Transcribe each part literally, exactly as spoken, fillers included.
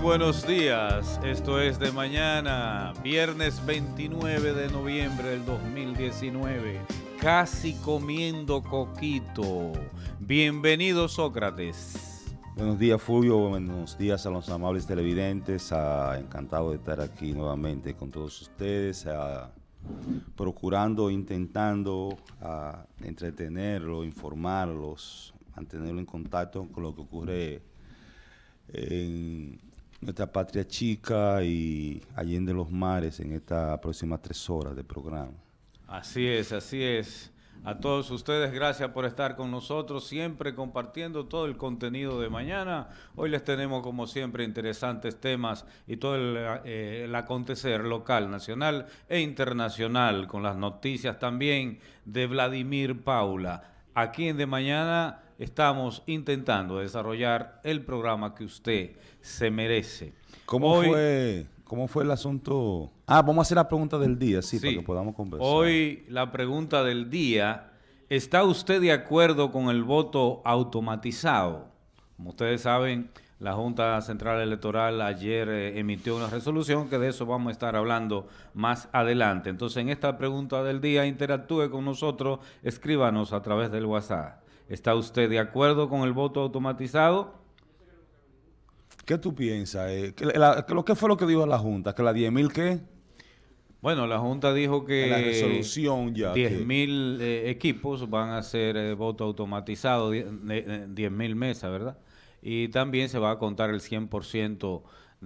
buenos días, esto es De Mañana, viernes veintinueve de noviembre del dos mil diecinueve, casi comiendo coquito. Bienvenido, Sócrates. Buenos días, Fulvio, buenos días a los amables televidentes, ah, encantado de estar aquí nuevamente con todos ustedes, ah, procurando, intentando ah, entretenerlos, informarlos, mantenerlo en contacto con lo que ocurre en nuestra patria chica y allende los mares en estas próximas tres horas de programa. Así es, así es. A todos ustedes, gracias por estar con nosotros, siempre compartiendo todo el contenido de mañana. Hoy les tenemos, como siempre, interesantes temas y todo el, eh, el acontecer local, nacional e internacional, con las noticias también de Vladimir Paula. Aquí en De Mañana estamos intentando desarrollar el programa que usted se merece. ¿Cómo Hoy, fue, cómo fue el asunto? Ah, vamos a hacer la pregunta del día, sí, sí, para que podamos conversar. Hoy la pregunta del día, ¿está usted de acuerdo con el voto automatizado? Como ustedes saben, la Junta Central Electoral ayer eh, emitió una resolución que de eso vamos a estar hablando más adelante. Entonces, en esta pregunta del día, interactúe con nosotros, escríbanos a través del WhatsApp. ¿Está usted de acuerdo con el voto automatizado? ¿Qué tú piensas? Eh? ¿Qué, la, que, ¿Qué fue lo que dijo la Junta? ¿Que la diez mil qué? Bueno, la Junta dijo que la resolución ya diez mil eh, equipos van a hacer eh, voto automatizado, diez mil mesas, ¿verdad? Y también se va a contar el cien por ciento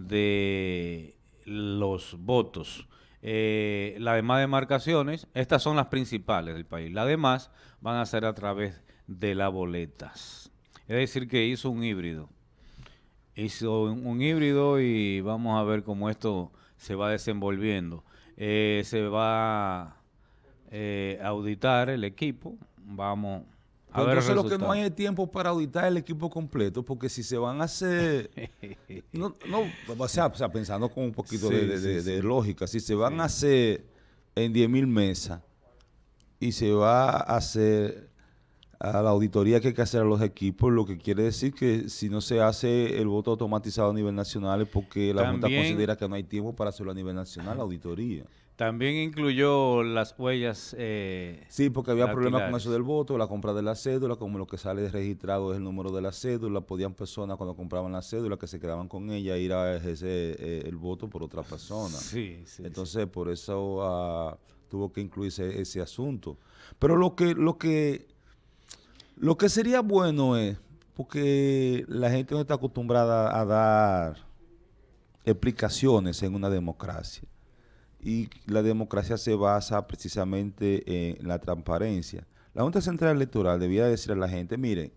de los votos. Eh, las demás demarcaciones, estas son las principales del país, las demás van a ser a través de las boletas. Es decir, que hizo un híbrido. Hizo un, un híbrido y vamos a ver cómo esto se va desenvolviendo. Eh, se va eh, a auditar el equipo, vamos a Pero ver entonces el lo que no hay tiempo para auditar el equipo completo, porque si se van a hacer, no, no o, sea, o sea, pensando con un poquito sí, de, de, sí, de, de sí. lógica, si se van sí. a hacer en diez mil mesas y se va a hacer a la auditoría que hay que hacer a los equipos, lo que quiere decir que si no se hace el voto automatizado a nivel nacional es porque la También, Junta considera que no hay tiempo para hacerlo a nivel nacional, la auditoría. También incluyó las huellas eh, Sí, porque había problemas con eso del voto, la compra de la cédula, como lo que sale registrado es el número de la cédula, podían personas cuando compraban la cédula que se quedaban con ella ir a ejercer eh, el voto por otra persona. Sí, sí. Entonces, sí. por eso uh, tuvo que incluirse ese asunto. Pero lo que, lo que, lo que sería bueno es, porque la gente no está acostumbrada a dar explicaciones en una democracia. Y la democracia se basa precisamente en la transparencia. La Junta Central Electoral debía decir a la gente, mire,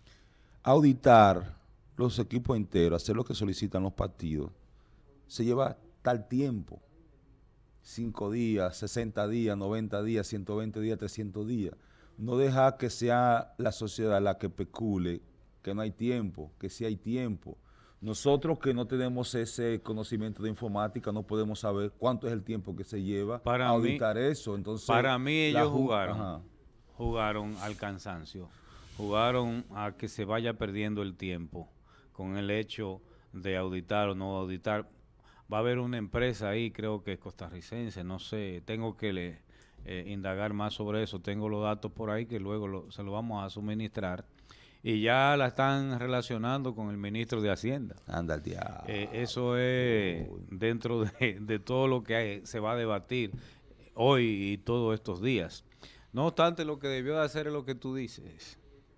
auditar los equipos enteros, hacer lo que solicitan los partidos, se lleva tal tiempo, cinco días, sesenta días, noventa días, ciento veinte días, trescientos días. No dejar que sea la sociedad la que especule que no hay tiempo, que sí hay tiempo. Nosotros que no tenemos ese conocimiento de informática no podemos saber cuánto es el tiempo que se lleva para auditar mí, eso. Entonces, para mí ellos jugaron, ajá. jugaron al cansancio, jugaron a que se vaya perdiendo el tiempo con el hecho de auditar o no auditar. Va a haber una empresa ahí, creo que es costarricense, no sé, tengo que le, eh, indagar más sobre eso, tengo los datos por ahí que luego lo, se los vamos a suministrar. Y ya la están relacionando con el ministro de Hacienda. Anda al diablo. Eh, eso es dentro de, de todo lo que hay, se va a debatir hoy y todos estos días. No obstante, lo que debió de hacer es lo que tú dices.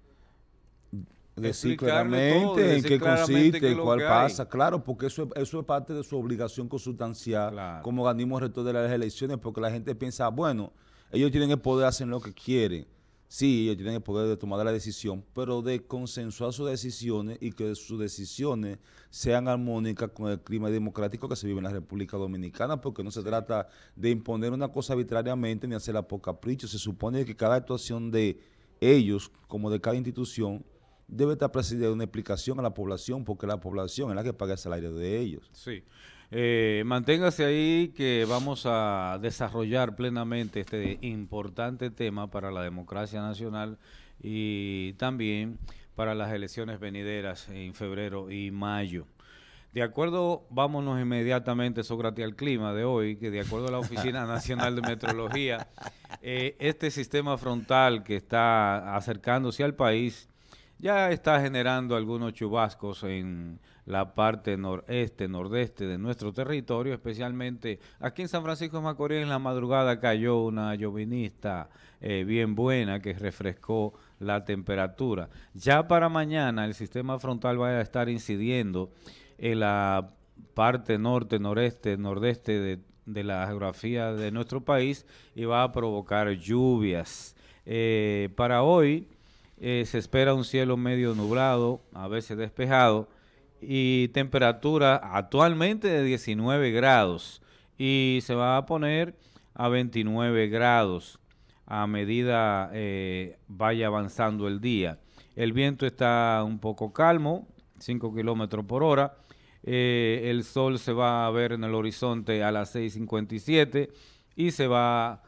Decir claramente todo, en qué consiste, cuál pasa. Hay. Claro, porque eso, eso es parte de su obligación consustancial claro. como organismo rector de las elecciones, porque la gente piensa, bueno, ellos tienen el poder, hacen lo que quieren. Sí, ellos tienen el poder de tomar la decisión, pero de consensuar sus decisiones y que sus decisiones sean armónicas con el clima democrático que se vive en la República Dominicana, porque no se trata de imponer una cosa arbitrariamente ni hacerla por capricho. Se supone que cada actuación de ellos, como de cada institución, debe estar presidida de una explicación a la población, porque la población es la que paga el salario de ellos. Sí. Eh, manténgase ahí que vamos a desarrollar plenamente este importante tema para la democracia nacional y también para las elecciones venideras en febrero y mayo. De acuerdo, vámonos inmediatamente, Sócrates, al clima de hoy, que de acuerdo a la Oficina Nacional de Meteorología, eh, este sistema frontal que está acercándose al país ya está generando algunos chubascos en la parte noreste, nordeste de nuestro territorio, especialmente aquí en San Francisco de Macorís. En la madrugada cayó una llovinista eh, bien buena que refrescó la temperatura. Ya para mañana el sistema frontal va a estar incidiendo en la parte norte, noreste, nordeste de, de la geografía de nuestro país y va a provocar lluvias. Eh, para hoy eh, se espera un cielo medio nublado, a veces despejado, y temperatura actualmente de diecinueve grados y se va a poner a veintinueve grados a medida eh, vaya avanzando el día. El viento está un poco calmo, cinco kilómetros por hora. Eh, el sol se va a ver en el horizonte a las seis cincuenta y siete y se va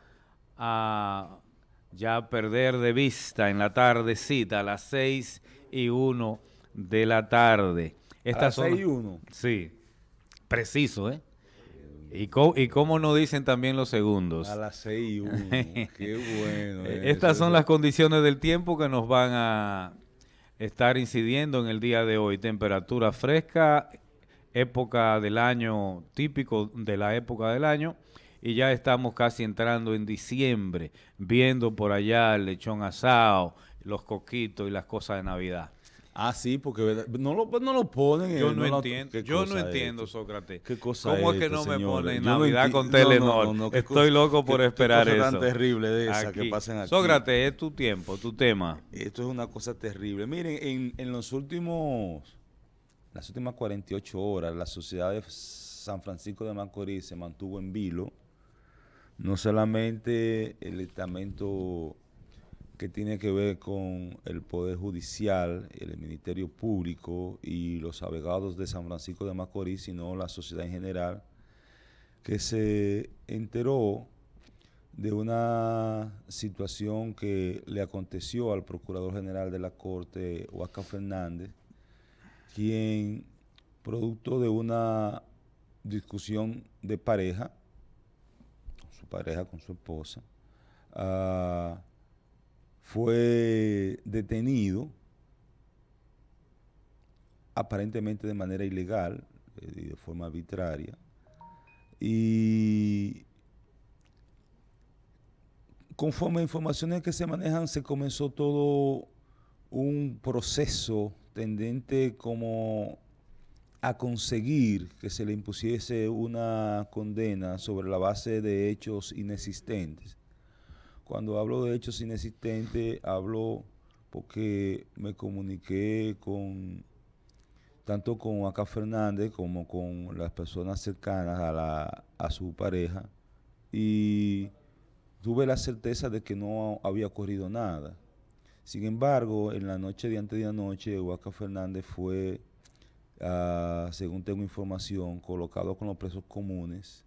a ya perder de vista en la tardecita a las seis y uno de la tarde. A Estas las son, seis y uno. sí, preciso, ¿eh? Y, co y cómo nos dicen también los segundos. A las seis y uno. Qué bueno. Eh. Estas Eso, son eso. las condiciones del tiempo que nos van a estar incidiendo en el día de hoy. Temperatura fresca, época del año, típico de la época del año, y ya estamos casi entrando en diciembre, viendo por allá el lechón asado, los coquitos y las cosas de Navidad. Ah, sí, porque ¿verdad? no lo, no lo ponen. Yo eh, no, no entiendo, lo, yo no es entiendo, esto? Sócrates. ¿Qué cosa ¿Cómo es es que esta, no me señores? ponen Yo no Navidad enti- con no, no, Telenor? no, no, qué Estoy cosa- loco por qué- esperar qué cosa eso. tan terrible de esa Aquí. que pasen aquí. Sócrates, es tu tiempo, tu tema. Esto es una cosa terrible. Miren, en, en los últimos, las últimas cuarenta y ocho horas, la sociedad de San Francisco de Macorís se mantuvo en vilo. No solamente el estamento que tiene que ver con el Poder Judicial, el Ministerio Público y los abogados de San Francisco de Macorís, sino la sociedad en general, que se enteró de una situación que le aconteció al Procurador General de la Corte, Huáscar Fernández, quien, producto de una discusión de pareja, su pareja con su esposa, uh, fue detenido aparentemente de manera ilegal y eh, de forma arbitraria, y conforme a informaciones que se manejan, se comenzó todo un proceso tendente como a conseguir que se le impusiese una condena sobre la base de hechos inexistentes. Cuando hablo de hechos inexistentes, hablo porque me comuniqué con tanto con Huáscar Fernández como con las personas cercanas a, la, a su pareja, y tuve la certeza de que no había ocurrido nada. Sin embargo, en la noche de antes de anoche, Huáscar Fernández fue, uh, según tengo información, colocado con los presos comunes,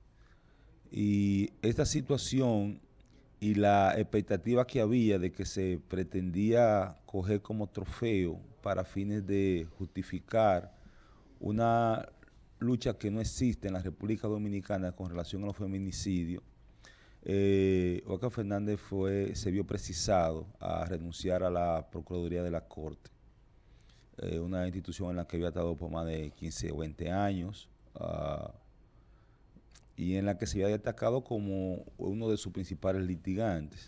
y esta situación y la expectativa que había de que se pretendía coger como trofeo para fines de justificar una lucha que no existe en la República Dominicana con relación a los feminicidios, eh, Huáscar Fernández fue, se vio precisado a renunciar a la Procuraduría de la Corte, eh, una institución en la que había estado por más de quince o veinte años, uh, y en la que se había destacado como uno de sus principales litigantes.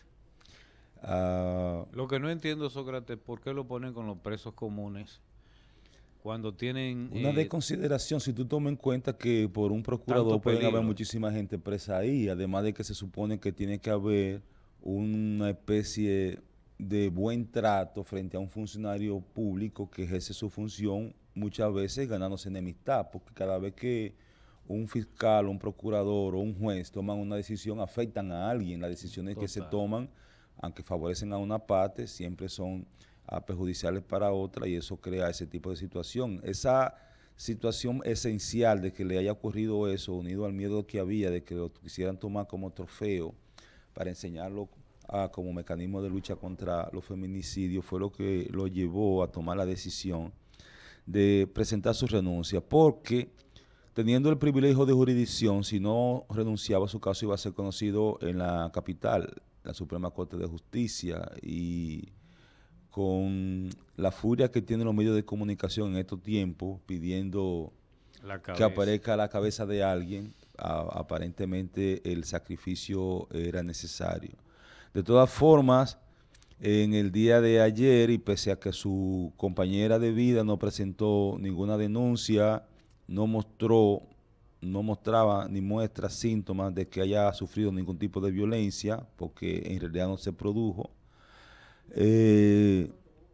Uh, Lo que no entiendo, Sócrates, ¿por qué lo ponen con los presos comunes cuando tienen... Una eh, desconsideración, si tú tomas en cuenta que por un procurador pueden haber muchísima gente presa ahí, además de que se supone que tiene que haber una especie de buen trato frente a un funcionario público que ejerce su función, muchas veces ganándose enemistad, porque cada vez que un fiscal, un procurador o un juez toman una decisión, afectan a alguien. Las decisiones Total. que se toman, aunque favorecen a una parte, siempre son uh, perjudiciales para otra, y eso crea ese tipo de situación. Esa situación esencial de que le haya ocurrido eso, unido al miedo que había de que lo quisieran tomar como trofeo para enseñarlo uh, como mecanismo de lucha contra los feminicidios, fue lo que lo llevó a tomar la decisión de presentar su renuncia, porque teniendo el privilegio de jurisdicción, si no renunciaba, su caso iba a ser conocido en la capital, la Suprema Corte de Justicia, y con la furia que tienen los medios de comunicación en estos tiempos, pidiendo que aparezca la cabeza de alguien, a, aparentemente el sacrificio era necesario. De todas formas, en el día de ayer, y pese a que su compañera de vida no presentó ninguna denuncia, no mostró, no mostraba ni muestra síntomas de que haya sufrido ningún tipo de violencia, porque en realidad no se produjo. Eh,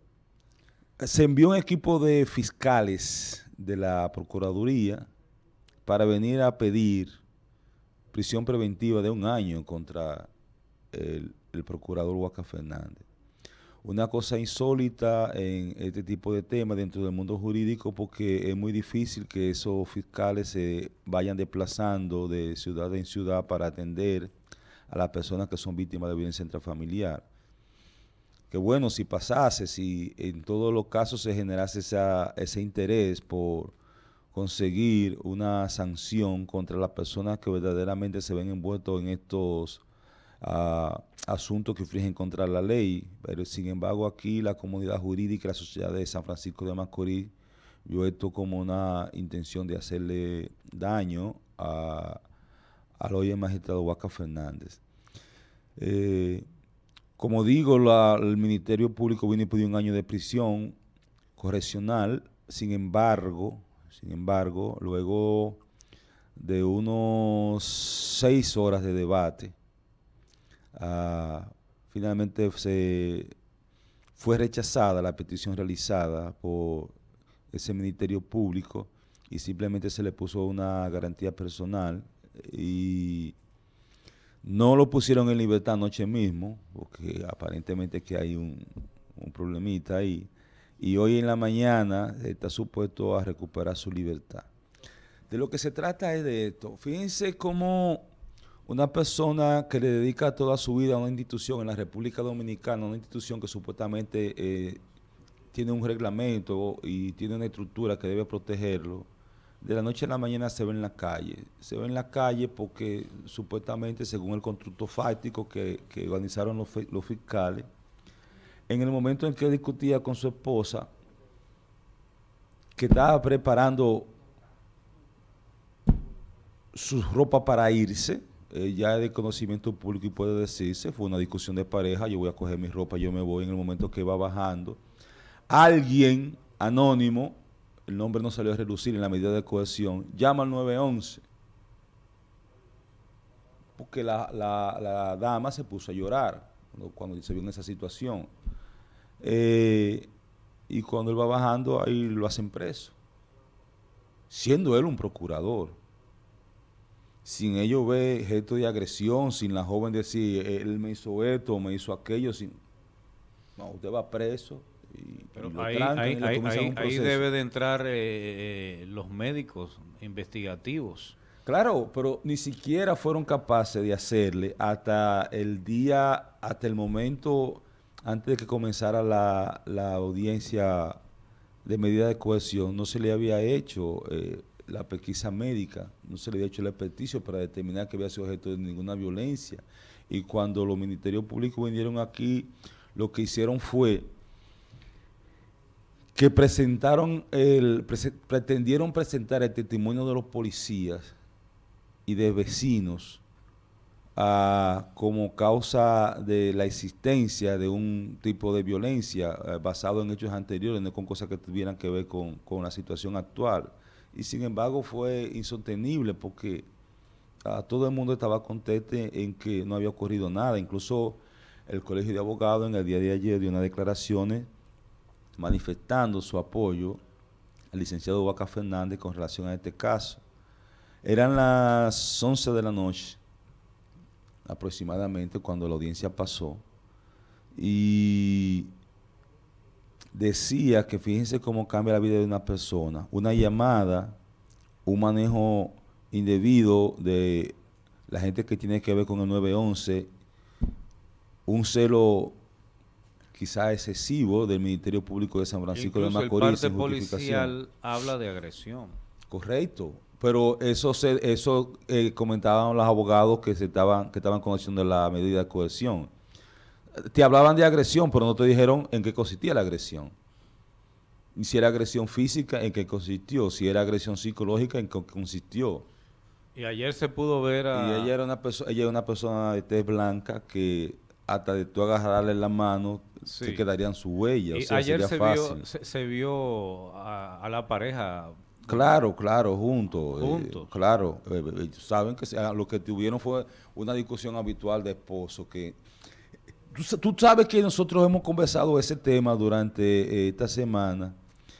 se envió un equipo de fiscales de la Procuraduría para venir a pedir prisión preventiva de un año contra el, el procurador Huaca Fernández. Una cosa insólita en este tipo de temas dentro del mundo jurídico, porque es muy difícil que esos fiscales se vayan desplazando de ciudad en ciudad para atender a las personas que son víctimas de violencia intrafamiliar. Que bueno, si pasase, si en todos los casos se generase esa, ese interés por conseguir una sanción contra las personas que verdaderamente se ven envueltos en estos uh, asuntos que infringen contra la ley, pero sin embargo aquí la comunidad jurídica y la sociedad de San Francisco de Macorís vio esto como una intención de hacerle daño a, al hoy magistrado Huaca Fernández. Eh, como digo, la, el Ministerio Público vino y pidió un año de prisión correccional, sin embargo, sin embargo, luego de unos seis horas de debate, uh, finalmente se fue rechazada la petición realizada por ese Ministerio Público y simplemente se le puso una garantía personal y no lo pusieron en libertad anoche mismo, porque aparentemente que hay un, un problemita ahí, y hoy en la mañana está supuesto a recuperar su libertad. De lo que se trata es de esto. Fíjense cómo una persona que le dedica toda su vida a una institución en la República Dominicana, una institución que supuestamente eh, tiene un reglamento y tiene una estructura que debe protegerlo, de la noche a la mañana se ve en la calle. Se ve en la calle porque supuestamente, según el constructo fáctico que, que organizaron los, los fiscales, en el momento en que discutía con su esposa, que estaba preparando su ropa para irse, eh, ya es de conocimiento público y puede decirse, fue una discusión de pareja, yo voy a coger mi ropa, yo me voy. En el momento que va bajando, alguien anónimo, el nombre no salió a relucir en la medida de cohesión, llama al nueve once, porque la, la, la dama se puso a llorar cuando, cuando se vio en esa situación. Eh, y cuando él va bajando, ahí lo hacen preso, siendo él un procurador. Sin ellos ver gestos de agresión, sin la joven decir, él me hizo esto, me hizo aquello, sin... no, usted va preso. Y, Pero y lo ahí, trancan ahí, y le ahí, comienzan ahí, un ahí proceso. debe de entrar eh, eh, los médicos investigativos. Claro, pero ni siquiera fueron capaces de hacerle hasta el día, hasta el momento, antes de que comenzara la, la audiencia de medida de cohesión, no se le había hecho eh, la pesquisa médica, no se le había hecho el experticio para determinar que había sido objeto de ninguna violencia. Y cuando los ministerios públicos vinieron aquí, lo que hicieron fue que presentaron el, prese, pretendieron presentar el testimonio de los policías y de vecinos uh, como causa de la existencia de un tipo de violencia uh, basado en hechos anteriores, no con cosas que tuvieran que ver con, con la situación actual. Y sin embargo fue insostenible porque uh, todo el mundo estaba contento en que no había ocurrido nada. Incluso el Colegio de Abogados en el día de ayer dio unas declaraciones manifestando su apoyo al licenciado Huaca Fernández con relación a este caso. Eran las once de la noche aproximadamente cuando la audiencia pasó y decía que fíjense cómo cambia la vida de una persona, una llamada, un manejo indebido de la gente que tiene que ver con el nueve once, un celo quizás excesivo del Ministerio Público de San Francisco Incluso de Macorís. el parte sin policial habla de agresión. Correcto, pero eso se, eso eh, comentaban los abogados que se estaban que estaban con acción de la medida de coerción. Te hablaban de agresión, pero no te dijeron en qué consistía la agresión. Si era agresión física, en qué consistió. Si era agresión psicológica, en qué consistió. Y ayer se pudo ver a... Y ella era una persona, ella era una persona de tez blanca que hasta de tú agarrarle la mano sí. se quedarían sus huellas. Y o sea, ayer sería se fácil. vio, se, se vio a, a la pareja. Claro, claro, juntos. Juntos. Eh, claro, eh, eh, saben que se, lo que tuvieron fue una discusión habitual de esposos que... Tú, tú sabes que nosotros hemos conversado ese tema durante eh, esta semana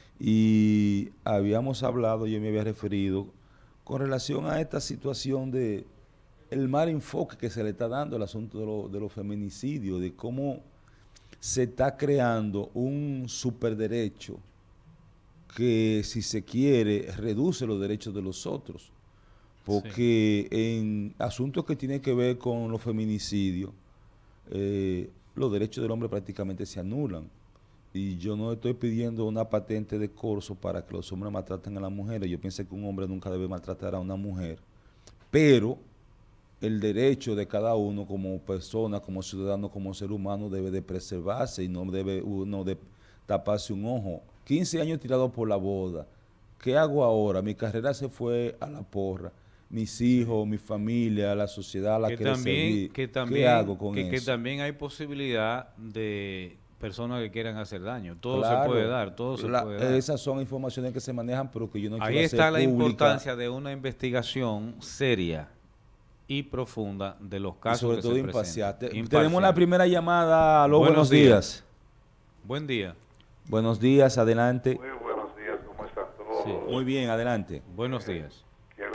y habíamos hablado, yo me había referido con relación a esta situación de el mal enfoque que se le está dando al asunto de, lo, de los feminicidios, de cómo se está creando un superderecho que, si se quiere, reduce los derechos de los otros. Porque sí. en asuntos que tienen que ver con los feminicidios, eh, los derechos del hombre prácticamente se anulan. Y yo no estoy pidiendo una patente de corso para que los hombres maltraten a las mujeres. Yo pienso que un hombre nunca debe maltratar a una mujer. Pero el derecho de cada uno como persona, como ciudadano, como ser humano, debe de preservarse y no debe uno de taparse un ojo. quince años tirado por la boda. ¿Qué hago ahora? Mi carrera se fue a la porra. Mis hijos, mi familia, la sociedad, la que también, que también, ¿Qué hago con que, eso? Que también hay posibilidad de personas que quieran hacer daño. Todo claro, se puede dar, todo se la, puede dar. Esas son informaciones que se manejan, pero que yo no quiero hacer Ahí está la pública. Importancia de una investigación seria y profunda de los casos y sobre que todo se imparcial. presentan. Tenemos la primera llamada. Aló, buenos, buenos días. días. Buen día. Buenos días, adelante. Muy buenos días, ¿cómo están todos? Sí. Muy bien, adelante. Buenos días.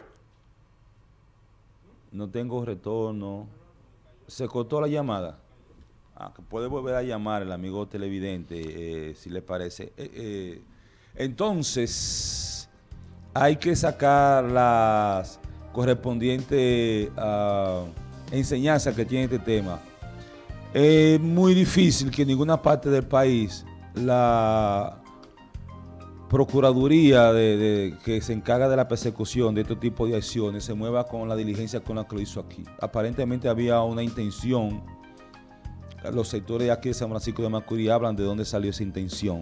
No tengo retorno. ¿Se cortó la llamada? Ah, que puede volver a llamar el amigo televidente, eh, si le parece. Eh, eh, entonces, hay que sacar las correspondientes uh, enseñanzas que tiene este tema. Es muy difícil que en ninguna parte del país la Procuraduría de, de, que se encarga de la persecución de este tipo de acciones se mueva con la diligencia con la que lo hizo aquí. Aparentemente había una intención. Los sectores de aquí de San Francisco de Macorís hablan de dónde salió esa intención.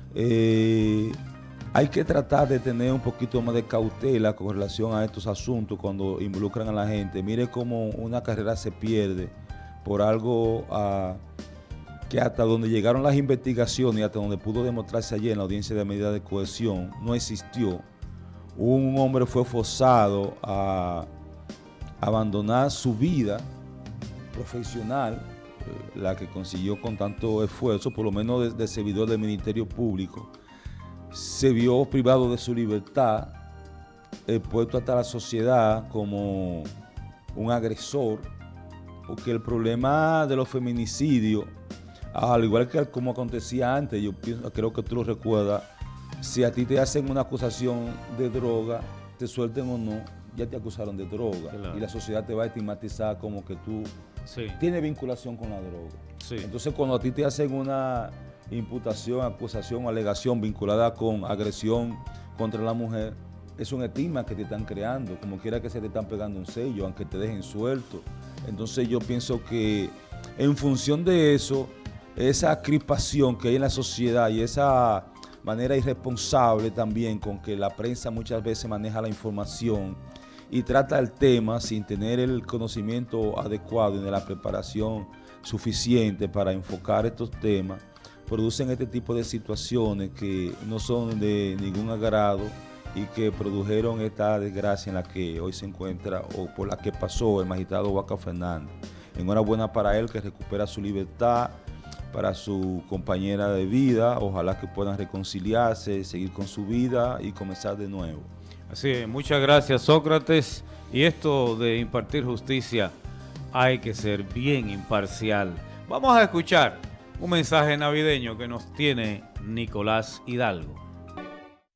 Eh, hay que tratar de tener un poquito más de cautela con relación a estos asuntos cuando involucran a la gente. Mire cómo una carrera se pierde por algo uh, que hasta donde llegaron las investigaciones y hasta donde pudo demostrarse ayer en la audiencia de medida de coerción no existió. Un hombre fue forzado a abandonar su vida profesional, la que consiguió con tanto esfuerzo, por lo menos de, de servidor del Ministerio Público. Se vio privado de su libertad, expuesto hasta la sociedad como un agresor, porque el problema de los feminicidios, al igual que como acontecía antes, yo pienso, creo que tú lo recuerdas, si a ti te hacen una acusación de droga, te suelten o no, ya te acusaron de droga. Claro. Y la sociedad te va a estigmatizar como que tú sí. tienes vinculación con la droga. Sí. Entonces, cuando a ti te hacen una imputación, acusación, alegación vinculada con agresión contra la mujer, es un estigma que te están creando, como quiera que se te están pegando un sello, aunque te dejen suelto. Entonces, yo pienso que en función de eso, esa crispación que hay en la sociedad y esa manera irresponsable también con que la prensa muchas veces maneja la información y trata el tema sin tener el conocimiento adecuado y de la preparación suficiente para enfocar estos temas, producen este tipo de situaciones que no son de ningún agrado y que produjeron esta desgracia en la que hoy se encuentra o por la que pasó el magistrado Waka Fernández. Enhorabuena para él, que recupera su libertad, para su compañera de vida, ojalá que puedan reconciliarse, seguir con su vida y comenzar de nuevo. Así es, muchas gracias, Sócrates. Y esto de impartir justicia, hay que ser bien imparcial. Vamos a escuchar un mensaje navideño que nos tiene Nicolás Hidalgo.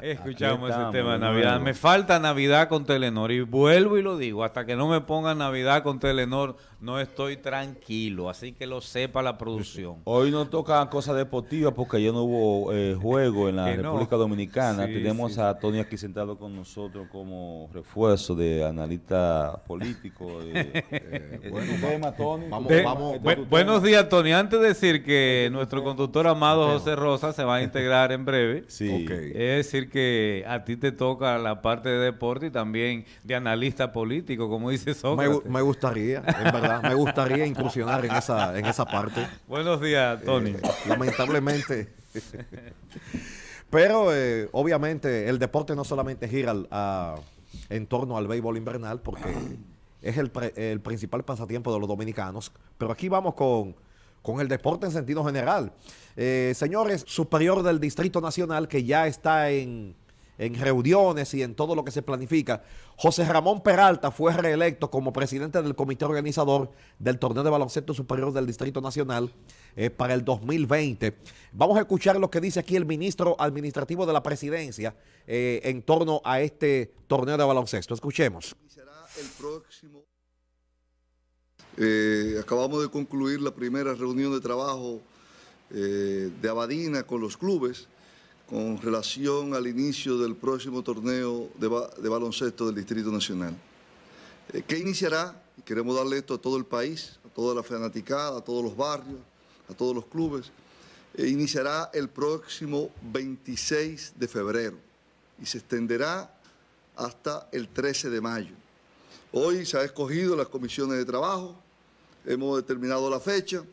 Escuchamos ese estamos, tema de de Navidad. nuevo. Me falta Navidad con Telenor y vuelvo y lo digo, hasta que no me pongan Navidad con Telenor no estoy tranquilo, así que lo sepa la producción. Hoy nos toca cosas deportivas porque ayer no hubo eh, juego en la Que no. República Dominicana. Sí, Tenemos sí. a Tony aquí sentado con nosotros como refuerzo de analista político. De, Eh, bueno, ¿Es tu va- tema, Tony? vamos- ¿Tu De- tema? vamos- ¿Este es bu- tu tema? buenos días, Tony. Antes de decir que nuestro conductor amado José Rosa se va a integrar en breve, Sí. Ok. es decir que a ti te toca la parte de deporte y también de analista político, como dice Me, Sócrates. gu- me gustaría, en verdad, me gustaría incursionar en esa, en esa parte. Buenos días, Tony. Eh, lamentablemente. Pero eh, obviamente el deporte no solamente gira al- a- en torno al béisbol invernal, porque es el, pre- el principal pasatiempo de los dominicanos. Pero aquí vamos con, con el deporte en sentido general. Eh, señores, superior del Distrito Nacional, que ya está en, en reuniones y en todo lo que se planifica. José Ramón Peralta fue reelecto como presidente del comité organizador del torneo de baloncesto superior del Distrito Nacional eh, para el dos mil veinte. Vamos a escuchar lo que dice aquí el ministro administrativo de la presidencia eh, en torno a este torneo de baloncesto. Escuchemos. Será el próximo. Eh, acabamos de concluir la primera reunión de trabajo eh, de Abadina con los clubes con relación al inicio del próximo torneo de, ba de baloncesto del Distrito Nacional. Eh, que iniciará, y queremos darle esto a todo el país, a toda la fanaticada, a todos los barrios, a todos los clubes, eh, iniciará el próximo veintiséis de febrero y se extenderá hasta el trece de mayo. Hoy se ha escogido las comisiones de trabajo, hemos determinado la fecha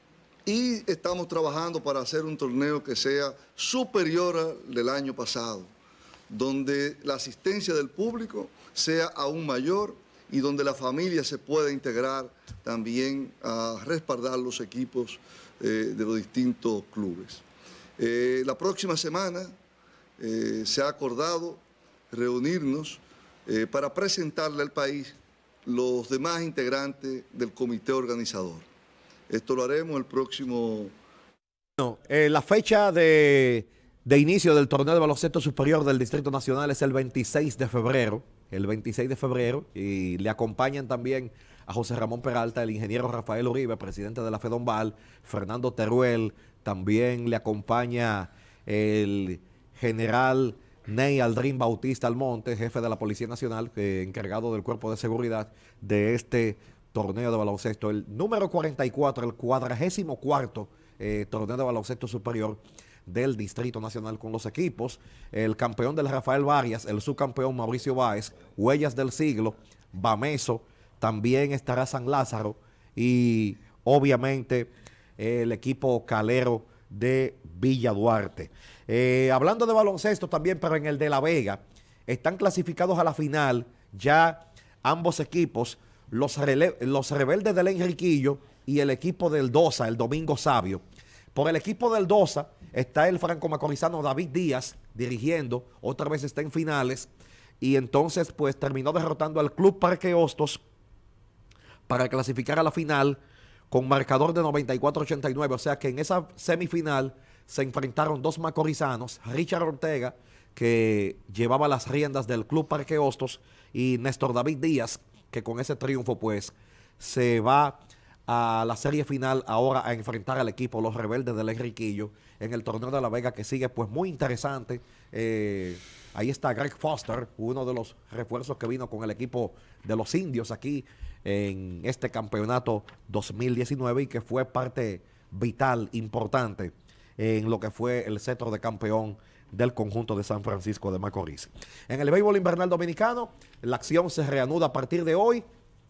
y estamos trabajando para hacer un torneo que sea superior al del año pasado, donde la asistencia del público sea aún mayor y donde la familia se pueda integrar también a respaldar los equipos eh, de los distintos clubes. Eh, la próxima semana eh, se ha acordado reunirnos eh, para presentarle al país los demás integrantes del comité organizador. Esto lo haremos el próximo... No, eh, la fecha de, de inicio del torneo de baloncesto superior del Distrito Nacional es el veintiséis de febrero, el veintiséis de febrero, y le acompañan también a José Ramón Peralta, el ingeniero Rafael Uribe, presidente de la FEDOMBAL, Fernando Teruel, también le acompaña el general Ney Aldrin Bautista Almonte, jefe de la Policía Nacional, eh, encargado del cuerpo de seguridad de este torneo de baloncesto, el número cuarenta y cuatro, el cuadragésimo cuarto eh, torneo de baloncesto superior del Distrito Nacional con los equipos, el campeón del Rafael Varias, el subcampeón Mauricio Báez, Huellas del Siglo, Bameso, también estará San Lázaro y obviamente eh, el equipo calero de Villa Duarte. Eh, hablando de baloncesto también, pero en el de La Vega, están clasificados a la final ya ambos equipos, los, los rebeldes del Enriquillo y el equipo del Dosa, el Domingo Sabio. Por el equipo del Dosa está el franco-macorizano David Díaz dirigiendo, otra vez está en finales, y entonces pues terminó derrotando al Club Parque Hostos para clasificar a la final con marcador de noventa y cuatro a ochenta y nueve, o sea que en esa semifinal se enfrentaron dos macorizanos, Richard Ortega, que llevaba las riendas del Club Parque Hostos, y Néstor David Díaz, que con ese triunfo pues se va a la serie final ahora a enfrentar al equipo Los Rebeldes del Enriquillo en el torneo de La Vega, que sigue pues muy interesante. Eh, ahí está Greg Foster, uno de los refuerzos que vino con el equipo de los indios aquí en este campeonato dos mil diecinueve y que fue parte vital, importante en lo que fue el cetro de campeón del conjunto de San Francisco de Macorís. En el béisbol invernal dominicano, la acción se reanuda a partir de hoy.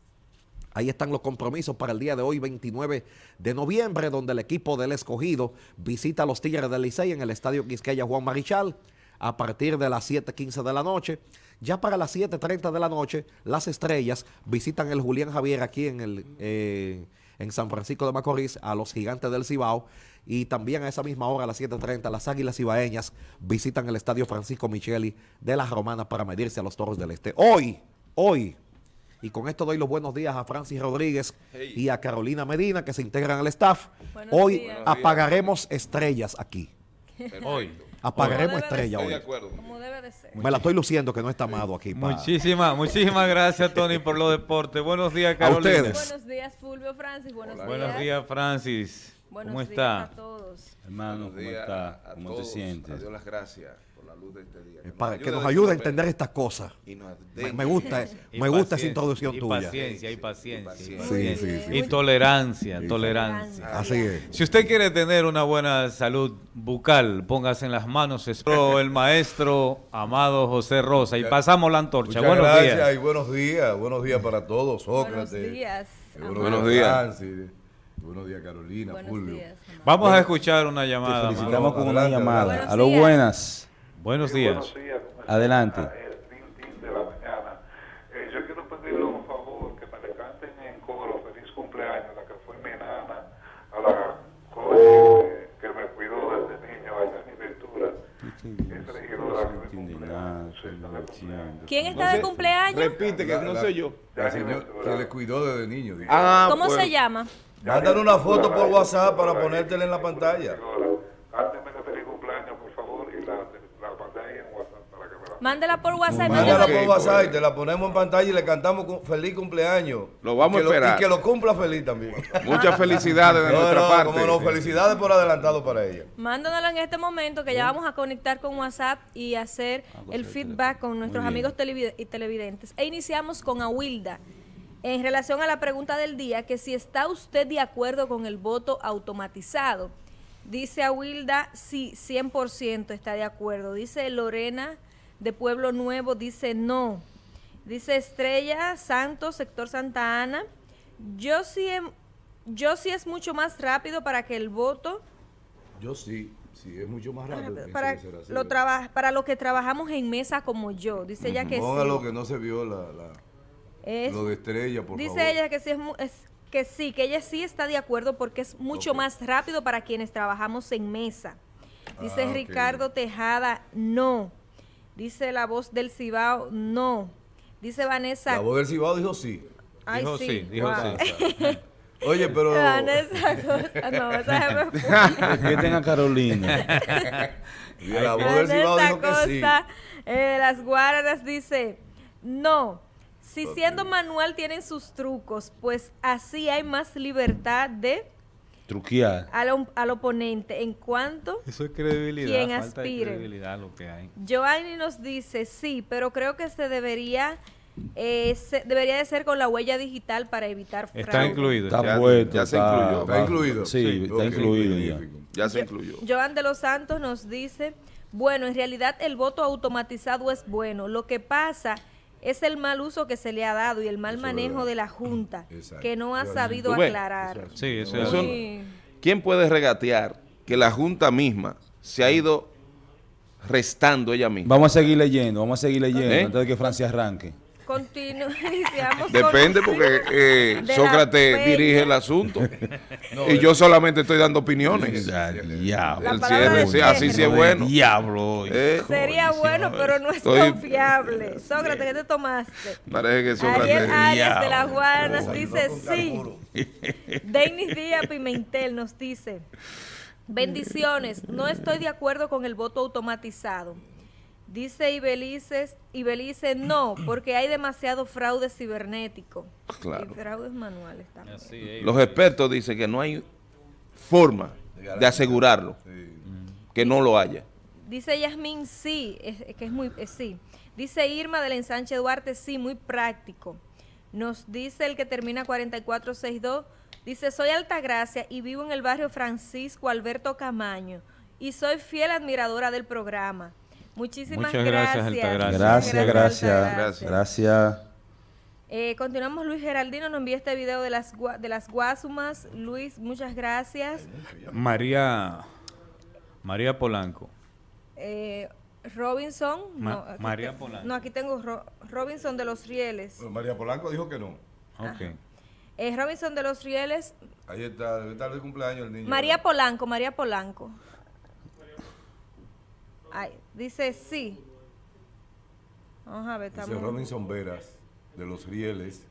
Ahí están los compromisos para el día de hoy, veintinueve de noviembre, donde el equipo del Escogido visita a los Tigres del Licey en el Estadio Quisqueya Juan Marichal a partir de las siete quince de la noche. Ya para las siete treinta de la noche, las Estrellas visitan el Julián Javier aquí en, el, eh, en San Francisco de Macorís a los Gigantes del Cibao. Y también a esa misma hora, a las siete treinta, las Águilas Cibaeñas visitan el Estadio Francisco Micheli de las Romanas para medirse a los Toros del Este. Hoy, hoy, y con esto doy los buenos días a Francis Rodríguez hey. y a Carolina Medina, que se integran al staff. Buenos hoy días. Apagaremos estrellas aquí. Hoy. Apagaremos Como debe estrella de hoy. ser, Estoy de acuerdo. Como debe de ser. Me la estoy luciendo que no está amado aquí. pa- Muchísimas, muchísimas gracias, Tony, por los deportes. Buenos días, A Carolina. ustedes. Buenos días, Fulvio Francis. Buenos días. Buenos días, Francis. Buenos ¿Cómo días está? a todos. Hermano, Buenos ¿cómo días está? a ¿Cómo te todos. sientes? A Dios las gracias por la luz de este día. Eh, para que nos a ayude a decir entender estas cosas. y nos Me, den- me gusta, Y me gusta esa paciencia, introducción y tuya. Paciencia, y paciencia, y Sí, paciencia. sí, sí. Y tolerancia, tolerancia. Así es. Si usted quiere tener una buena salud bucal, póngase en las manos el maestro Amado José Rosa y pasamos la antorcha. Muchas Buenos gracias días. y buenos días. Buenos días para todos, Buenos Sócrates. días. Eh, amor. Buenos días. Francis. Buenos días, Carolina, Buenos Fulvio. días, amor. Vamos a escuchar una llamada. Te Amado. felicitamos con una Adelante, llamada. adelante. A lo Buenos buenas. Buenos Sí, días. Buenos días. ¿cómo está? Adelante. Ah, El Tin Tin de la mañana. Eh, yo quiero pedirle un favor, que me le canten en coro feliz cumpleaños, la que fue mi nana, a la joven eh, que me cuidó desde niño, allá en Ventura. Es regidora que de cumpleaños. Sí, está de cumpleaños. ¿Quién está de cumpleaños? Repite que no soy yo. La señora que le cuidó desde niño. dice. Ah, ¿Cómo pues, se llama? Mándale una foto por WhatsApp para ponértela en la pantalla. Cántenme el feliz cumpleaños, por favor, y la, la mandé ahí en WhatsApp para que me la... Mándela por WhatsApp. y Mándala mándela- por WhatsApp y te la ponemos en pantalla y le cantamos cu- feliz cumpleaños. Lo vamos Y a esperar. Y que lo cumpla feliz también. Muchas felicidades de No, nuestra no, parte. como no, felicidades por adelantado para ella. Mándanosla en este momento que ya vamos a conectar con WhatsApp y hacer el feedback con nuestros Muy bien. amigos televid- y televidentes. E iniciamos con Awilda en relación a la pregunta del día, que si está usted de acuerdo con el voto automatizado. Dice Awilda, sí, cien por ciento está de acuerdo. Dice Lorena de Pueblo Nuevo, dice no. Dice Estrella Santos, sector Santa Ana, yo sí, em- yo sí es mucho más rápido para que el voto Yo sí, sí, es mucho más rápido. pienso para que será así. lo traba- para lo que trabajamos en mesa como yo. Dice ella que Póngalo sí. que no se vio la, la- Es- lo de estrella, por dice favor. ella que sí es, mu- es- que sí, que ella sí está de acuerdo porque es mucho Ok. más rápido para quienes trabajamos en mesa. Dice Ah, ok. Ricardo Tejada, no. Dice la voz del Cibao, no. Dice Vanessa, La voz del Cibao dijo sí. ay Dijo sí, sí, dijo wow. sí. Oye, pero... Vanessa Costa, no, esa se me fue. Respeten a Carolina. La voz del Cibao Vanessa dijo que sí. Costa, eh, las Guaranas dice, no, si siendo manual tienen sus trucos, pues así hay más libertad de Truquear. al, op- al oponente. En cuanto, Eso es credibilidad. Quien falta de aspire. credibilidad lo que hay. Giovanni nos dice, sí, pero creo que se debería, eh, se- debería de ser con la huella digital para evitar fraude. Está incluido. Está Ya- puesto. ya se incluyó. ¿Está incluido? Sí, Sí, está ok, incluido ya. magnífico. Ya se incluyó. Joan de los Santos nos dice, bueno, en realidad el voto automatizado es bueno. Lo que pasa es el mal uso que se le ha dado y el mal Eso es manejo verdad. de la Junta, Exacto. que no ha Eso es sabido ¿Tú ves? aclarar. Sí, eso es Eso así. Sí. ¿Quién puede regatear que la Junta misma se ha ido restando ella misma? Vamos a seguir leyendo, vamos a seguir leyendo ¿Eh? antes de que Francia arranque. Continu- iniciamos Depende con- porque eh, de la Sócrates feña. dirige el asunto y yo solamente estoy dando opiniones. Ya, diablo. La El palabra cierre, del sí, así sí cierre. es bueno. Diablo. Eh, Sería bueno, pero no es Estoy- confiable. Sócrates, ¿qué te tomaste? Parece que Ariel Sócrates... Arias de las Diablo. Guaranas dice sí. Denis Díaz Pimentel nos dice, bendiciones, no estoy de acuerdo con el voto automatizado. Dice Ibelices, Ibelice, no, porque hay demasiado fraude cibernético. Claro. Y fraudes manuales también. Así es. Los expertos dicen que no hay forma de asegurarlo, que no lo haya. Dice Yasmín, sí, es, es que es muy, es sí. Dice Irma del ensanche Duarte, sí, muy práctico. Nos dice el que termina cuarenta y cuatro sesenta y dos, dice, soy Altagracia y vivo en el barrio Francisco Alberto Camaño y soy fiel admiradora del programa. Muchísimas Muchas gracias, gracias. Altagracia. Gracias, gracias. Altagracia. Gracias. Eh, continuamos, Luis Geraldino nos envía este video de las, gua- de las Guasumas. Luis, muchas gracias. María, María Polanco. Eh, Robinson. Ma- no, aquí María te- Polanco. No, aquí tengo Ro- Robinson de los Rieles. Bueno, María Polanco dijo que no. Ok. Eh, Robinson de los Rieles. Ahí está, debe estar de cumpleaños el niño. María Polanco, María Polanco. Ay, dice sí. Vamos a ver, Dice estamos. Robinson Veras, de los Rieles.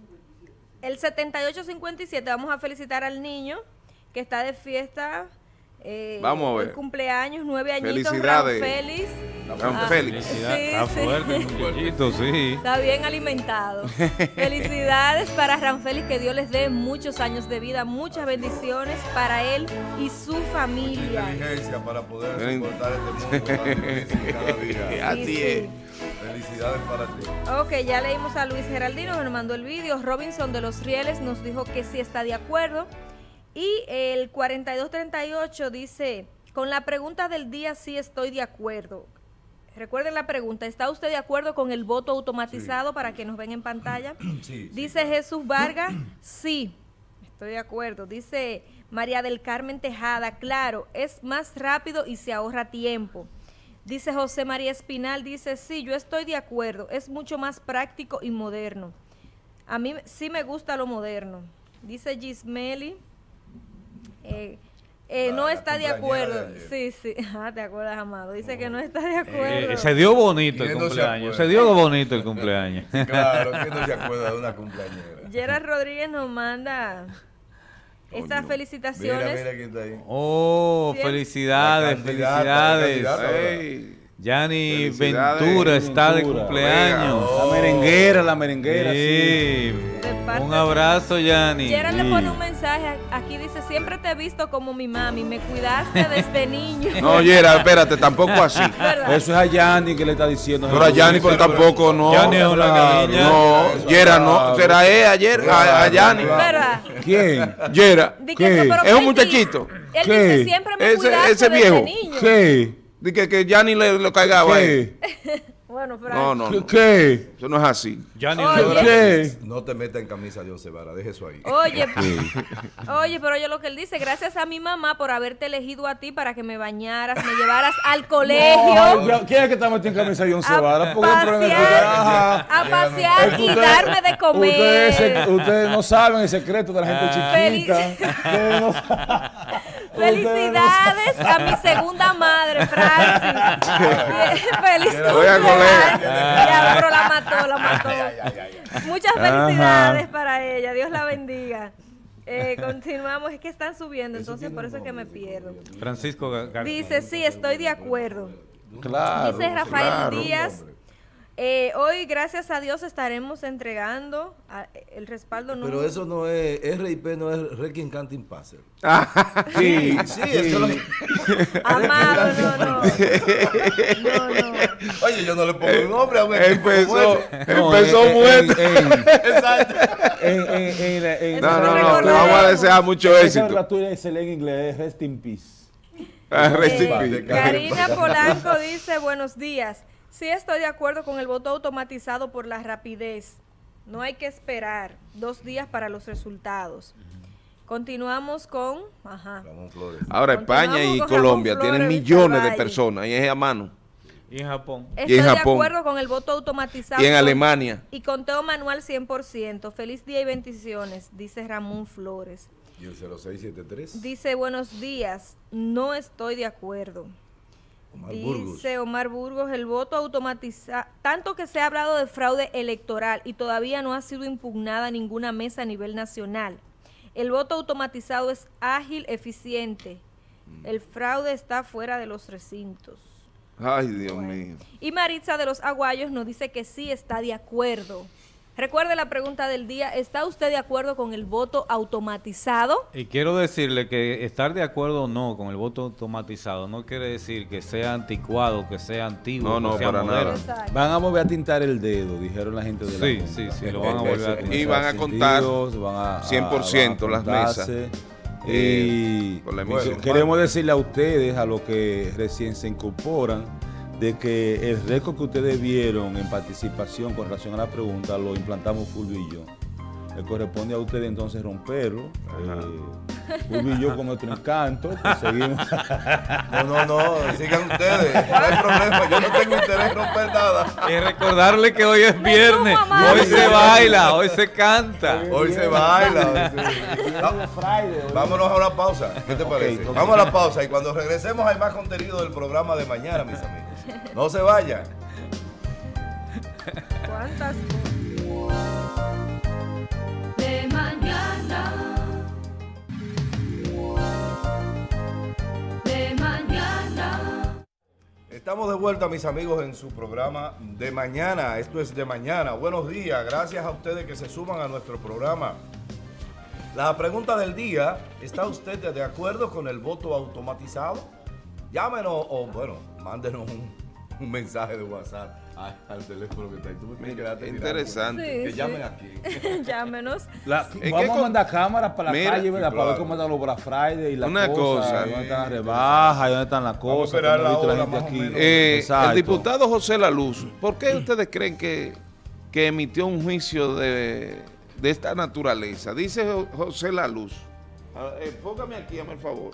El setenta y ocho cincuenta y siete, vamos a felicitar al niño que está de fiesta Eh, Vamos a ver. hoy cumpleaños, nueve añitos, Felicidades. Félix. Ran Félix. Felicidad, Sí, está sí. fuerte el muchachito, sí. Está bien alimentado. Felicidades para Ranfélix, que Dios les dé muchos años de vida, muchas bendiciones para él y su familia. Inteligencia para poder Ven. soportar este mundo tan difícil cada día. Así Sí, es. sí. Felicidades para ti. Ok, ya leímos a Luis Geraldino, que nos mandó el vídeo. Robinson de los Rieles nos dijo que sí está de acuerdo. Y el cuarenta y dos treinta y ocho dice, con la pregunta del día sí estoy de acuerdo. Recuerden la pregunta, ¿está usted de acuerdo con el voto automatizado para que nos ven en pantalla? Sí, Dice Jesús Vargas, sí, estoy de acuerdo. Dice María del Carmen Tejada, claro, es más rápido y se ahorra tiempo. Dice José María Espinal, dice, sí, yo estoy de acuerdo, es mucho más práctico y moderno. A mí sí me gusta lo moderno. Dice Gismeli, eh, eh, La- no la está de cumpleañera acuerdo. de Sí, sí, ah, te acuerdas, Amado. Dice que no está de acuerdo. Eh, se dio bonito el ¿Quién no se cumpleaños. acuerda? Se dio bonito el cumpleaños. Claro, ¿quién no se acuerda de una cumpleañera? Gerard Rodríguez nos manda estas Coño. felicitaciones. Mira, mira quién está ahí. Oh, Siempre- felicidades, La candidata, la felicidades. candidata. Ey. Yani Felicidades. Ventura está de Ventura. cumpleaños. La merenguera, la merenguera, sí. Sí. De parte Un de- abrazo, Yani. Gerard Sí. le pone un mensaje aquí, dice, siempre te he visto como mi mami, me cuidaste desde niño. No, Yera, espérate, tampoco así. ¿Verdad? Eso es a Yanni que le está diciendo. Pero a Yanni, pero tampoco, no. Yanni es una Claro. niña. No, Yera, no. Será él ayer, a, a Yanni. ¿Verdad? ¿Quién? Yera. Di ¿Qué? que- pero Es un él muchachito. dice- Él ¿Qué? dice, siempre me Ese- cuidaste ese desde viejo. niño. ¿Qué? Di que, que Yanni le lo cargaba a él. ¿Qué? Bueno, pero No, no, ¿Qué? no. ¿Qué? Eso no es así. Yani Oye. ¿Qué? No te metas en camisa de once varas, deje eso ahí. Oye, oye, pero oye lo que él dice, gracias a mi mamá por haberte elegido a ti para que me bañaras, me llevaras al colegio, No, ¿quién es que está metido en camisa de once a varas? Porque el problema es que- pasear, Ajá. a pasear Es que y ustedes- darme de comer. Ustedes, se- ustedes no saben el secreto de la gente Feliz- chiquita. Ustedes no saben. Felicidades a mi segunda madre, Francis. Feliz Voy a cumpleaños. colega. Ya, pero la mató, la mató. Muchas felicidades para ella. Dios la bendiga. Eh, continuamos, es que están subiendo, entonces por eso es que me pierdo. Francisco Gar- Gar- Dice, sí, estoy de acuerdo. Claro. Dice Rafael claro. Díaz, eh, hoy gracias a Dios estaremos entregando a- el respaldo. Pero número- eso no es, R I P no es Requiem Canting Passer. Sí, Sí, eso lo... Amado, no, no. No, no. Oye, yo no le pongo un nombre a un Empezó, No, empezó en- muerto. en- en- Exacto. en- en- en- en- Eso No, no, no. recordemos. Le vamos a desear mucho Esa éxito. gratuita se lee en inglés, rest in peace. Ah, rest in Eh, peace. Karina Polanco dice, buenos días. Sí estoy de acuerdo con el voto automatizado por la rapidez. No hay que esperar dos días para los resultados. Continuamos con... Ajá. Ramón Flores. Ahora España y Continuamos con Colombia Ramón tienen Flores, millones de Valle. personas y es a mano. Y en Japón. Estoy Y en de Japón. acuerdo con el voto automatizado. Y en con- Alemania. Y conteo manual cien por ciento. Feliz día y bendiciones, dice Ramón Flores. Y el cero seis siete tres. Dice, buenos días, no estoy de acuerdo. Omar Dice Burgos. Omar Burgos, el voto automatizado, tanto que se ha hablado de fraude electoral y todavía no ha sido impugnada ninguna mesa a nivel nacional. El voto automatizado es ágil, eficiente. El fraude está fuera de los recintos. Ay, Dios mío. Y Maritza de los Aguayos nos dice que sí está de acuerdo. Recuerde la pregunta del día, ¿está usted de acuerdo con el voto automatizado? Y quiero decirle que estar de acuerdo o no con el voto automatizado no quiere decir que sea anticuado, que sea antiguo, No, no, que sea para moderno. nada. Exacto. Van a volver a tintar el dedo, dijeron la gente de la Sí, Junta. sí, sí, lo van a volver a tintar. Y van a contar Sentidos, van a- a- cien por ciento van a las mesas. contarse. Eh, Y por la bueno, emisión. queremos decirle a ustedes, a los que recién se incorporan, de que el récord que ustedes vieron en participación con relación a la pregunta lo implantamos Fulvio y yo. Le corresponde a ustedes entonces romperlo. Eh, Fulvio y yo con nuestro encanto, pues seguimos. No, no, no, sigan ustedes. No hay problema, yo no tengo interés en romper nada. Y recordarle que hoy es viernes, mamá. hoy se baila, hoy se canta. Hoy se baila. hoy se- Va- Vámonos a una pausa. ¿Qué te parece? ok. Vamos a la pausa y cuando regresemos hay más contenido del programa de mañana, mis amigos. No se vayan. ¿Cuántas? De mañana. Estamos de vuelta, mis amigos, en su programa de mañana. Esto es de mañana. Buenos días. Gracias a ustedes que se suman a nuestro programa. La pregunta del día, ¿está usted de acuerdo con el voto automatizado? Llámenos o, bueno, mándenos un, un mensaje de WhatsApp al, al teléfono que está ahí. Tú me tienes que darte Interesante. Sí, que sí. llamen aquí. Llámenos. La- ¿En vamos qué a con- mandar cámaras para la Mira, calle, ¿verdad? sí, Para ver claro. cómo están los Black Friday y las Una cosas. cosa. Dónde están las Sí, rebajas, y dónde están las Vamos a cosas. esperar cómo la viste hora gente más o aquí. menos. Eh, Exacto. el diputado José Laluz, ¿por qué ustedes creen que, que emitió un juicio de, de esta naturaleza? Dice Jo- José Laluz. Ah, eh, póngame aquí, hazme el favor.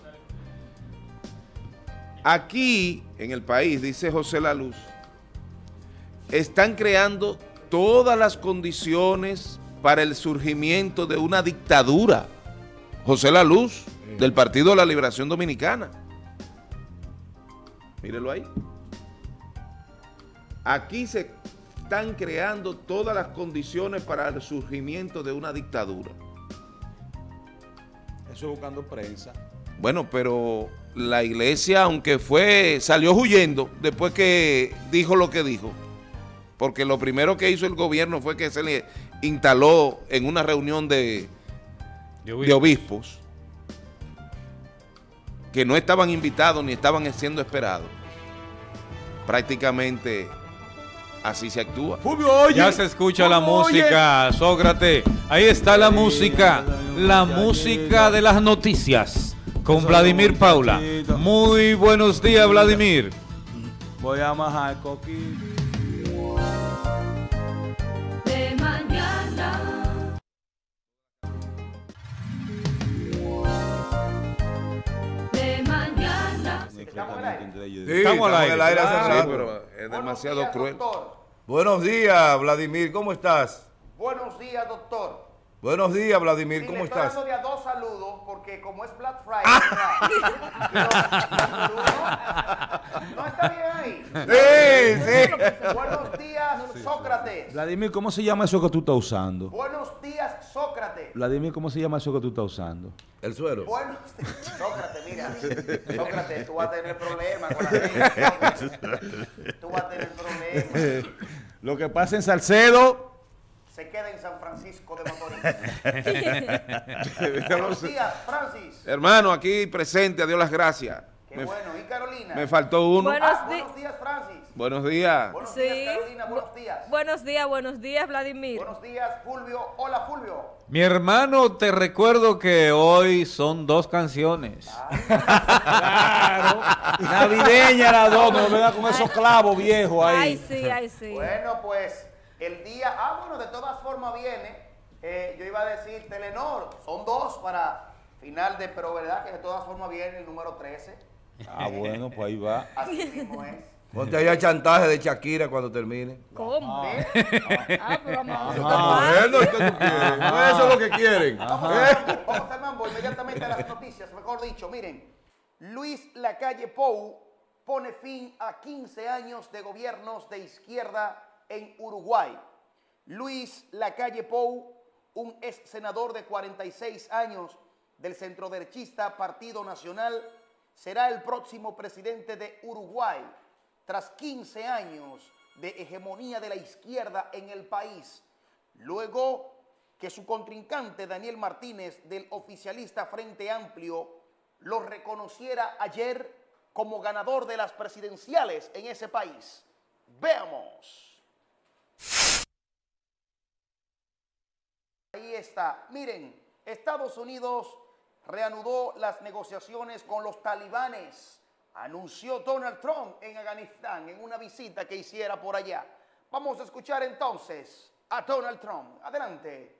Aquí, en el país, dice José Laluz, están creando todas las condiciones para el surgimiento de una dictadura. José Laluz, del Partido de la Liberación Dominicana. Mírelo ahí. Aquí se están creando todas las condiciones para el surgimiento de una dictadura. Eso buscando prensa. Bueno, pero la iglesia, aunque fue, salió huyendo después que dijo lo que dijo, porque lo primero que hizo el gobierno fue que se le instaló en una reunión de, de obispos que no estaban invitados ni estaban siendo esperados. Prácticamente así se actúa. Fulvio, oye. Ya se escucha la Fulvio, oye. música, Sócrates. Ahí está la música, la música de las noticias con Eso Vladimir es un Paula. muchachito. Muy buenos días, Vladimir. Voy a majar coquito. De mañana. De mañana. Estamos al aire. Sí, Estamos al aire. hace Sí, rato. pero es demasiado cruel. Buenos días, Vladimir, ¿cómo estás? Buenos días, doctor. Buenos días, Vladimir, Sí, ¿cómo le estoy estás? dando de a dos saludos porque como es Black Friday, ¿verdad? Quiero- ¿No está bien ahí? Sí, sí. Buenos días, Sócrates. Vladimir, ¿cómo se llama eso que tú estás usando? Buenos días, Sócrates. Vladimir, ¿cómo se llama eso que tú estás usando? El suelo. Buenos Sócrates, mira. Sócrates, tú vas a tener problemas con la gente. Sócrates. Tú vas a tener problemas. Lo que pasa en Salcedo. Se queda en San Francisco de Macorís. Buenos días, Francis. Hermano, aquí presente, a Dios las gracias. Qué Me, bueno. ¿Y Carolina? me faltó uno. Buenos Ah, di- buenos días, Francis. Buenos días. Buenos Sí. días, Carolina. Buenos días. Buenos días, buenos días, Vladimir. Buenos días, Fulvio. Hola, Fulvio. Mi hermano, te recuerdo que hoy son dos canciones. Claro. Navideña la dos, no venga con esos clavos viejos ahí. Ay, sí, ay, sí. Bueno, pues el día. Ah, bueno, de todas formas viene. eh, yo iba a decir Telenor. Son dos para final de. Pero verdad que de todas formas viene el número trece. Ah, bueno, pues ahí va. Así mismo es. Ponte allá chantaje de Shakira cuando termine. ¿Cómo? ¿Eh? Ah, pero vamos Eso a está bueno, ¿y qué tú quieres? No, eso es lo que quieren. Vamos ¿Eh? al mambo, vamos al mambo, inmediatamente a las noticias. Mejor dicho, miren. Luis Lacalle Pou pone fin a quince años de gobiernos de izquierda en Uruguay. Luis Lacalle Pou, un ex senador de cuarenta y seis años del centroderechista Partido Nacional, será el próximo presidente de Uruguay tras quince años de hegemonía de la izquierda en el país, luego que su contrincante Daniel Martínez del oficialista Frente Amplio lo reconociera ayer como ganador de las presidenciales en ese país. Veamos. Ahí está. Miren, Estados Unidos reanudó las negociaciones con los talibanes, anunció Donald Trump en Afganistán en una visita que hiciera por allá. Vamos a escuchar entonces a Donald Trump. Adelante.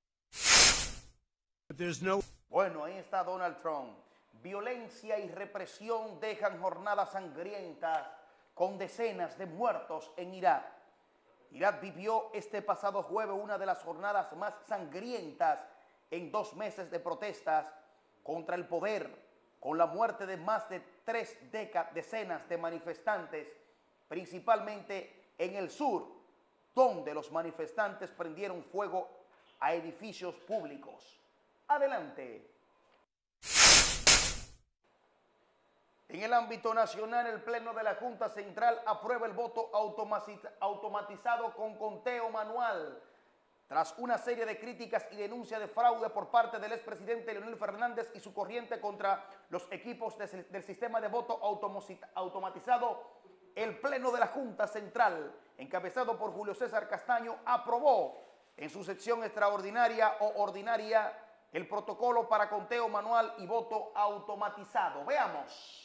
Bueno, ahí está Donald Trump. Violencia y represión dejan jornadas sangrientas con decenas de muertos en Irak. Irak vivió este pasado jueves una de las jornadas más sangrientas en dos meses de protestas contra el poder, con la muerte de más de tres decenas de manifestantes, principalmente en el sur, donde los manifestantes prendieron fuego a edificios públicos. Adelante. En el ámbito nacional, el Pleno de la Junta Central aprueba el voto automatizado con conteo manual. Tras una serie de críticas y denuncias de fraude por parte del expresidente Leonel Fernández y su corriente contra los equipos de, del sistema de voto automatizado, el Pleno de la Junta Central, encabezado por Julio César Castaño, aprobó en su sección extraordinaria o ordinaria el protocolo para conteo manual y voto automatizado. Veamos.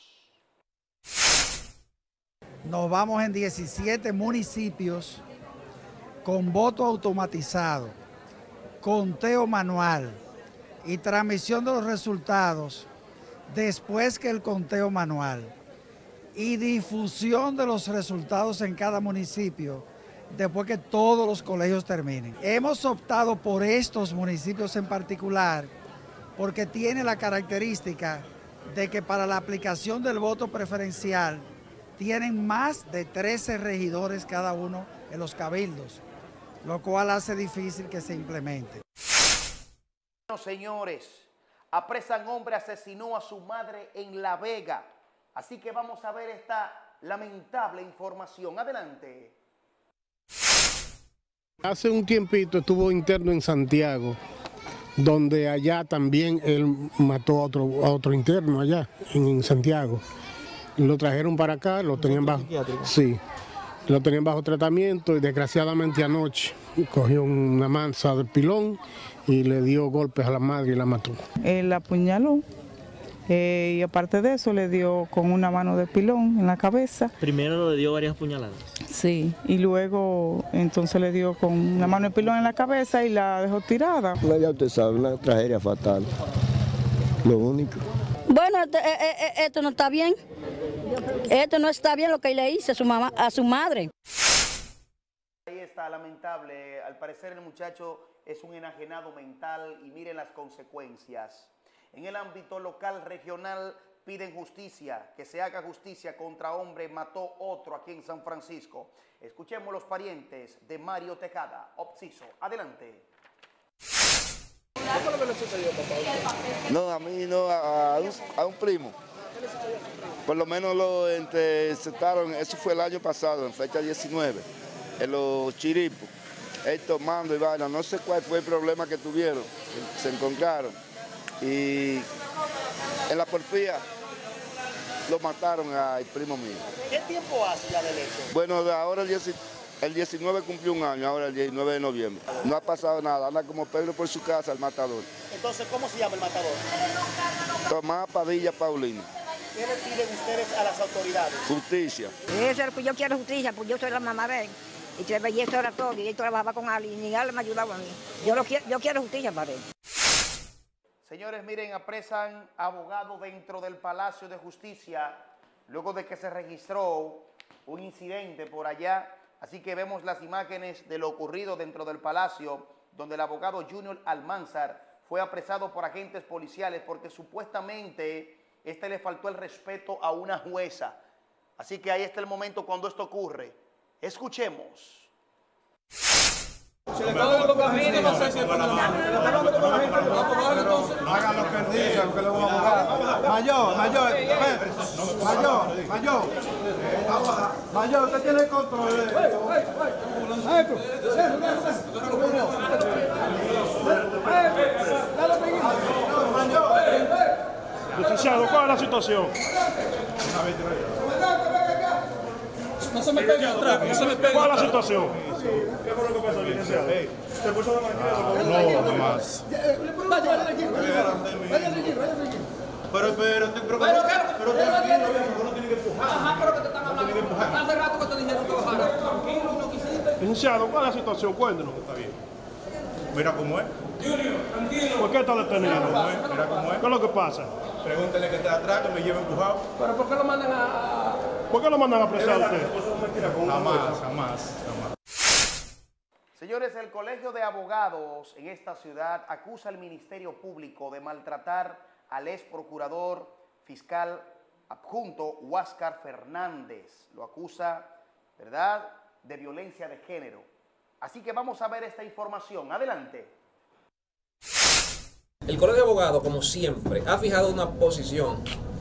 Nos vamos en diecisiete municipios con voto automatizado, conteo manual y transmisión de los resultados después que el conteo manual y difusión de los resultados en cada municipio después que todos los colegios terminen. Hemos optado por estos municipios en particular porque tiene la característica de que para la aplicación del voto preferencial tienen más de trece regidores cada uno en los cabildos, lo cual hace difícil que se implemente. Señores, apresan hombre asesinó a su madre en La Vega. Así que vamos a ver esta lamentable información. Adelante. Hace un tiempito estuvo interno en Santiago, donde allá también él mató a otro, a otro interno allá en, en Santiago. Lo trajeron para acá, lo tenían bajo, sí, lo tenían bajo tratamiento y desgraciadamente anoche cogió una mansa del pilón y le dio golpes a la madre y la mató. Él la apuñaló eh, y aparte de eso le dio con una mano de pilón en la cabeza. Primero le dio varias puñaladas. Sí, y luego entonces le dio con una mano de pilón en la cabeza y la dejó tirada. No, ya usted sabe, una tragedia fatal, lo único. Bueno, esto, esto no está bien. Esto no está bien lo que le hizo a su mamá, a su madre. Ahí está, lamentable. Al parecer el muchacho es un enajenado mental y miren las consecuencias. En el ámbito local, regional, piden justicia, que se haga justicia contra hombre mató otro aquí en San Francisco. Escuchemos los parientes de Mario Tejada, Obsiso. Adelante. ¿Qué fue lo que le sucedió, papá? No, a mí no, a, a, un, a un primo. Por lo menos lo interceptaron, eso fue el año pasado, en fecha diecinueve, en los Chiripos, él tomando y vaina, no sé cuál fue el problema que tuvieron, se encontraron y en la porfía lo mataron al primo mío. ¿Qué tiempo hace ya del hecho? Bueno, ahora el diecinueve, el diecinueve cumplió un año, ahora el diecinueve de noviembre. No ha pasado nada, anda como Pedro por su casa el matador. Entonces, ¿cómo se llama el matador? Tomás Padilla Paulino. ¿Qué le piden ustedes a las autoridades? Justicia. Eso, pues yo quiero justicia, pues yo soy la mamá de él. Y yo veía eso era todo, y él trabajaba con alguien, y ni él me ayudaba a mí. Yo, lo quiero, yo quiero justicia para él. Señores, miren, apresan abogado dentro del Palacio de Justicia, luego de que se registró un incidente por allá. Así que vemos las imágenes de lo ocurrido dentro del Palacio, donde el abogado Junior Almanzar fue apresado por agentes policiales porque supuestamente este le faltó el respeto a una jueza. Así que ahí está el momento cuando esto ocurre. Escuchemos. Se le está dando camino, no sé si es por la mano. Se le está dando con la gente. No hagan lo que él dice, que le vamos a abogar. Mayor, mayor, mayor, mayor. Mayor, usted tiene el control. Licenciado, ¿cuál es la situación? No se me pegue atrás, no se me pegue. ¿Cuál es la situación? ¿Qué fue lo que pasó, licenciado? ¿Se puso de manera? No, más. Vaya, vaya allí, vaya allí, vaya allí. Pero, pero, pero, pero, pero, no tiene que empujar. Ajá, pero que te están hablando. Hace rato que te dijeron que bajara. Tranquilo, no quisiste. Licenciado, ¿cuál es la situación? Cuéntanos. Está bien. Mira cómo es. Junior, tranquilo. ¿Por qué está detenido? Mira cómo es, mira cómo es. ¿Qué es lo que pasa? Pregúntele que está atrás, que me lleve empujado. ¿Pero por qué lo mandan a...? ¿Por qué lo mandan a apresar a usted? Jamás, jamás, jamás. Señores, el Colegio de Abogados en esta ciudad acusa al Ministerio Público de maltratar al ex procurador fiscal adjunto Huáscar Fernández. Lo acusa, ¿verdad?, de violencia de género. Así que vamos a ver esta información. Adelante. El Colegio de Abogados, como siempre, ha fijado una posición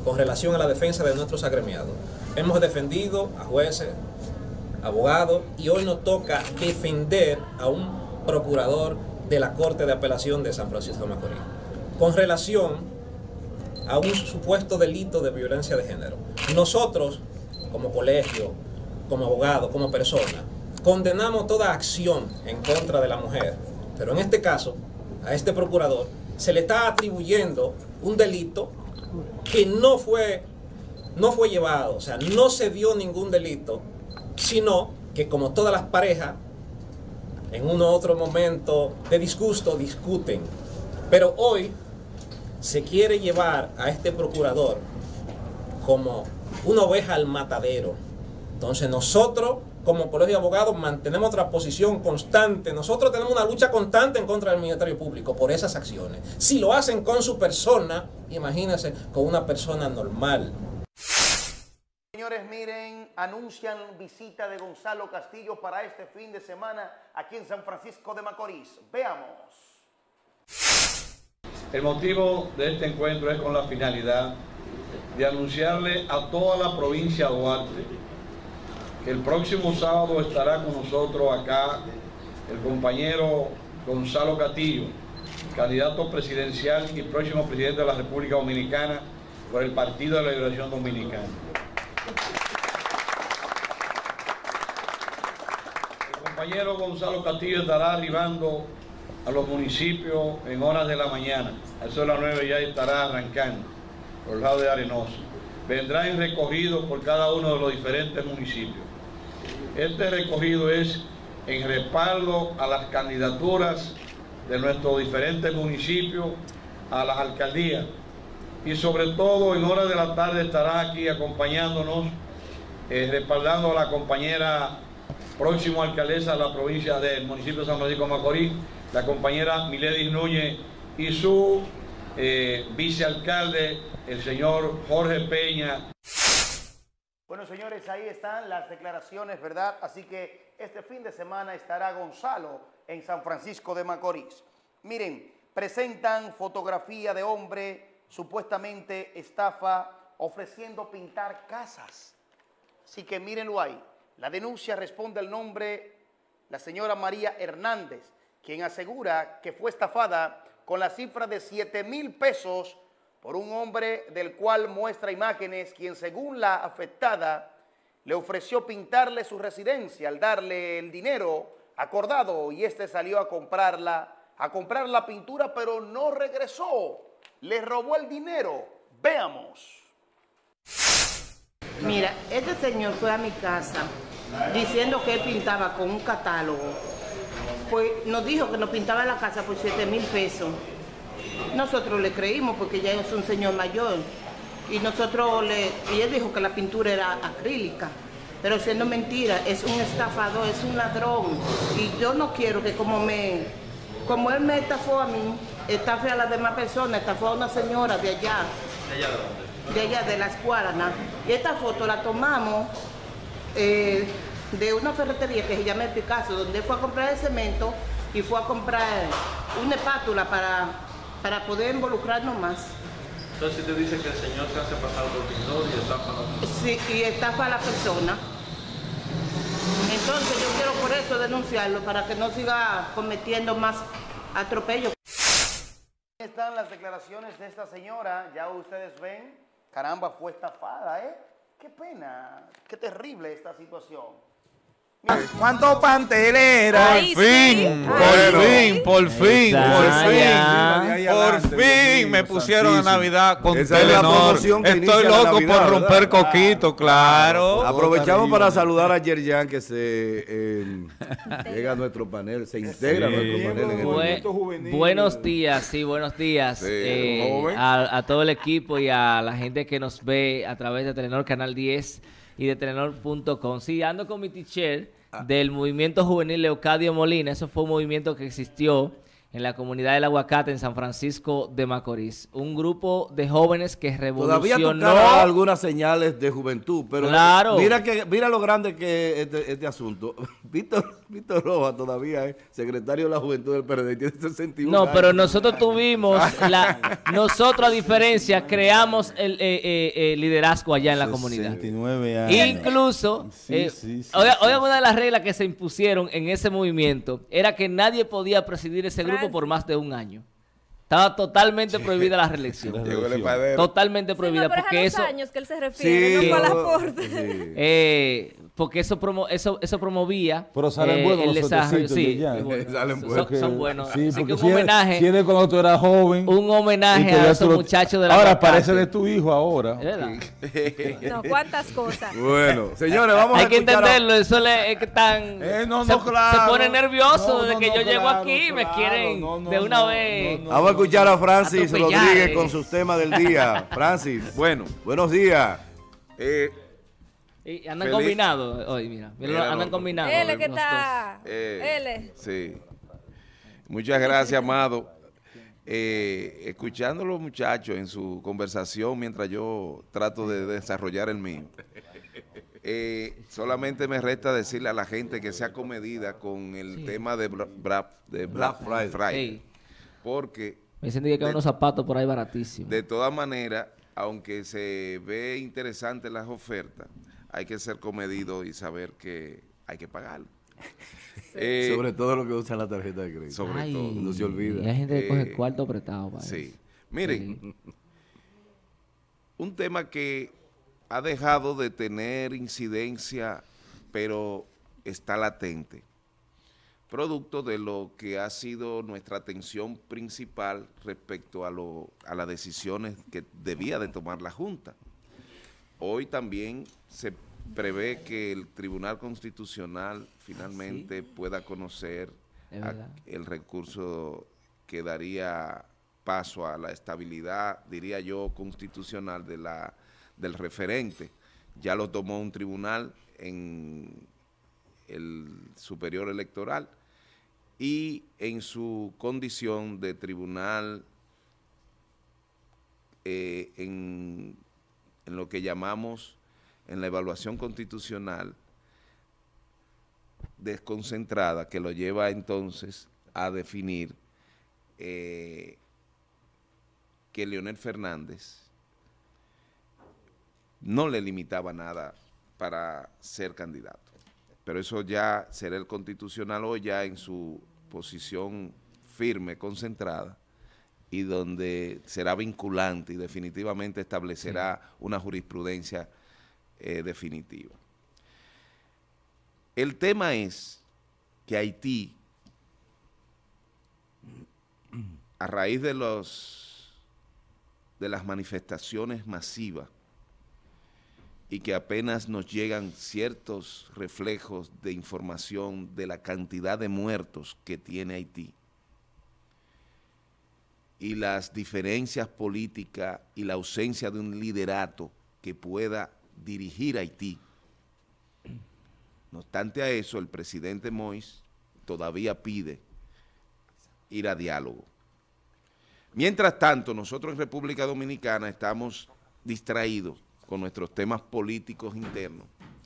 con relación a la defensa de nuestros agremiados. Hemos defendido a jueces, abogados, y hoy nos toca defender a un procurador de la Corte de Apelación de San Francisco de Macorís con relación a un supuesto delito de violencia de género. Nosotros, como colegio, como abogado, como persona, condenamos toda acción en contra de la mujer, pero en este caso, a este procurador se le está atribuyendo un delito que no fue, no fue llevado, o sea, no se dio ningún delito, sino que como todas las parejas, en uno u otro momento de disgusto discuten. Pero hoy se quiere llevar a este procurador como una oveja al matadero. Entonces nosotros, como colegio de abogados, mantenemos otra posición constante. Nosotros tenemos una lucha constante en contra del Ministerio Público por esas acciones. Si lo hacen con su persona, imagínense con una persona normal. Señores, miren, anuncian visita de Gonzalo Castillo para este fin de semana aquí en San Francisco de Macorís. Veamos. El motivo de este encuentro es con la finalidad de anunciarle a toda la provincia de Duarte que el próximo sábado estará con nosotros acá el compañero Gonzalo Castillo, candidato presidencial y próximo presidente de la República Dominicana por el Partido de la Liberación Dominicana. El compañero Gonzalo Castillo estará arribando a los municipios en horas de la mañana. A eso de las nueve ya estará arrancando por el lado de Arenoso. Vendrá en recorrido por cada uno de los diferentes municipios. Este recorrido es en respaldo a las candidaturas de nuestros diferentes municipios a las alcaldías. Y sobre todo en horas de la tarde estará aquí acompañándonos, eh, respaldando a la compañera próxima alcaldesa de la provincia del municipio de San Francisco de Macorís, la compañera Miledis Núñez, y su eh, vicealcalde, el señor Jorge Peña. Bueno, señores, ahí están las declaraciones, ¿verdad? Así que este fin de semana estará Gonzalo en San Francisco de Macorís. Miren, presentan fotografía de hombre supuestamente estafa ofreciendo pintar casas. Así que mírenlo ahí. La denuncia responde al nombre la señora María Hernández, quien asegura que fue estafada con la cifra de siete mil pesos por un hombre del cual muestra imágenes, quien según la afectada le ofreció pintarle su residencia al darle el dinero acordado, y este salió a comprarla, a comprar la pintura, pero no regresó. Le robó el dinero. Veamos. Mira, este señor fue a mi casa diciendo que él pintaba con un catálogo. Pues nos dijo que nos pintaba la casa por siete mil pesos. Nosotros le creímos porque ya es un señor mayor. Y nosotros le, y él dijo que la pintura era acrílica. Pero siendo mentira, es un estafador, es un ladrón. Y yo no quiero que como me, como él me estafó a mí, estafe a las demás personas, estafó a una señora de allá. ¿De allá de dónde? De allá, de Las Guaranas. Y esta foto la tomamos eh, de una ferretería que se llama El Picasso, donde fue a comprar el cemento y fue a comprar una espátula para, para poder involucrarnos más. Entonces te dice que el señor se hace pasar por pintor y estafa a la persona. Sí, y estafa a la persona. Entonces yo quiero por eso denunciarlo, para que no siga cometiendo más atropellos. Están las declaraciones de esta señora, ya ustedes ven, caramba, fue estafada, ¿eh? Qué pena, qué terrible esta situación. ¿Cuántos panteleras? Por fin, por fin, por fin, por fin, por fin me pusieron a Navidad con Telenor. Estoy loco por romper coquito, claro. Aprovechamos para saludar a Yerjan, que se eh, llega a nuestro panel, se integra sí. a nuestro panel en el Bu juvenil. Buenos días, sí, buenos días sí, eh, a, a todo el equipo y a la gente que nos ve a través de Telenor Canal diez y de Telenor punto com. Sí, ando con mi teacher del movimiento juvenil Leocadio Molina. Eso fue un movimiento que existió en la comunidad del Aguacate en San Francisco de Macorís. Un grupo de jóvenes que Todavía revolucionó... tocará algunas señales de juventud, pero Claro. mira que mira lo grande que es este, este asunto. Víctor, Víctor Rojas todavía es secretario de la Juventud del P R D, tiene sesenta y uno No, años. pero nosotros tuvimos, la, nosotros a diferencia, creamos el eh, eh, eh, liderazgo allá en la comunidad. sesenta y nueve años. Incluso, Sí, eh, sí, sí, oiga, sí. oiga, una de las reglas que se impusieron en ese movimiento era que nadie podía presidir ese grupo por más de un año. Estaba totalmente prohibida la reelección. Llegó el espadero. Totalmente Sí, prohibida, no, pero es a porque los eso... años que él se refiere, Sí. no fue a la corte. Eh, porque eso promo, eso eso promovía Pero salen eh, buenos el los desarrollo, suertecitos sí, de allá. muy buenos. Salen Son- buenos. son, son buenos. Sí, Así porque que un si eres- homenaje, si eres cuando tú eras joven. un homenaje y a todavía esos tú lo- muchachos de la Ahora Aguacate. parece de tu hijo ahora. Es verdad. No, cuántas cosas. Bueno, señores, vamos Hay a que escuchar a- entenderlo, eso le, es que tan, Eh, no, se, no, claro. se pone nervioso No, desde no, que no, yo llego claro, aquí, me claro, quieren no, no, de una no, vez. no, no. Vamos a escuchar a Francis Atropellar, Rodríguez eh. con sus temas del día. Francis, Bueno, buenos días. eh, Y andan Feliz. combinados hoy, mira, mira, Mira, andan no, combinados. Él es que los está... Eh, Él. Sí. Muchas gracias, Amado. Eh, escuchando a los muchachos en su conversación mientras yo trato de desarrollar el mío. Eh, solamente me resta decirle a la gente que sea comedida con el Sí. tema de, Bra- Bra- de Black Black Friday. Sí. Porque Me dicen que hay de- unos zapatos por ahí baratísimos. de todas maneras, aunque se ve interesante las ofertas, hay que ser comedido y saber que hay que pagarlo. Eh, Sobre todo lo que usan la tarjeta de crédito. sobre Ay, todo. No se olvida. y hay gente que coge Eh, cuarto apretado. para Sí. eso. Miren, un tema que ha dejado de tener incidencia, pero está latente, producto de lo que ha sido nuestra atención principal respecto a, lo, a las decisiones que debía de tomar la Junta. Hoy también se prevé que el Tribunal Constitucional finalmente pueda conocer Es a- verdad. el recurso que daría paso a la estabilidad, diría yo, constitucional de la, del referente. Ya lo tomó un tribunal en el Superior Electoral y en su condición de tribunal eh, en, en lo que llamamos en la evaluación constitucional desconcentrada, que lo lleva entonces a definir eh, que Leonel Fernández no le limitaba nada para ser candidato. Pero eso ya será el Constitucional hoy ya en su posición firme, concentrada, y donde será vinculante y definitivamente establecerá sí. una jurisprudencia eh, definitiva. El tema es que Haití, a raíz de los de las manifestaciones masivas y que apenas nos llegan ciertos reflejos de información de la cantidad de muertos que tiene Haití y las diferencias políticas y la ausencia de un liderato que pueda dirigir Haití. No obstante a eso, el presidente Moïse todavía pide ir a diálogo. Mientras tanto, nosotros en República Dominicana estamos distraídos con nuestros temas políticos internos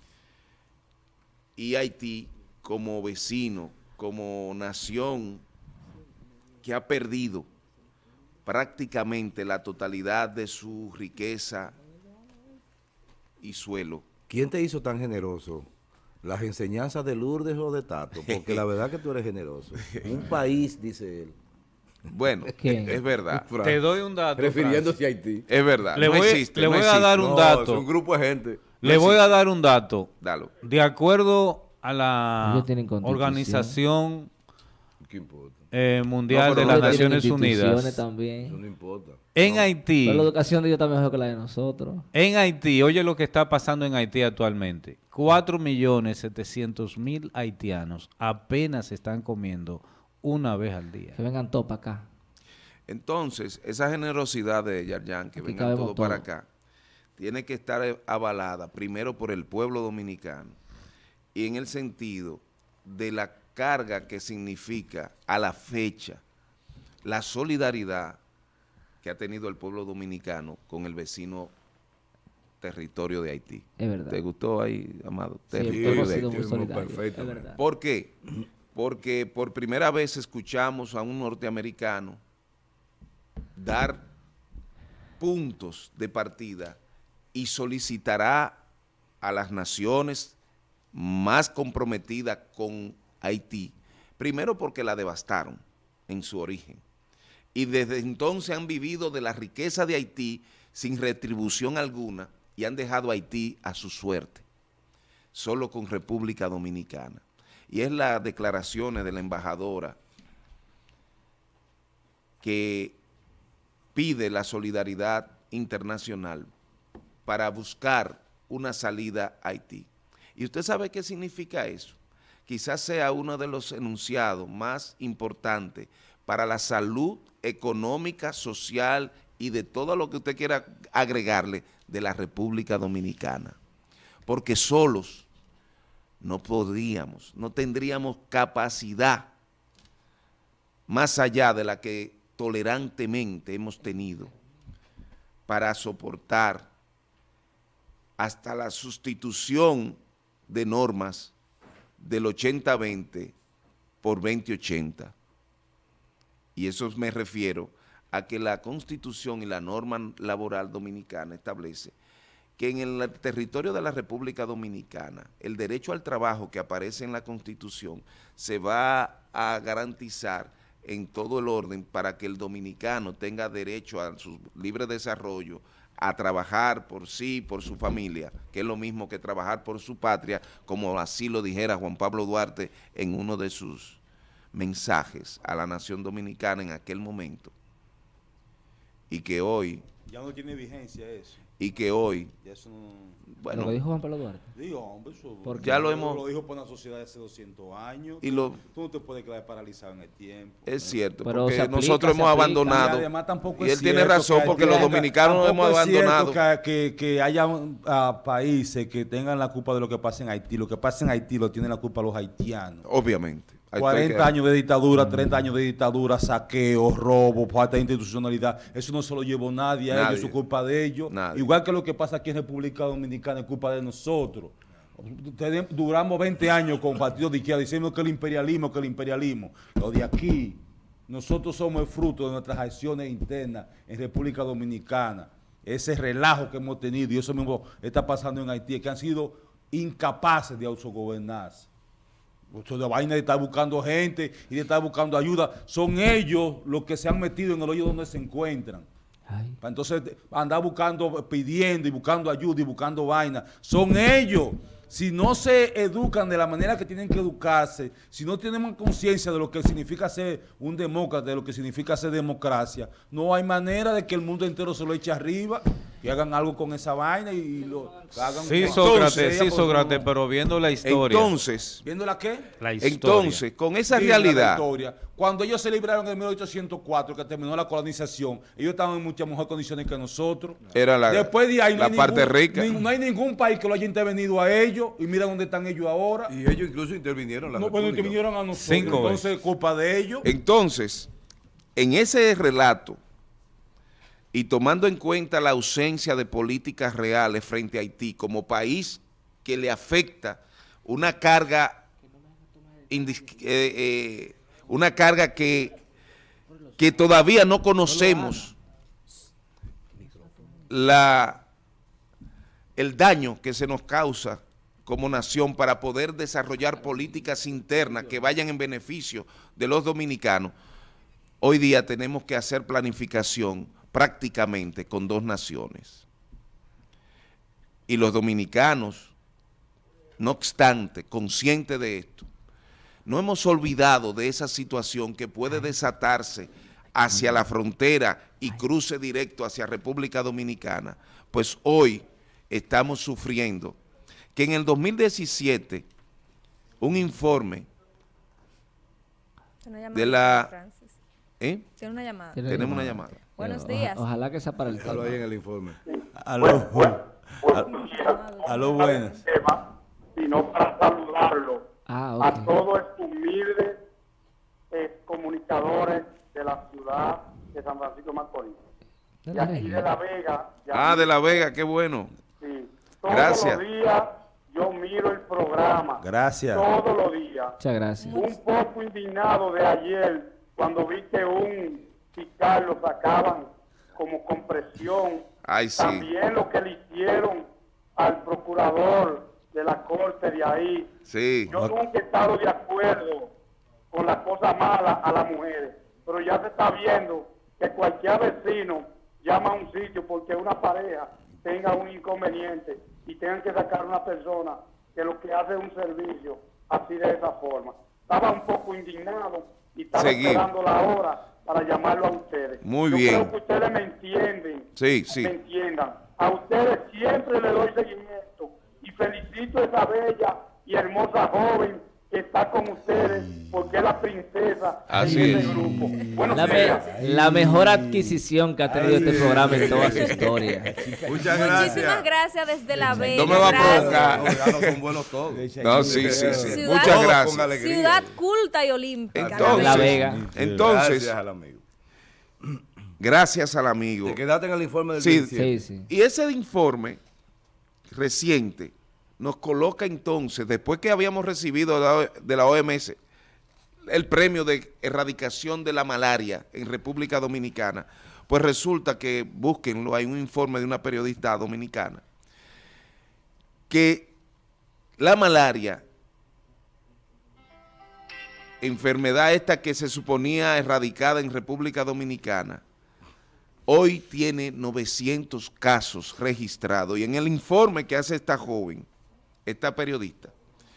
y Haití como vecino, como nación que ha perdido prácticamente la totalidad de su riqueza y suelo. ¿Quién te hizo tan generoso? ¿Las enseñanzas de Lourdes o de Tato? Porque la verdad que tú eres generoso. Un país, dice él. Bueno, ¿Qué? es verdad. Te doy un dato. Refiriéndose Francis. a Haití. Es verdad. Le no voy, existe. le no voy existe. a dar un No, dato. es un grupo de gente. Le No voy a existe. dar un dato. Dalo. De acuerdo a la Ellos tienen constitución. Organización ¿Qué importa? eh, Mundial No, pero de las Ellos tienen Naciones instituciones Unidas, también. Eso no importa. en No. Haití, Pero la educación de ellos está mejor que la de nosotros. en Haití, oye lo que está pasando en Haití actualmente. cuatro millones setecientos mil haitianos apenas están comiendo una vez al día. Que vengan todos para acá. Entonces, esa generosidad de Yarjan, que Aquí vengan cabemos todos para todos. acá, tiene que estar avalada primero por el pueblo dominicano y en el sentido de la carga que significa a la fecha la solidaridad que ha tenido el pueblo dominicano con el vecino territorio de Haití. Es verdad. ¿Te gustó ahí, Amado? Sí, Territorio hemos de sido Haití. muy solidarios. Perfecto. Es verdad. ¿Por qué? Porque por primera vez escuchamos a un norteamericano dar puntos de partida y solicitará a las naciones más comprometidas con Haití, primero porque la devastaron en su origen, y desde entonces han vivido de la riqueza de Haití sin retribución alguna y han dejado a Haití a su suerte, solo con República Dominicana. Y es las declaraciones de la embajadora que pide la solidaridad internacional para buscar una salida a Haití. ¿Y usted sabe qué significa eso? Quizás sea uno de los enunciados más importantes para la salud económica, social y de todo lo que usted quiera agregarle de la República Dominicana. Porque solos no podríamos, no tendríamos capacidad más allá de la que tolerantemente hemos tenido para soportar hasta la sustitución de normas del ochenta veinte por veinte ochenta. Y eso me refiero a que la Constitución y la norma laboral dominicana establece que en el territorio de la República Dominicana el derecho al trabajo que aparece en la Constitución se va a garantizar en todo el orden para que el dominicano tenga derecho a su libre desarrollo, a trabajar por sí, por su familia, que es lo mismo que trabajar por su patria, como así lo dijera Juan Pablo Duarte en uno de sus mensajes a la nación dominicana en aquel momento, y que hoy... Ya no tiene vigencia eso. Y que hoy... Ya eso no... Bueno, ¿Lo dijo Juan Pablo Duarte? Digo, hombre, eso... Porque ya lo hemos... Lo dijo por una sociedad de hace doscientos años. Y lo, tú no te puedes quedar paralizado en el tiempo. Es cierto, pero porque aplica, nosotros hemos abandonado. Y además tampoco y es él tiene razón, porque los dominicanos hemos abandonado. Que, que, que haya uh, países que tengan la culpa de lo que pasa en Haití. Lo que pasa en Haití lo tienen la culpa los haitianos. Obviamente. cuarenta años de dictadura, treinta años de dictadura, saqueo, robo, falta de institucionalidad. Eso no se lo llevó nadie a ellos, es culpa de ellos. Nadie. Igual que lo que pasa aquí en República Dominicana es culpa de nosotros. Duramos veinte años con partidos de izquierda diciendo que el imperialismo, que el imperialismo. Lo de aquí, nosotros somos el fruto de nuestras acciones internas en República Dominicana. Ese relajo que hemos tenido, y eso mismo está pasando en Haití, que han sido incapaces de autogobernarse. Mucho de vaina de estar buscando gente y de estar buscando ayuda. Son ellos los que se han metido en el hoyo donde se encuentran. Ay. Entonces, andar buscando, pidiendo y buscando ayuda y buscando vaina. Son ellos. Si no se educan de la manera que tienen que educarse, si no tenemos conciencia de lo que significa ser un demócrata, de lo que significa ser democracia, no hay manera de que el mundo entero se lo eche arriba, que hagan algo con esa vaina y lo hagan. Sí, Sócrates, sí, Sócrates, pero viendo la historia. Entonces, ¿viendo la qué? La historia. Entonces, con esa Viendo realidad. la historia. Cuando ellos se libraron en mil ochocientos cuatro, que terminó la colonización, ellos estaban en muchas mejores condiciones que nosotros. Era la, Después de ahí no la hay parte ningún, rica. ni- no hay ningún país que lo haya intervenido a ellos, y mira dónde están ellos ahora. Y ellos incluso intervinieron la No, bueno, República. intervinieron a nosotros. Cinco Entonces, culpa de ellos. Entonces, en ese relato, y tomando en cuenta la ausencia de políticas reales frente a Haití como país que le afecta una carga, indis- eh, eh, una carga que, que todavía no conocemos la, el daño que se nos causa como nación para poder desarrollar políticas internas que vayan en beneficio de los dominicanos. Hoy día tenemos que hacer planificación prácticamente con dos naciones. Y los dominicanos, no obstante, conscientes de esto, no hemos olvidado de esa situación que puede desatarse hacia la frontera y cruce directo hacia República Dominicana, pues hoy estamos sufriendo que en el dos mil diecisiete un informe de la... ¿Eh? Tiene una llamada. Tenemos una llamada. Buenos días. Ojalá que sea para el Déjalo ahí en el informe. Aló, aló, buenas. Sino para saludarlo Ah, a todos estos humildes eh, comunicadores de la ciudad de San Francisco de Macorís. Y aquí de La Vega. Ah, de La Vega, qué bueno. Sí. Todos Gracias. los días yo miro el programa. Gracias. Todos los días. Muchas gracias. Un poco indignado de ayer cuando vi que un fiscal lo sacaban como con presión. Ay, sí. También lo que le hicieron al procurador de la corte de ahí. Sí. Yo nunca he estado de acuerdo con las cosas malas a las mujeres, pero ya se está viendo que cualquier vecino llama a un sitio porque una pareja tenga un inconveniente y tengan que sacar a una persona que lo que hace es un servicio así de esa forma. Estaba un poco indignado y estaba Seguimos. esperando la hora para llamarlo a ustedes. Muy Yo bien. creo que ustedes me entienden. Sí, sí. Me entiendan. A ustedes siempre les doy seguimiento y felicito a esa bella y hermosa joven que está con ustedes porque es la princesa Así de es. ese grupo. Buenos La, días. me- la mejor adquisición que ha tenido este programa en toda su historia. Muchas Muchísimas gracias desde La Vega. No me va a Gracias. provocar. Ya no son buenos todos. No, sí, sí, sí. Ciudad- Muchas Todos gracias. con alegría. Ciudad culta y olímpica. Entonces, La Vega. Entonces, Gracias al amigo. gracias al amigo. Te quedaste en el informe del Sí, diecisiete. Sí, sí. Y ese informe reciente nos coloca entonces, después que habíamos recibido de la- de la O M S el premio de erradicación de la malaria en República Dominicana, pues resulta que, búsquenlo, hay un informe de una periodista dominicana, que la malaria, enfermedad esta que se suponía erradicada en República Dominicana, hoy tiene novecientos casos registrados. Y en el informe que hace esta joven, esta periodista,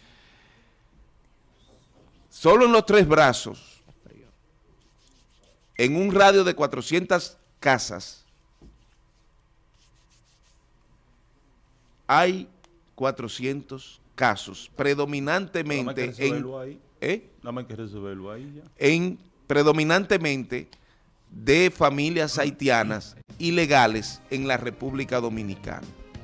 solo en los Tres Brazos, en un radio de cuatrocientas casas, hay cuatrocientos casos, predominantemente en, resolverlo ahí. ¿eh? Nada más hay que resolverlo ahí ya. en predominantemente de familias haitianas ilegales en la República Dominicana.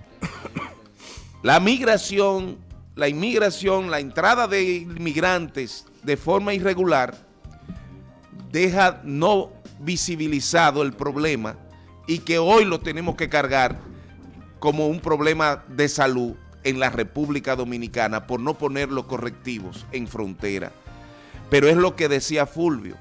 La migración, la inmigración, la entrada de inmigrantes de forma irregular deja no visibilizado el problema y que hoy lo tenemos que cargar como un problema de salud en la República Dominicana por no poner los correctivos en frontera. Pero es lo que decía Fulvio.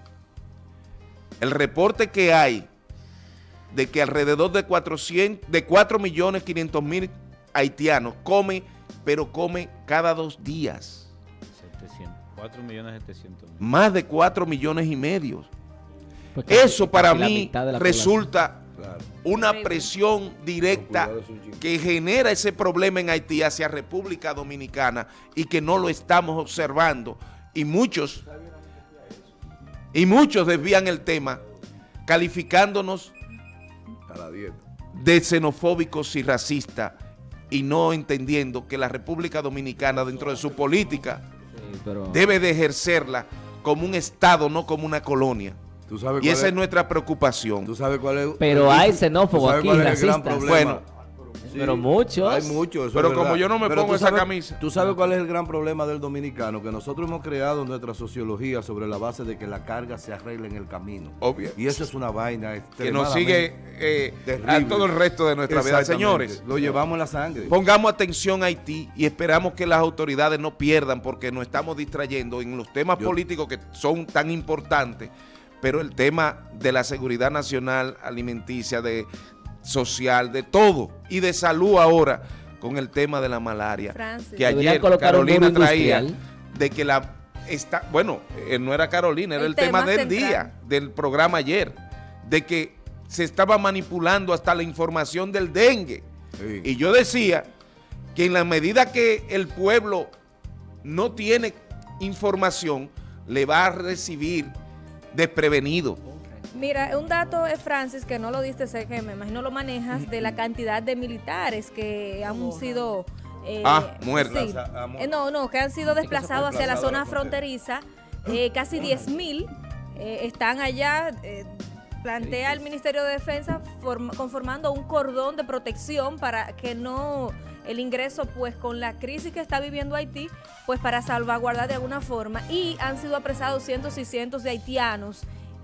El reporte que hay de que alrededor de cuatrocientos, de cuatro millones quinientos mil haitianos comen, pero comen cada dos días. setecientos, cuatro millones setecientos mil. Más de cuatro millones y medio. Pues casi- Eso para casi la mí mitad de la resulta Claro. una presión directa que genera ese problema en Haití hacia República Dominicana y que no lo estamos observando. Y muchos, y muchos desvían el tema calificándonos A la dieta. de xenofóbicos y racistas y no entendiendo que la República Dominicana dentro de su política Sí, pero- debe de ejercerla como un Estado, no como una colonia. ¿Tú sabes Y cuál esa es nuestra preocupación. ¿Tú sabes cuál es? Pero hay xenófobos ¿Tú sabes aquí, cuál es el gran racistas. problema? Bueno, Pero muchos. Hay muchos. eso Pero es como verdad. yo no me Pero pongo tú esa sabes- camisa. ¿Tú sabes cuál es el gran problema del dominicano? Que nosotros hemos creado nuestra sociología sobre la base de que la carga se arregla en el camino. Obvio. Y eso es una vaina Que nos sigue eh, a terrible. todo el resto de nuestra vida. Exactamente. Señores, Lo llevamos en la sangre. pongamos atención a Haití y esperamos que las autoridades no pierdan porque nos estamos distrayendo en los temas Yo- políticos que son tan importantes, pero el tema de la seguridad nacional, alimenticia, de social, de todo y de salud ahora con el tema de la malaria. Francis. Que Deberían ayer colocar un Carolina muro traía industrial. de que la está, bueno, eh, no era Carolina, era El el, tema, tema del central. día, del programa ayer, de que se estaba manipulando hasta la información del dengue. Sí. Y yo decía que en la medida que el pueblo no tiene información, le va a recibir desprevenido. Mira, un dato es, Francis, que no lo diste, sé que me imagino lo manejas, de la cantidad de militares que han sido... eh, Ah, muertos. sí. Eh, no, no, que han sido desplazados hacia la desplazados a zona la fronteriza. Eh, casi diez mil eh, están allá. eh, plantea el Ministerio de Defensa form- conformando un cordón de protección para que no el ingreso, pues con la crisis que está viviendo Haití, pues para salvaguardar de alguna forma. Y han sido apresados cientos y cientos de haitianos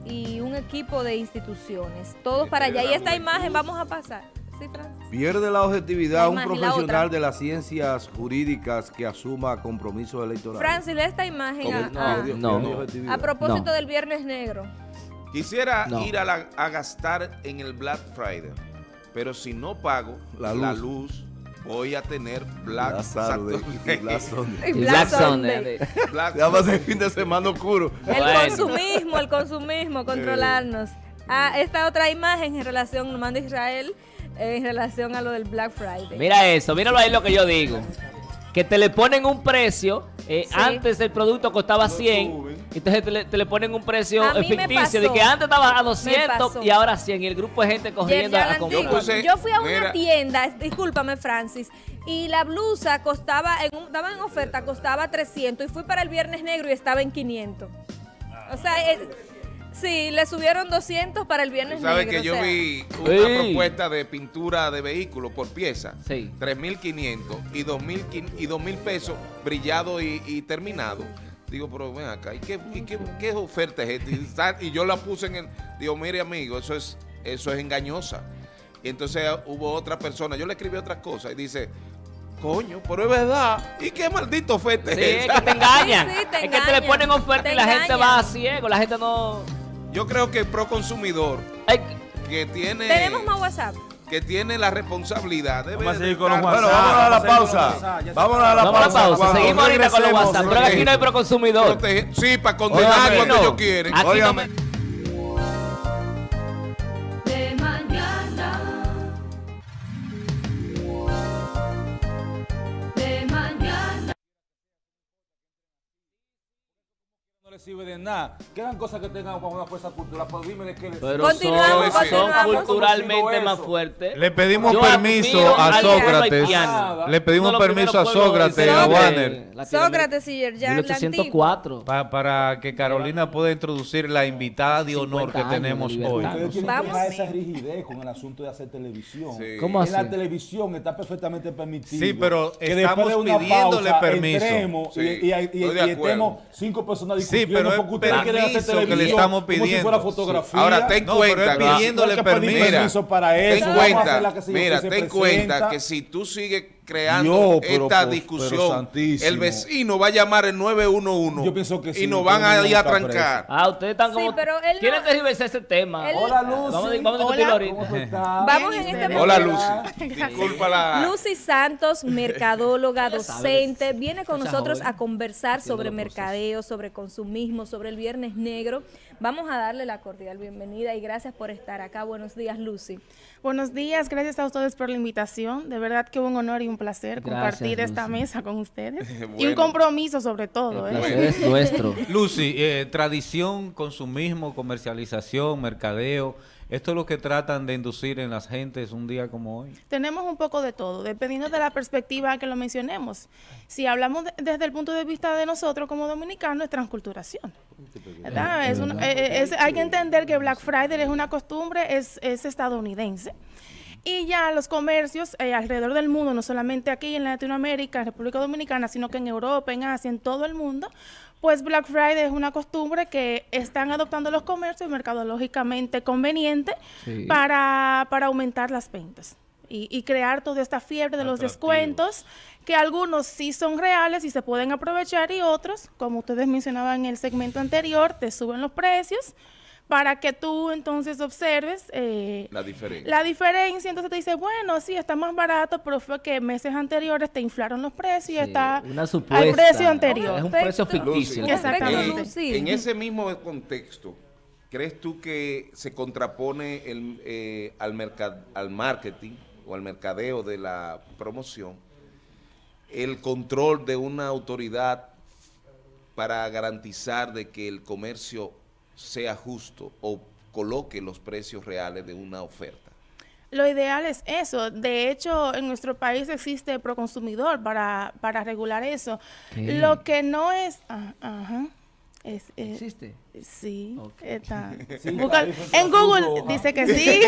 y un equipo de instituciones. Todos para allá. Y esta imagen vamos a pasar. Sí, Francis. Pierde la objetividad La un imagen, la profesional otra. de las ciencias jurídicas que asuma compromisos electorales. Francis, lee esta imagen a, No, a- no, no. a propósito No. del Viernes Negro. Quisiera No. ir a, la- a gastar en el Black Friday, pero si no pago La la luz. luz, voy a tener Black, Black Saturday Saturday. y Black Sunday. Black Black Sunday. Black Ya va a ser fin de semana oscuro. El consumismo, el consumismo, controlarnos. Ah, esta otra imagen en relación, nos manda Israel, eh, en relación a lo del Black Friday. Mira eso, míralo ahí lo que yo digo. Que te le ponen un precio, eh, Sí. antes el producto costaba cien, entonces te le, te le ponen un precio A eh, mí me ficticio, de pasó. que antes estaba a Me doscientos pasó. y ahora cien, y el grupo de gente corriendo Ya a la comprar. antigua. Yo fui a una tienda, discúlpame Francis, y la blusa costaba, en un, estaba en oferta, costaba trescientos, y fui para el Viernes Negro y estaba en quinientos. O sea, eh, sí, le subieron doscientos para el Viernes Sabes Negro. que yo o sea. vi una Sí. propuesta de pintura de vehículo por pieza, Sí. tres mil quinientos y dos mil y dos mil pesos brillado y, y terminado. Digo, pero ven acá, ¿y qué, y qué, qué oferta es esta? Y, sa- y yo la puse en el, digo, mire amigo, eso es, eso es engañosa. Y entonces hubo otra persona, yo le escribí otras cosas y dice, coño, pero es verdad, ¿y qué maldito oferta Sí, es es esa? que te engañan. Sí, sí, te es que te le engañan. ponen oferta Te y la gente engañan. va a ciego, la gente no... Yo creo que el pro consumidor que tiene Tenemos más WhatsApp. que tiene la responsabilidad debe Vamos a de seguir con los estar- Bueno, WhatsApp. vámonos a la Vamos a seguir con los pausa. WhatsApp. Ya Vámonos a la Vamos a la pausa. pausa, Cuando seguimos ahorita con los regresemos, WhatsApp, pero aquí no hay proconsumidor. Protege- sí, para condenar Óigame, cuando no. ellos quieren. Aquí no Óigame. me- De mañana. De mañana. No le sirve de nada. Quedan cosas que tengan como una fuerza cultural, pero dime de qué le Pero Continuamos, son, son continuamos. culturalmente Eso. más fuertes. Le pedimos Yo permiso admiro a al Sócrates. haitiano. Le pedimos Uno de los permiso a primeros pueblos Sócrates y a de Warner. Latinoamérica. Sócrates y Yerjan, mil la ochocientos antigua. cuatro. Pa- para que Carolina pueda introducir la invitada de honor que cincuenta años tenemos de hoy. libertad. Ustedes tienen Vamos. que dejar esa rigidez con el asunto de hacer televisión. Sí. ¿Cómo En la así? televisión está perfectamente permitido. Sí, pero que estamos después de una pidiéndole pausa permiso. entremos Sí, y, y- y- estoy de y acuerdo. estemos cinco personas Sí, discutiendo pero es porque ustedes quieren hacer permiso que le televisión estamos como si pidiendo. fuera Sí. fotografía. Ahora ten No, pero cuenta, es que- pidiéndole hay que pedir permiso. permiso para ten eso. Vamos a cuenta, hacer la que se- mira, que se ten presenta. cuenta que si tú sigues creando Dios, pero esta por- pero discusión, santísimo. el vecino va a llamar el nueve uno uno Yo pienso que sí, y nos que van no a ir a está trancar. Ah, ustedes están como... Sí, pero él no- Quieren tergiversar ese tema. Él- Hola, Lucy. Vamos, a- vamos a Hola. discutirlo ahorita. ¿Cómo tú estás? Vamos en este Hola momento. Lucy, disculpa la... Lucy Santos, mercadóloga, docente, viene con Mucha nosotros joven. a conversar Haciendo sobre los procesos. mercadeo, sobre consumismo, sobre el Viernes Negro. Vamos a darle la cordial bienvenida y gracias por estar acá. Buenos días, Lucy. Buenos días, gracias a ustedes por la invitación. De verdad que un honor y un placer Gracias, compartir esta Lucy. mesa con ustedes. Y Bueno. un compromiso sobre todo. El ¿eh? placer es nuestro. Lucy, eh, tradición, consumismo, comercialización, mercadeo, esto es lo que tratan de inducir en las gentes un día como hoy. Tenemos un poco de todo, dependiendo de la perspectiva que lo mencionemos. Si hablamos de- desde el punto de vista de nosotros como dominicanos, es transculturación. ¿Verdad? Es un- eh, es- hay que entender que Black Friday es una costumbre, es, es estadounidense. Y ya los comercios eh, alrededor del mundo, no solamente aquí en Latinoamérica, en República Dominicana, sino que en Europa, en Asia, en todo el mundo, pues Black Friday es una costumbre que están adoptando los comercios mercadológicamente conveniente Sí. para, para aumentar las ventas y, y crear toda esta fiebre de los descuentos, que algunos sí son reales y se pueden aprovechar y otros, como ustedes mencionaban en el segmento anterior, te suben los precios para que tú entonces observes eh, La diferencia. la diferencia. Entonces te dice, bueno, sí, está más barato, pero fue que meses anteriores te inflaron los precios y Sí, está una supuesta. al precio anterior. Es un precio ficticio. Lucy, Exactamente. en, en ese mismo contexto, ¿crees tú que se contrapone el, eh, al, mercad, al marketing o al mercadeo de la promoción el control de una autoridad para garantizar de que el comercio sea justo o coloque los precios reales de una oferta? Lo ideal es eso. De hecho, en nuestro país existe Proconsumidor para, para regular eso. ¿Qué? Lo que no es... ah, ajá. Es, eh, ¿Existe? Sí. Está. Sí, Busca- ahí fue en que Google Google, ajá. dice que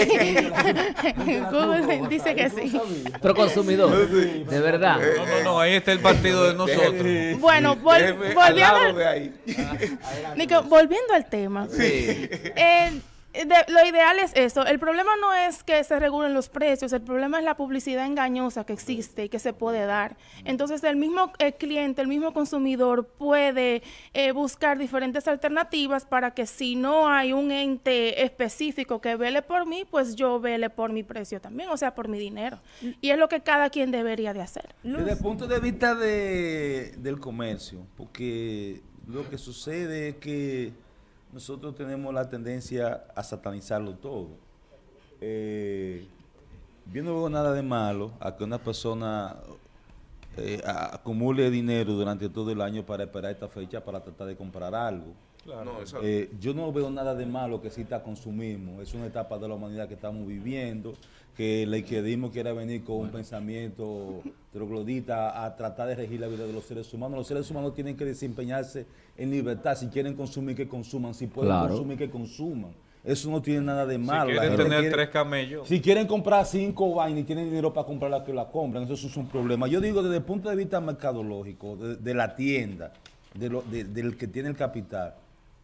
sí. En Google dice que sí. Pro consumidor. De verdad. No, no, no, ahí está el partido de nosotros. Bueno, vol- Déjeme al volviendo, lado al- de ahí. Nico, volviendo al tema. Sí. Eh, de, lo ideal es eso. El problema no es que se regulen los precios, el problema es la publicidad engañosa que existe y que se puede dar. Entonces el mismo eh, cliente, el mismo consumidor puede eh, buscar diferentes alternativas para que si no hay un ente específico que vele por mí, pues yo vele por mi precio también, o sea, por mi dinero. Y es lo que cada quien debería de hacer. Desde el punto de vista de, del comercio, porque lo que sucede es que nosotros tenemos la tendencia a satanizarlo todo. Eh, yo no veo nada de malo a que una persona eh, acumule dinero durante todo el año para esperar esta fecha para tratar de comprar algo. Claro. No, eh, yo no veo nada de malo que exista consumismo. Es una etapa de la humanidad que estamos viviendo, que el izquierdismo quiera venir con un pensamiento troglodita a tratar de regir la vida de los seres humanos. Los seres humanos tienen que desempeñarse en libertad. Si quieren consumir, que consuman. Si pueden Claro. consumir, que consuman. Eso no tiene nada de malo. Si La quieren gente tener quiere- tres camellos. Si quieren comprar cinco vainas y tienen dinero para comprar la que la compran, eso es un problema. Yo digo desde el punto de vista mercadológico, de, de la tienda, de lo, de- del que tiene el capital,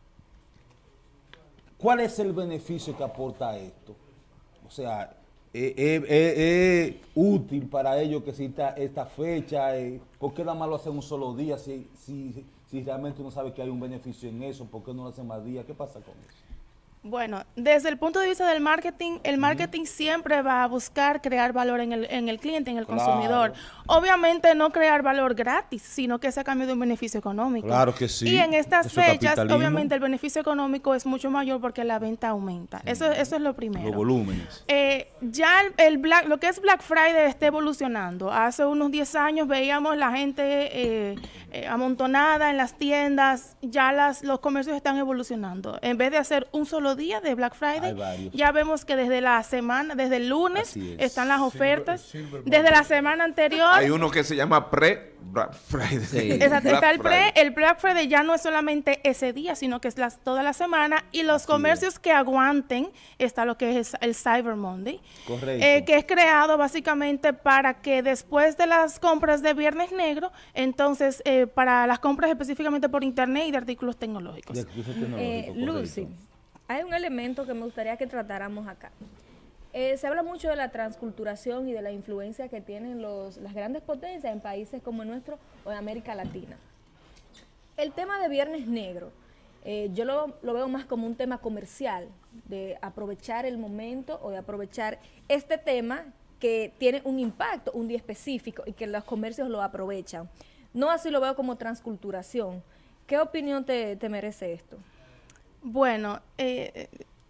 ¿cuál es el beneficio que aporta esto? O sea, ¿es, es- es- es útil para ellos que exista esta fecha? Eh, ¿Por qué nada más lo hacen un solo día? Si, si, si realmente uno sabe que hay un beneficio en eso, ¿por qué no lo hacen más días? ¿Qué pasa con eso? Bueno, desde el punto de vista del marketing, el marketing siempre va a buscar crear valor en el, en el cliente, en el Claro. consumidor. Obviamente no crear valor gratis, sino que sea a cambio de un beneficio económico. Claro que sí. Y en estas Eso es fechas, capitalismo. obviamente el beneficio económico es mucho mayor porque la venta aumenta. Eso, eso es lo primero. Los volúmenes. Eh, ya el, el Black, lo que es Black Friday está evolucionando. Hace unos diez años veíamos la gente eh, eh, amontonada en las tiendas. Ya las, los comercios están evolucionando. En vez de hacer un solo día de Black Friday, Hay varios. ya vemos que desde la semana, desde el lunes, Así es. están las ofertas. Silver Desde la semana anterior. Hay uno que se llama pre-Black Friday. Exacto, Black está el Friday. pre, el Black Friday ya no es solamente ese día, sino que es las, toda la semana, y los comercios que aguanten, está lo que es el Cyber Monday, Correcto. eh, que es creado básicamente para que después de las compras de Viernes Negro, entonces eh, para las compras específicamente por internet y de artículos tecnológicos. De acceso Eh, tecnológico, Lucy, correcto. hay un elemento que me gustaría que tratáramos acá. Eh, se habla mucho de la transculturación y de la influencia que tienen los, las grandes potencias en países como el nuestro o en América Latina. El tema de Viernes Negro, eh, yo lo, lo veo más como un tema comercial, de aprovechar el momento o de aprovechar este tema que tiene un impacto, un día específico y que los comercios lo aprovechan. No así lo veo como transculturación. ¿Qué opinión te, te merece esto? Bueno, eh,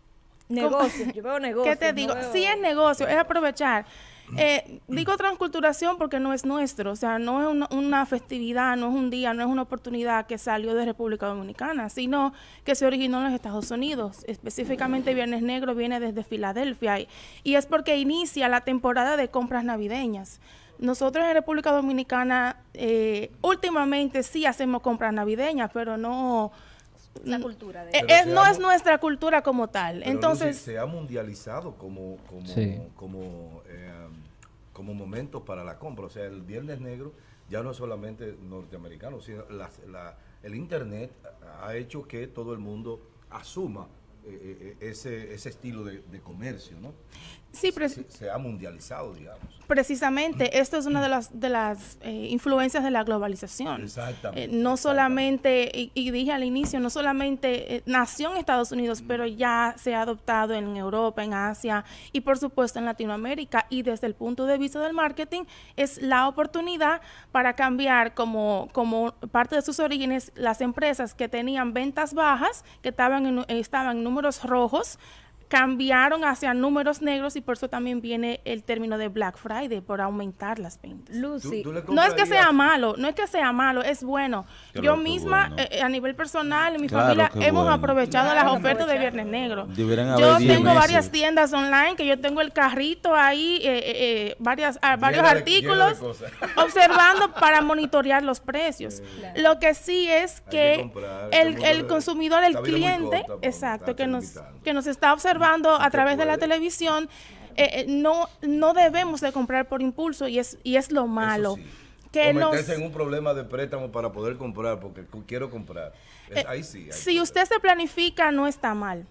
Negocio, yo veo negocio. ¿qué te digo? Sí es negocio, es aprovechar. Eh, digo transculturación porque no es nuestro, o sea, no es una, una festividad, no es un día, no es una oportunidad que salió de República Dominicana, sino que se originó en los Estados Unidos. Específicamente Viernes Negro viene desde Filadelfia y, y es porque inicia la temporada de compras navideñas. Nosotros en República Dominicana eh, últimamente sí hacemos compras navideñas, pero no... La cultura de Eh, Pero es- se no ha es mu- nuestra cultura como tal. Pero, Entonces, Lucy, se ha mundializado como como Sí. como eh, como momento para la compra. O sea, el Viernes Negro ya no es solamente norteamericano, sino la- la- el internet ha hecho que todo el mundo asuma eh, eh, ese ese estilo de, de comercio, ¿no? sí, pero Se, se ha mundializado, digamos. precisamente esto es una de las de las eh, influencias de la globalización. Exactamente. Eh, no solamente, y, y dije al inicio, no solamente eh, nació en Estados Unidos, pero ya se ha adoptado en Europa, en Asia y por supuesto en Latinoamérica. Y desde el punto de vista del marketing es la oportunidad para cambiar como, como parte de sus orígenes las empresas que tenían ventas bajas, que estaban en, estaban en números rojos, cambiaron hacia números negros y por eso también viene el término de Black Friday, por aumentar las ventas. Lucy, ¿Tú- tú le No es que comprarías- sea malo, no es que sea malo, es bueno. Claro Yo que misma, bueno. eh, a nivel personal, en mi Claro familia, que hemos bueno. aprovechado Claro, las ofertas de aprovechar. Viernes Negro. Deberían Yo haber diez tengo meses. varias tiendas online, que yo tengo el carrito ahí, eh, eh, eh, varias, ah, varios Lleno de- artículos, lleno de cosas. observando para monitorear los precios. Lo que sí es Hay que que comprar, el, estamos- el consumidor, el esta vida muy cliente, corta para exacto, que estarse nos, limitando. que nos está observando a Se través de la puede. televisión, eh, eh, no, no debemos de comprar por impulso y es, y es lo malo. Eso sí. Que o nos, meterse en un problema de préstamo para poder comprar, porque cu- quiero comprar. Es- eh, ahí sí. ahí si sí. usted se planifica, no está mal.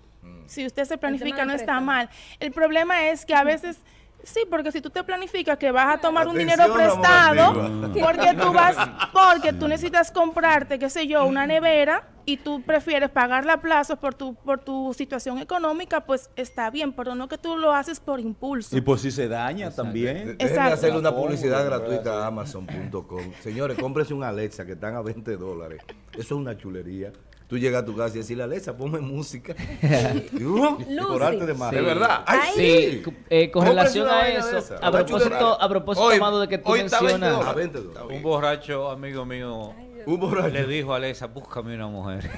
Si usted se planifica, no está mal. El problema es que a veces... Sí, porque si tú te planificas que vas a tomar Atención, un dinero prestado, amor, porque tú vas, porque tú necesitas comprarte, qué sé yo, una nevera y tú prefieres pagarla a plazos por tu por tu situación económica, pues está bien, pero no que tú lo haces por impulso. Y por si se daña también. Déjenme hacerle una publicidad gratuita a Amazon punto com. Señores, cómprese un Alexa que están a veinte dólares. Eso es una chulería. Tú llegas a tu casa y decirle, Alexa, ponme música. Y, uh, por arte de magia. De verdad. Ay, sí. sí. Eh, con relación a eso, a propósito, a propósito, Hoy- Amado, de que tú hoy está veinte mencionas... dólares. A veinte dólares. Un borracho amigo mío Un borracho. le dijo a Alexa, búscame una mujer.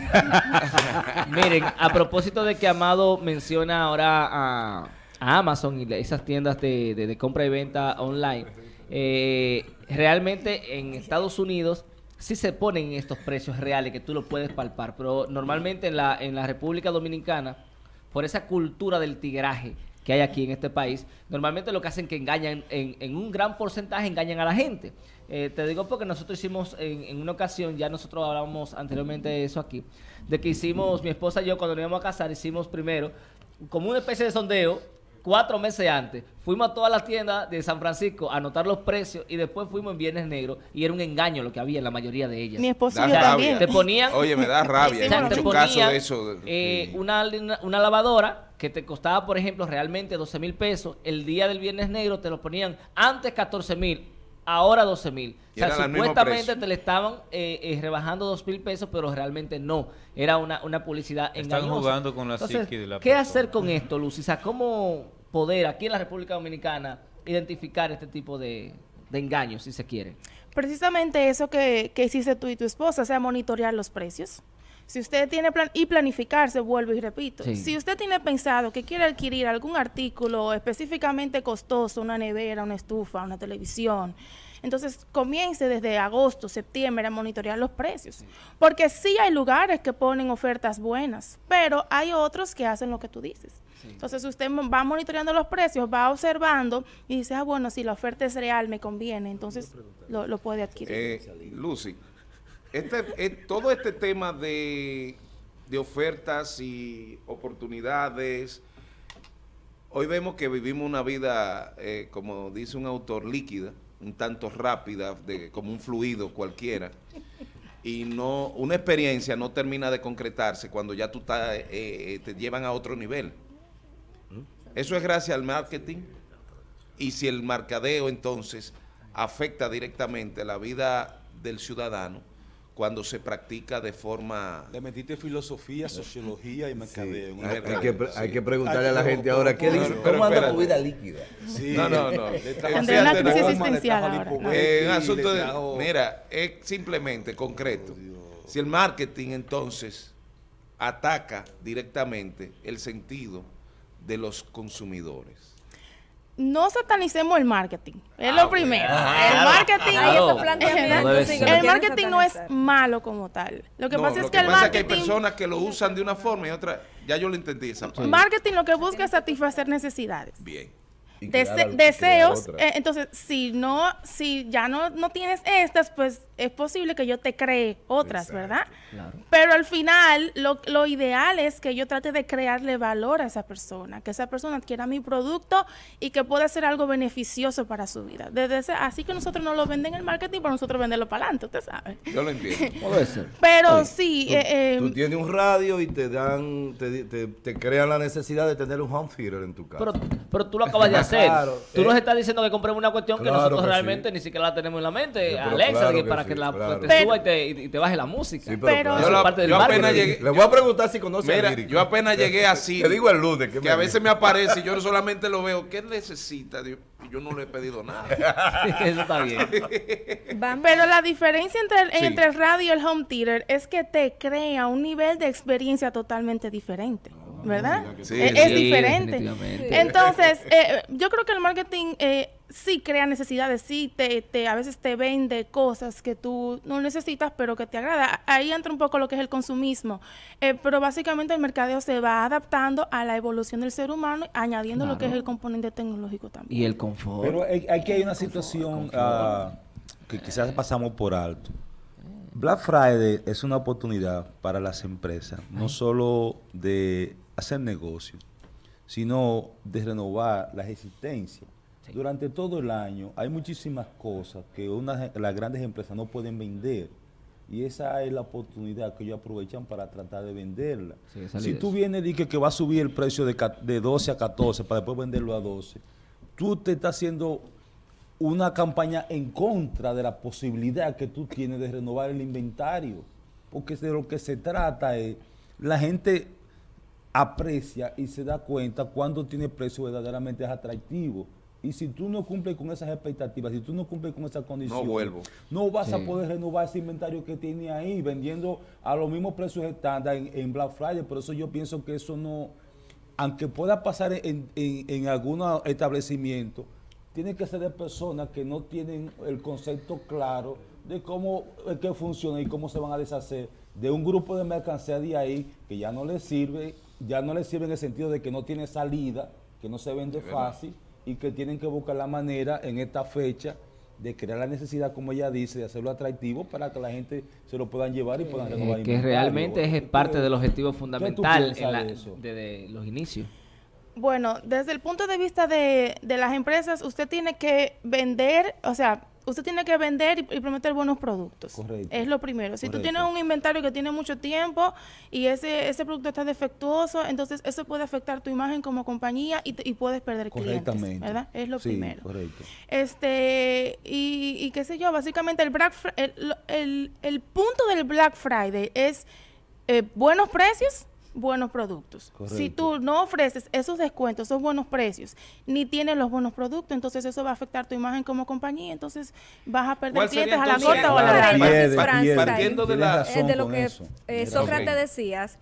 Miren, a propósito de que Amado menciona ahora a, a Amazon y esas tiendas de, de- de compra y venta online, eh, realmente en Estados Unidos sí se ponen estos precios reales que tú lo puedes palpar, pero normalmente en la, en la República Dominicana, por esa cultura del tigraje que hay aquí en este país, normalmente lo que hacen es que engañan, en, en un gran porcentaje engañan a la gente. Eh, te digo porque nosotros hicimos en, en una ocasión, ya nosotros hablábamos anteriormente de eso aquí, de que hicimos, mi esposa y yo cuando nos íbamos a casar, hicimos primero como una especie de sondeo, cuatro meses antes, fuimos a todas las tiendas de San Francisco a anotar los precios y después fuimos en Viernes Negro y era un engaño lo que había en la mayoría de ellas. Mi esposo Da y yo rabia. también. Te ponían... Oye, me da rabia. O sea, Hay te muchos casos ponían, de eso. eh, una, una, una lavadora que te costaba, por ejemplo, realmente doce mil pesos. El día del Viernes Negro te lo ponían antes catorce mil, ahora doce mil. O Y sea, eran al mismo supuestamente precio. te le estaban eh, eh, rebajando dos mil pesos, pero realmente no. Era una, una publicidad Están engañosa. jugando con la Entonces, psique de la ¿qué persona? hacer con esto, Lucy? O sea, ¿cómo poder aquí en la República Dominicana identificar este tipo de, de engaños, si se quiere? Precisamente eso que, que hiciste tú y tu esposa, o sea, monitorear los precios. Si usted tiene plan y planificarse, vuelvo y repito. Sí. Si usted tiene pensado que quiere adquirir algún artículo específicamente costoso, una nevera, una estufa, una televisión, entonces comience desde agosto, septiembre a monitorear los precios. Porque sí hay lugares que ponen ofertas buenas, pero hay otros que hacen lo que tú dices. Entonces usted va monitoreando los precios, va observando y dice, ah, bueno, si la oferta es real, me conviene, entonces lo, lo puede adquirir. Eh, Lucy, este, eh, todo este tema de, de ofertas y oportunidades, hoy vemos que vivimos una vida, eh, como dice un autor, líquida, un tanto rápida, de, como un fluido cualquiera, y no una experiencia no termina de concretarse cuando ya tú estás, eh, eh, te llevan a otro nivel. Eso es gracias al marketing, y si el mercadeo entonces afecta directamente la vida del ciudadano cuando se practica de forma... Le metiste filosofía, sociología y mercadeo. Sí. Hay, hay que, pre- hay que preguntarle a la gente ahora, ¿qué dice? pero ¿Cómo anda espérate. tu vida líquida? Sí. No, no, no. Ante una crisis existencial ahora. No. Eh, un asunto de, mira, es simplemente concreto. Si el marketing entonces ataca directamente el sentido de los consumidores. No satanicemos el marketing, es Ah, lo bueno. primero. Ah, el claro. marketing, Ay, esos planteamientos, No debe sí, ser. que lo el quieren marketing no es satanizar. malo como tal. Lo que No, pasa lo es que, el pasa es que hay marketing, personas que lo usan de una forma y otra, ya yo lo entendí esa parte. marketing lo que busca es satisfacer necesidades. Bien. Y Dese- crear al- deseos, crear otra. eh, entonces si no, si ya no, no tienes estas, pues es posible que yo te cree otras, ¿verdad? Claro. Pero al final lo, lo ideal es que yo trate de crearle valor a esa persona, que esa persona adquiera mi producto y que pueda ser algo beneficioso para su vida. Desde ese- así que nosotros no lo venden en el marketing, para nosotros venderlo para adelante, usted sabe. Yo lo entiendo. Puede ser. Pero Oye, sí, tú, eh, eh, tú tienes un radio y te dan, te, te, te crean la necesidad de tener un home theater en tu casa. Pero, pero tú lo acabas de hacer. Claro, tú eh. nos estás diciendo que compremos una cuestión que Claro nosotros que realmente sí. ni siquiera la tenemos en la mente. Sí, pero Alexa, claro que que para sí, que la, claro. te Pero- suba y te, y te baje la música. Sí, pero- Eso Yo es la- parte del yo apenas marketing. llegué- Le voy a preguntar si conoce a Mira, Lírico. yo apenas llegué así. Te digo el lunes. Que, Que me a veces me aparece y yo solamente lo veo. ¿Qué necesita? Dios? Y yo no le he pedido nada. Eso está bien. pero la diferencia entre el, Sí. entre el radio y el home theater es que te crea un nivel de experiencia totalmente diferente, ¿verdad? Sí, es, sí, es diferente. definitivamente. Entonces, eh, yo creo que el marketing eh, sí crea necesidades, sí te, te a veces te vende cosas que tú no necesitas, pero que te agrada. Ahí entra un poco lo que es el consumismo. Eh, pero básicamente el mercadeo se va adaptando a la evolución del ser humano, añadiendo lo que es el componente tecnológico también. Y el confort. Pero hay- aquí hay una situación ah, que quizás pasamos por alto. Black Friday es una oportunidad para las empresas, no solo de hacer negocio, sino de renovar las existencias. Sí. Durante todo el año hay muchísimas cosas que una, las grandes empresas no pueden vender, y esa es la oportunidad que ellos aprovechan para tratar de venderla. Sí, si tú vienes y dices que va a subir el precio de, de doce a catorce para después venderlo a doce, tú te estás haciendo una campaña en contra de la posibilidad que tú tienes de renovar el inventario, porque de lo que se trata es, la gente aprecia y se da cuenta cuando tiene precio verdaderamente es atractivo. Y si tú no cumples con esas expectativas, si tú no cumples con esas condiciones, no vuelvo. No vas sí. a poder renovar ese inventario que tiene ahí, vendiendo a los mismos precios estándar en, en Black Friday. Por eso yo pienso que eso no, aunque pueda pasar en, en, en algún establecimiento, tiene que ser de personas que no tienen el concepto claro de cómo es que funciona y cómo se van a deshacer de un grupo de mercancía de ahí que ya no les sirve, ya no les sirve en el sentido de que no tiene salida, que no se vende fácil, y que tienen que buscar la manera en esta fecha de crear la necesidad, como ella dice, de hacerlo atractivo para que la gente se lo puedan llevar y puedan eh, renovar. Que realmente es parte del objetivo fundamental en la, desde de los inicios. Bueno, desde el punto de vista de, de las empresas, usted tiene que vender, o sea, usted tiene que vender y, y prometer buenos productos. Correcto. Es lo primero. Si Correcto. Tú tienes un inventario que tiene mucho tiempo y ese ese producto está defectuoso, entonces eso puede afectar tu imagen como compañía y, te, y puedes perder clientes, ¿verdad? Es lo sí, primero. Correcto. Este, y, y qué sé yo, básicamente el, Black, el, el, el punto del Black Friday es eh, buenos precios, buenos productos. Correcto. Si tú no ofreces esos descuentos, esos buenos precios, ni tienes los buenos productos, entonces eso va a afectar tu imagen como compañía, entonces vas a perder clientes a la corta o a la larga. Partiendo de, la, eh, de lo que eh, Sócrates okay. decías,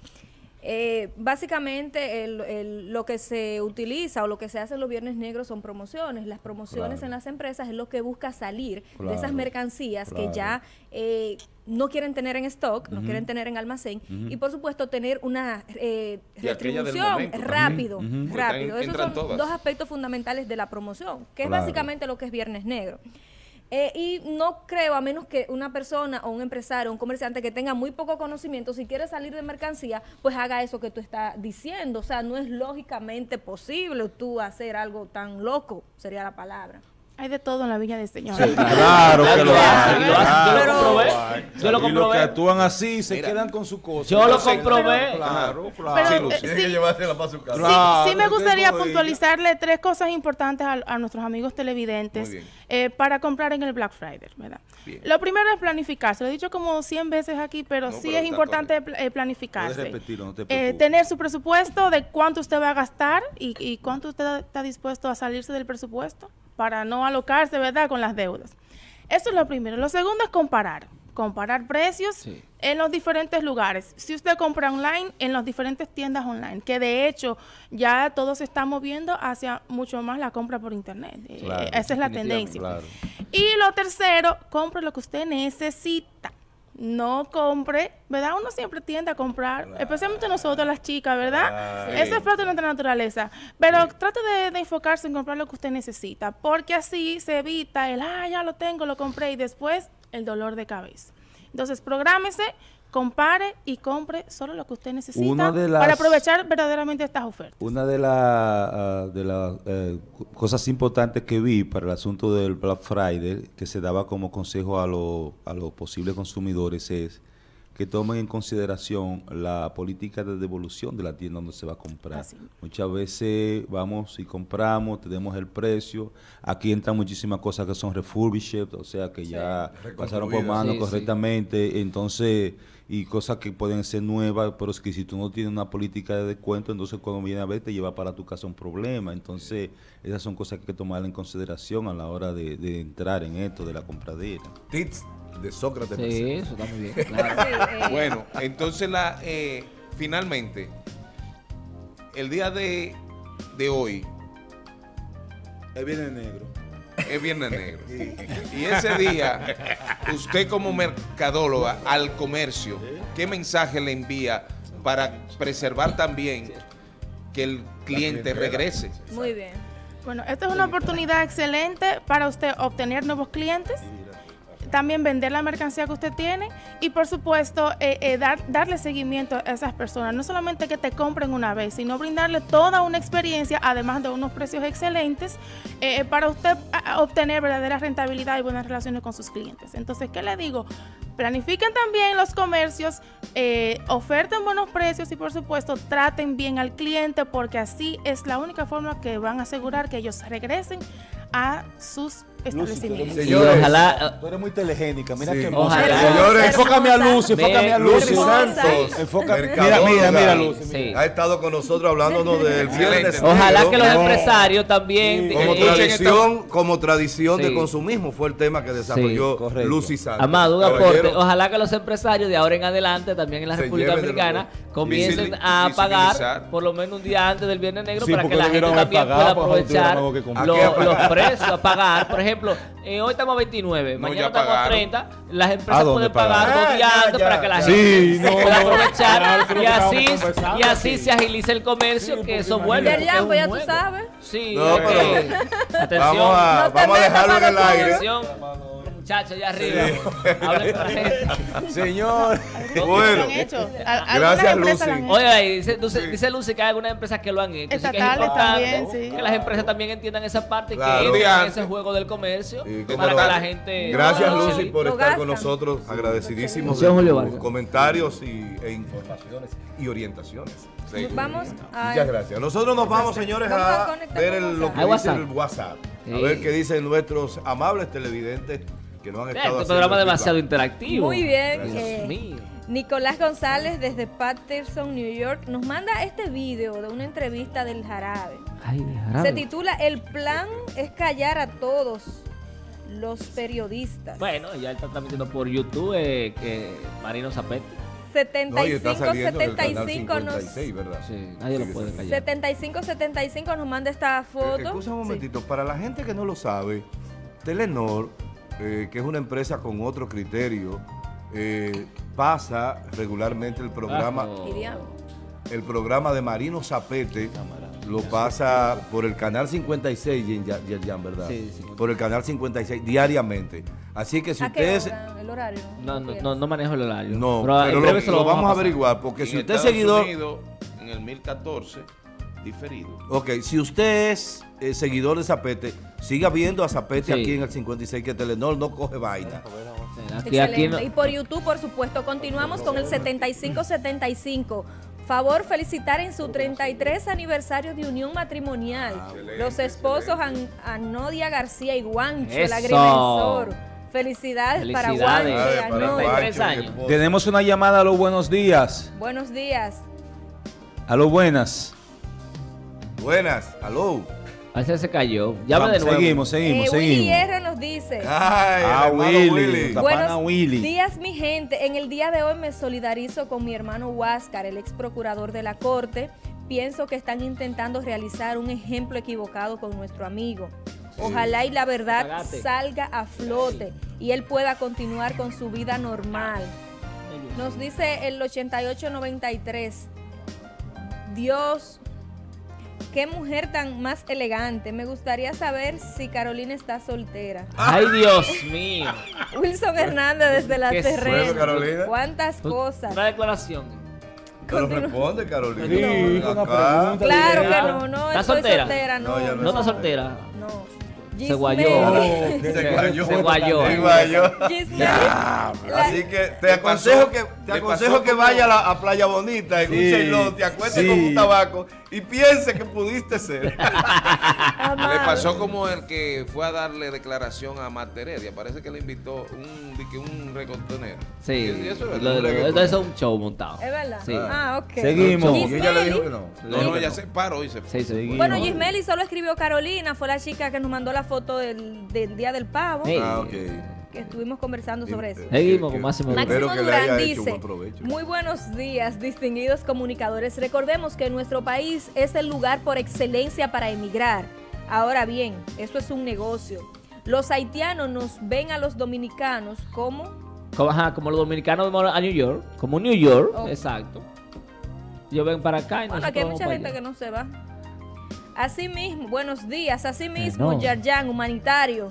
eh, básicamente el, el, lo que se utiliza o lo que se hace en los viernes negros son promociones. Las promociones claro. en las empresas es lo que busca salir claro. de esas mercancías claro. que ya eh, no quieren tener en stock, uh-huh. no quieren tener en almacén uh-huh. y por supuesto tener una eh, retribución rápido, uh-huh. rápido. Esos son todas. Dos aspectos fundamentales de la promoción, que claro. es básicamente lo que es viernes negro. Eh, y no creo, a menos que una persona o un empresario, un comerciante que tenga muy poco conocimiento, si quiere salir de mercancía, pues haga eso que tú estás diciendo. O sea, no es lógicamente posible tú hacer algo tan loco, sería la palabra. Hay de todo en la Viña del Señor. Sí, claro que lo hacen. Yo lo comprobé. Yo lo comprobé. Y los que actúan así se Mira, quedan con su cosa. Yo lo comprobé. Claro, claro. Pero, sí, tienen que llevársela para su casa. Claro, sí, sí me gustaría puntualizarle tres cosas importantes a, a nuestros amigos televidentes eh, para comprar en el Black Friday, ¿verdad? Bien. Lo primero es planificarse. Lo he dicho como cien veces aquí, pero no, sí pero es importante eh, planificarse. Repetirlo, no te eh, tener su presupuesto de cuánto usted va a gastar y, y cuánto usted está dispuesto a salirse del presupuesto, para no alocarse, ¿verdad?, con las deudas. Eso es lo primero. Lo segundo es comparar. Comparar precios sí. en los diferentes lugares. Si usted compra online, en las diferentes tiendas online, que de hecho ya todo se está moviendo hacia mucho más la compra por internet. Claro, eh, esa es la tendencia. Claro. Y lo tercero, compre lo que usted necesita. No compre, ¿verdad? Uno siempre tiende a comprar, claro. especialmente nosotros las chicas, ¿verdad? Claro. Eso es parte de nuestra naturaleza. Pero sí. trate de, de enfocarse en comprar lo que usted necesita, porque así se evita el, ah, ya lo tengo, lo compré, y después el dolor de cabeza. Entonces, prográmese, compare y compre solo lo que usted necesita las, para aprovechar verdaderamente estas ofertas. Una de las uh, de las uh, cosas importantes que vi para el asunto del Black Friday, que se daba como consejo a, lo, a los posibles consumidores, es que tomen en consideración la política de devolución de la tienda donde se va a comprar. Así. Muchas veces vamos y compramos, tenemos el precio, aquí entran muchísimas cosas que son refurbished, o sea que sí. ya pasaron por mano sí, correctamente, sí. entonces, y cosas que pueden ser nuevas, pero es que si tú no tienes una política de descuento, entonces cuando viene a ver te lleva para tu casa un problema. Entonces, sí. esas son cosas que hay que tomar en consideración a la hora de, de entrar en esto de la compradera. Tips de Sócrates. Sí, eso está muy bien, claro. Sí, eh. Bueno, entonces la eh, finalmente, el día de, de hoy es Viernes Negro. Es Viernes Negro. Sí. Y ese día, usted como mercadóloga al comercio, ¿qué mensaje le envía para preservar también que el cliente regrese? Muy bien. Bueno, esta es una oportunidad excelente para usted obtener nuevos clientes, también vender la mercancía que usted tiene y por supuesto eh, eh, dar, darle seguimiento a esas personas. No solamente que te compren una vez, sino brindarle toda una experiencia, además de unos precios excelentes, eh, para usted a, obtener verdadera rentabilidad y buenas relaciones con sus clientes. Entonces, ¿qué le digo? Planifiquen también los comercios, eh, oferten buenos precios y por supuesto traten bien al cliente, porque así es la única forma que van a asegurar que ellos regresen a sus establecimientos. Señores, ojalá, tú eres muy telegénica, mira sí. qué hermosa. Ojalá. Señores, enfócame a Lucy, enfócame a Lucy. Lucy Santos, Enfócame. Mira, mira, mira, Lucy. Sí. Ha estado con nosotros hablándonos del viernes. Ojalá que los No. empresarios también. Sí. Como eh, tradición, como tradición Sí. de consumismo fue el tema que desarrolló Sí. Lucy Santos. Amado, un aporte. Caballero, Ojalá que los empresarios de ahora en adelante, también en la Se República lleven de Dominicana, lo- comiencen Visili- a pagar visibilizar. por lo menos un día antes del Viernes Negro Sí, para que porque la gente debieron también pagar, pueda porque aprovechar tuvieron algo que comprar. lo- ¿A qué los pagar? precios a pagar. Por ejemplo, eh, hoy estamos a veintinueve, No, mañana ya estamos a pagaron. treinta. Las ¿A empresas dónde pueden pagar pagaron? dos días Ah, antes ya, para que la ya. gente Sí, no, pueda no. aprovechar Claro, creo y que estábamos así, conversando y así aquí. se agiliza el comercio, que eso vuelve. porque es Ya, un pues ya tú juego. sabes. Sí, No, hay pero que- atención. vamos a- No te vamos a metas dejarlo en el para aire. Atención, muchachos, allá arriba. Hablen con la gente. Señor. Bueno, Gracias, Lucy. Oye, dice, dice, dice Lucy que hay algunas empresas que lo han hecho. Así que es Estatales importante también, sí. que las empresas también entiendan esa parte, Claro. que entren en Antes. ese juego del comercio Sí, para cómo que no. la gente... Gracias, No, Lucy, sí, por lo estar con gastan. nosotros. Agradecidísimos Gracias, Julio de tus Vargas. comentarios y, e informaciones y orientaciones. Sí. Vamos a... Muchas gracias. Nosotros nos vamos, señores, Vamos a a conectar ver con el, lo WhatsApp. que Hay dice WhatsApp. el WhatsApp. A Sí. ver qué dicen nuestros amables televidentes que nos han Este estado haciendo programa es el demasiado feedback. interactivo. Muy bien. Dios eh, mío. Nicolás González desde Patterson, New York, nos manda este video de una entrevista del Jarabe. Ay, de jarabe. Se titula El plan es callar a todos los periodistas. Bueno, ya él está transmitiendo por YouTube eh, que Marino Zapete. No, y está setenta y cinco saliendo en el canal setenta y cinco nos cincuenta y seis, ¿verdad? Sí, nadie lo puede callar. setenta y cinco setenta y cinco nos manda esta Eh, foto. Escucha un momentito, para la gente que no lo sabe, Telenor, eh, que es una empresa con otro criterio, eh, pasa regularmente el programa, el programa de Marino Zapete, lo pasa por el canal cincuenta y seis, Yen- Yen- Yen, ¿verdad? Sí, sí. Por el canal cincuenta y seis diariamente. Así que si ¿A qué ustedes... hora? ¿El horario? No, no, no, no manejo el horario. No, pero, pero en breve lo, se lo vamos a pasar. averiguar, porque En si usted es Estados seguidor... Unidos, en el mil catorce, diferido. Ok, si usted es eh, seguidor de Zapete, siga viendo a Zapete Sí. aquí en el cincuenta y seis, que Telenor no coge vaina. Aquí, aquí Excelente. no- Y por YouTube, por supuesto, continuamos con el setenta y cinco setenta y cinco. Favor felicitar en su treinta y tres aniversario de unión matrimonial. Los esposos An- Anodia García y Guancho, el Eso. agrimensor. Felicidades, para Felicidades. Guancho y Ay, para Anodia. Guancho, años. Tenemos una llamada a los buenos días. Buenos días. A los buenas. Buenas, aló. A veces se cayó. Llame Vamos, de nuevo. seguimos, seguimos, Eh, Willy seguimos. Hierro nos dice. Ay, Ah, el hermano Willy, Willy. nuestra pana Buenos Willy. días, mi gente. En el día de hoy me solidarizo con mi hermano Huáscar, el ex procurador de la Corte. Pienso que están intentando realizar un ejemplo equivocado con nuestro amigo. Ojalá y la verdad Apagate. salga a flote y él pueda continuar con su vida normal. Nos dice el ochenta y ocho noventa y tres. Dios, qué mujer tan más elegante. Me gustaría saber si Carolina está soltera. Ay, Dios mío. Wilson Hernández desde la ¿Qué es Terreno. eso, Carolina? ¿Cuántas cosas? Una declaración. Pero Continúa. responde, Carolina. Sí, con una Acá. pregunta. Claro que directa. no, no, ¿Está estoy soltera? soltera, no. No, ya No está soltera. No. Se guayó. Gismeli. Se guayó. Se guayó. Se guayó. Gismeli. La- Así que te aconsejo que, te le aconsejo pasó que como- vaya a, la- a Playa Bonita en un Sí, ceilón, te acuestes sí. con un tabaco y piense que pudiste ser. Le pasó como el que fue a darle declaración a Marta Heredia. Parece que le invitó un, di que un recontenero. Sí. Y eso es Lo- lo- verdad. eso es un show montado. Es verdad. Sí. Ah, ok. Seguimos. Y ella le dijo que no. No, no, ella se paró y se fue. Sí, sí. Bueno, Gismeli solo escribió Carolina, fue la chica que nos mandó la foto del, del Día del Pavo, Sí. Ah, ok. que estuvimos conversando sobre eso. Seguimos con Máximo Durán. Espero Máximo que le Durán haya hecho dice, buen provecho. muy buenos días, distinguidos comunicadores. Recordemos que nuestro país es el lugar por excelencia para emigrar. Ahora bien, eso es un negocio. Los haitianos nos ven a los dominicanos como... Como, ajá, como los dominicanos vamos a New York. Como New York, Ok. exacto. Ellos ven para acá y Bueno, nosotros aquí hay vamos mucha para gente allá. que no se va. Así mismo, buenos días, así mismo, no. Yarjan, humanitario.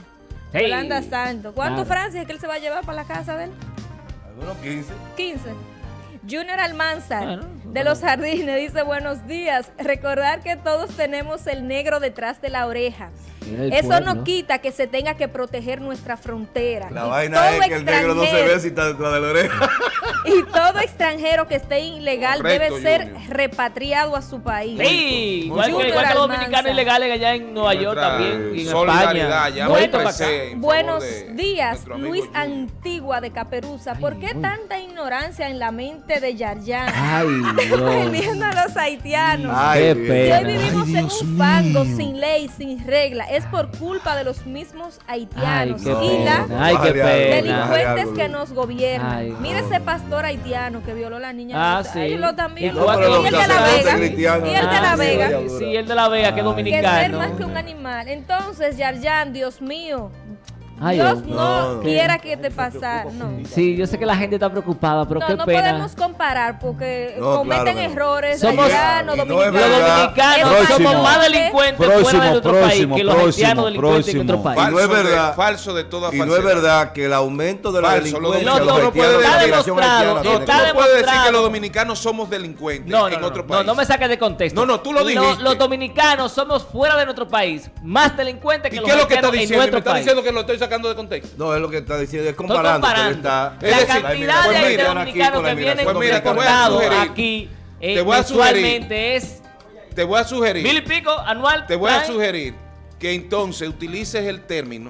Hey. Yolanda Santos. ¿Cuánto, Claro. Francis, es que él se va a llevar para la casa de él? Algunos quince. quince. Junior Almanzar, de Los Jardines, dice buenos días. Recordar que todos tenemos el negro detrás de la oreja. el Eso pueblo. no quita que se tenga que proteger nuestra frontera. La Y vaina todo es que el negro no se extranjero- ve si está detrás de la oreja. Y todo extranjero que esté ilegal Correcto, debe ser Junior. repatriado a su país. Sí, igual que, Junior igual que los Almanzar. dominicanos ilegales allá en Nueva York Nuestra también. Y en solidaridad, España. ya Vuelto me para acá. expresé en Buenos favor de días, nuestro amigo Luis Junior. Antigua de Caperuza. ¿Por qué tanta ignorancia en la mente de Yarjan? Ay, Dios. Defendiendo a los haitianos. Ay, qué Si pena. hoy vivimos Ay, en Dios un fango mío. sin ley, sin regla, es por culpa de los mismos haitianos Ay, qué y la pena. Ay, qué pena. delincuentes que nos gobiernan. Ay, Mira ese pastor haitiano que violó a la niña. Ah, Ay, sí. lo también. No, pero y los el de la sacerdotes Vega. cristianos, Y el de ah, la sí, Vega. sí, el de la Vega, que es Que ser dominicano. más que un animal. Entonces, Yarjan, Dios mío, Ay, Dios Dios. no, No. quiera que te pasara. No. Sí, yo sé que la gente está preocupada, pero No, qué no pena. podemos comparar porque No, cometen claro que no. errores Somos- haitianos, y no es dominicanos. verdad. Los dominicanos españoles. somos más delincuentes fuera de nuestro país que los haitianos delincuentes en nuestro país. Y no es Falso de- verdad. falso de toda Y no es falcidad. verdad que el aumento de la Falso, delincuencia los de los dominicanos- haitianos, no la puede migración demostrado, haitiana, está tiene Tú que no ver. puedes decir demostrado. que los dominicanos somos delincuentes No, en no, no, otro no, país. no me saques de contexto. No, no, tú lo dijiste. Los dominicanos somos fuera de nuestro país más delincuentes que ¿Y los qué es lo que está haitianos en diciendo? ¿Y ¿Me nuestro está país. diciendo que lo estoy sacando de contexto? No, es lo que está diciendo, es Estoy comparando. comparando. que está- La Es decir, cantidad pues de mira, haitianos aquí dominicanos con la que vienen inmigración. Pues mira, te voy a deportados sugerir, aquí eh, te voy a sugerir, mensualmente es te voy a sugerir, mil y pico anual. te voy a traen. sugerir que entonces utilices el término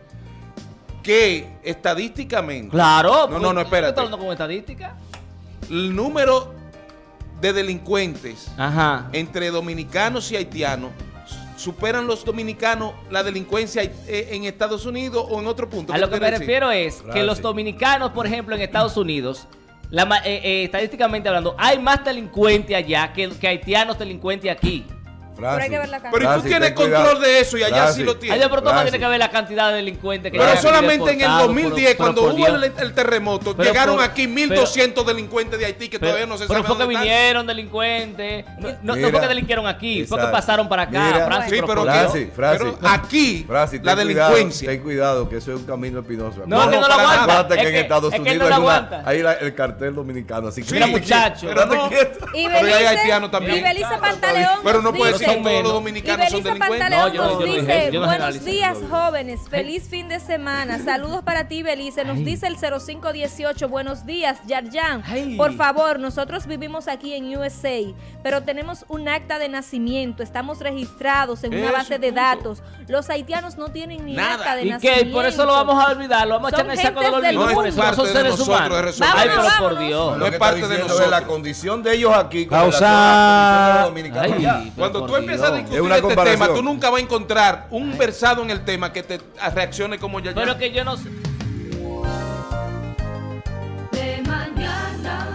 que estadísticamente. Claro. No, no, no, ¿Estás espérate. hablando con estadística? El número de delincuentes Ajá. entre dominicanos y haitianos superan los dominicanos la delincuencia eh, en Estados Unidos o en otro punto. A ¿Qué lo tú que me quieres decir? refiero es que Francis. los dominicanos, por ejemplo, en Estados Unidos, la, ma- eh, eh, estadísticamente hablando, hay más delincuentes allá que, que haitianos delincuentes aquí. Pero hay que ver la Pero ¿y tú Francis, tienes ten cuidado. control de eso y allá Francis. sí lo tienes? Allá, pero todo tiene que ver la cantidad de delincuentes que Pero llegan aquí solamente en el deportados, dos mil diez, pero- cuando pero por hubo el, Dios. el terremoto, Pero llegaron por- aquí mil doscientos delincuentes de Haití que Pero, todavía no se pero sabe fue que dónde están. vinieron delincuentes. No, no- no Mira, fue que delinquieron aquí, fue que exacto. pasaron para acá. Mira, Francis, Sí, pero por que- Dios. Francis, Francis. pero aquí, Francis, la ten cuidado, delincuencia. ten cuidado, que eso es un camino espinoso. No, que no lo para aguanta. nada. Acuérdate que Es en que- Estados es que él Unidos no hay, lo una- aguanta. hay la- el cartel dominicano. Así que Mira, muchacho. Pero no. quieto. Y Pero ya hay Belice, haitianos también. y Belice Pantaleón Pero no nos puede dice, decir que todos los y dominicanos son Belice delincuentes. Pantaleón No, yo no- nos yo no dije dice, eso, yo no buenos generalicé. días jóvenes, feliz fin de semana, saludos para ti Belice, nos dice el cero cinco dieciocho, buenos días Yarjan, Ay. por favor, nosotros vivimos aquí en U S A, pero tenemos un acta de nacimiento, estamos registrados en una Eso, base de punto. datos, los haitianos no tienen ni Nada. acta de ¿Y nacimiento. qué? Por eso lo vamos a olvidar, lo vamos a echar Son en el saco de gentes los del libros. No por es eso no parte son de seres nosotros de humanos. resolver Ay, eso. pero por Vámonos. Dios. No es que parte está de diciendo nosotros. la condición de ellos aquí. con Causa- relación a la condición de los dominicanos Ay, allá. pero Cuando por tú empiezas a Dios. discutir Es una este comparación. tema, tú nunca vas a encontrar un versado en el tema que te reaccione como ya Pero que yo no sé. De mañana.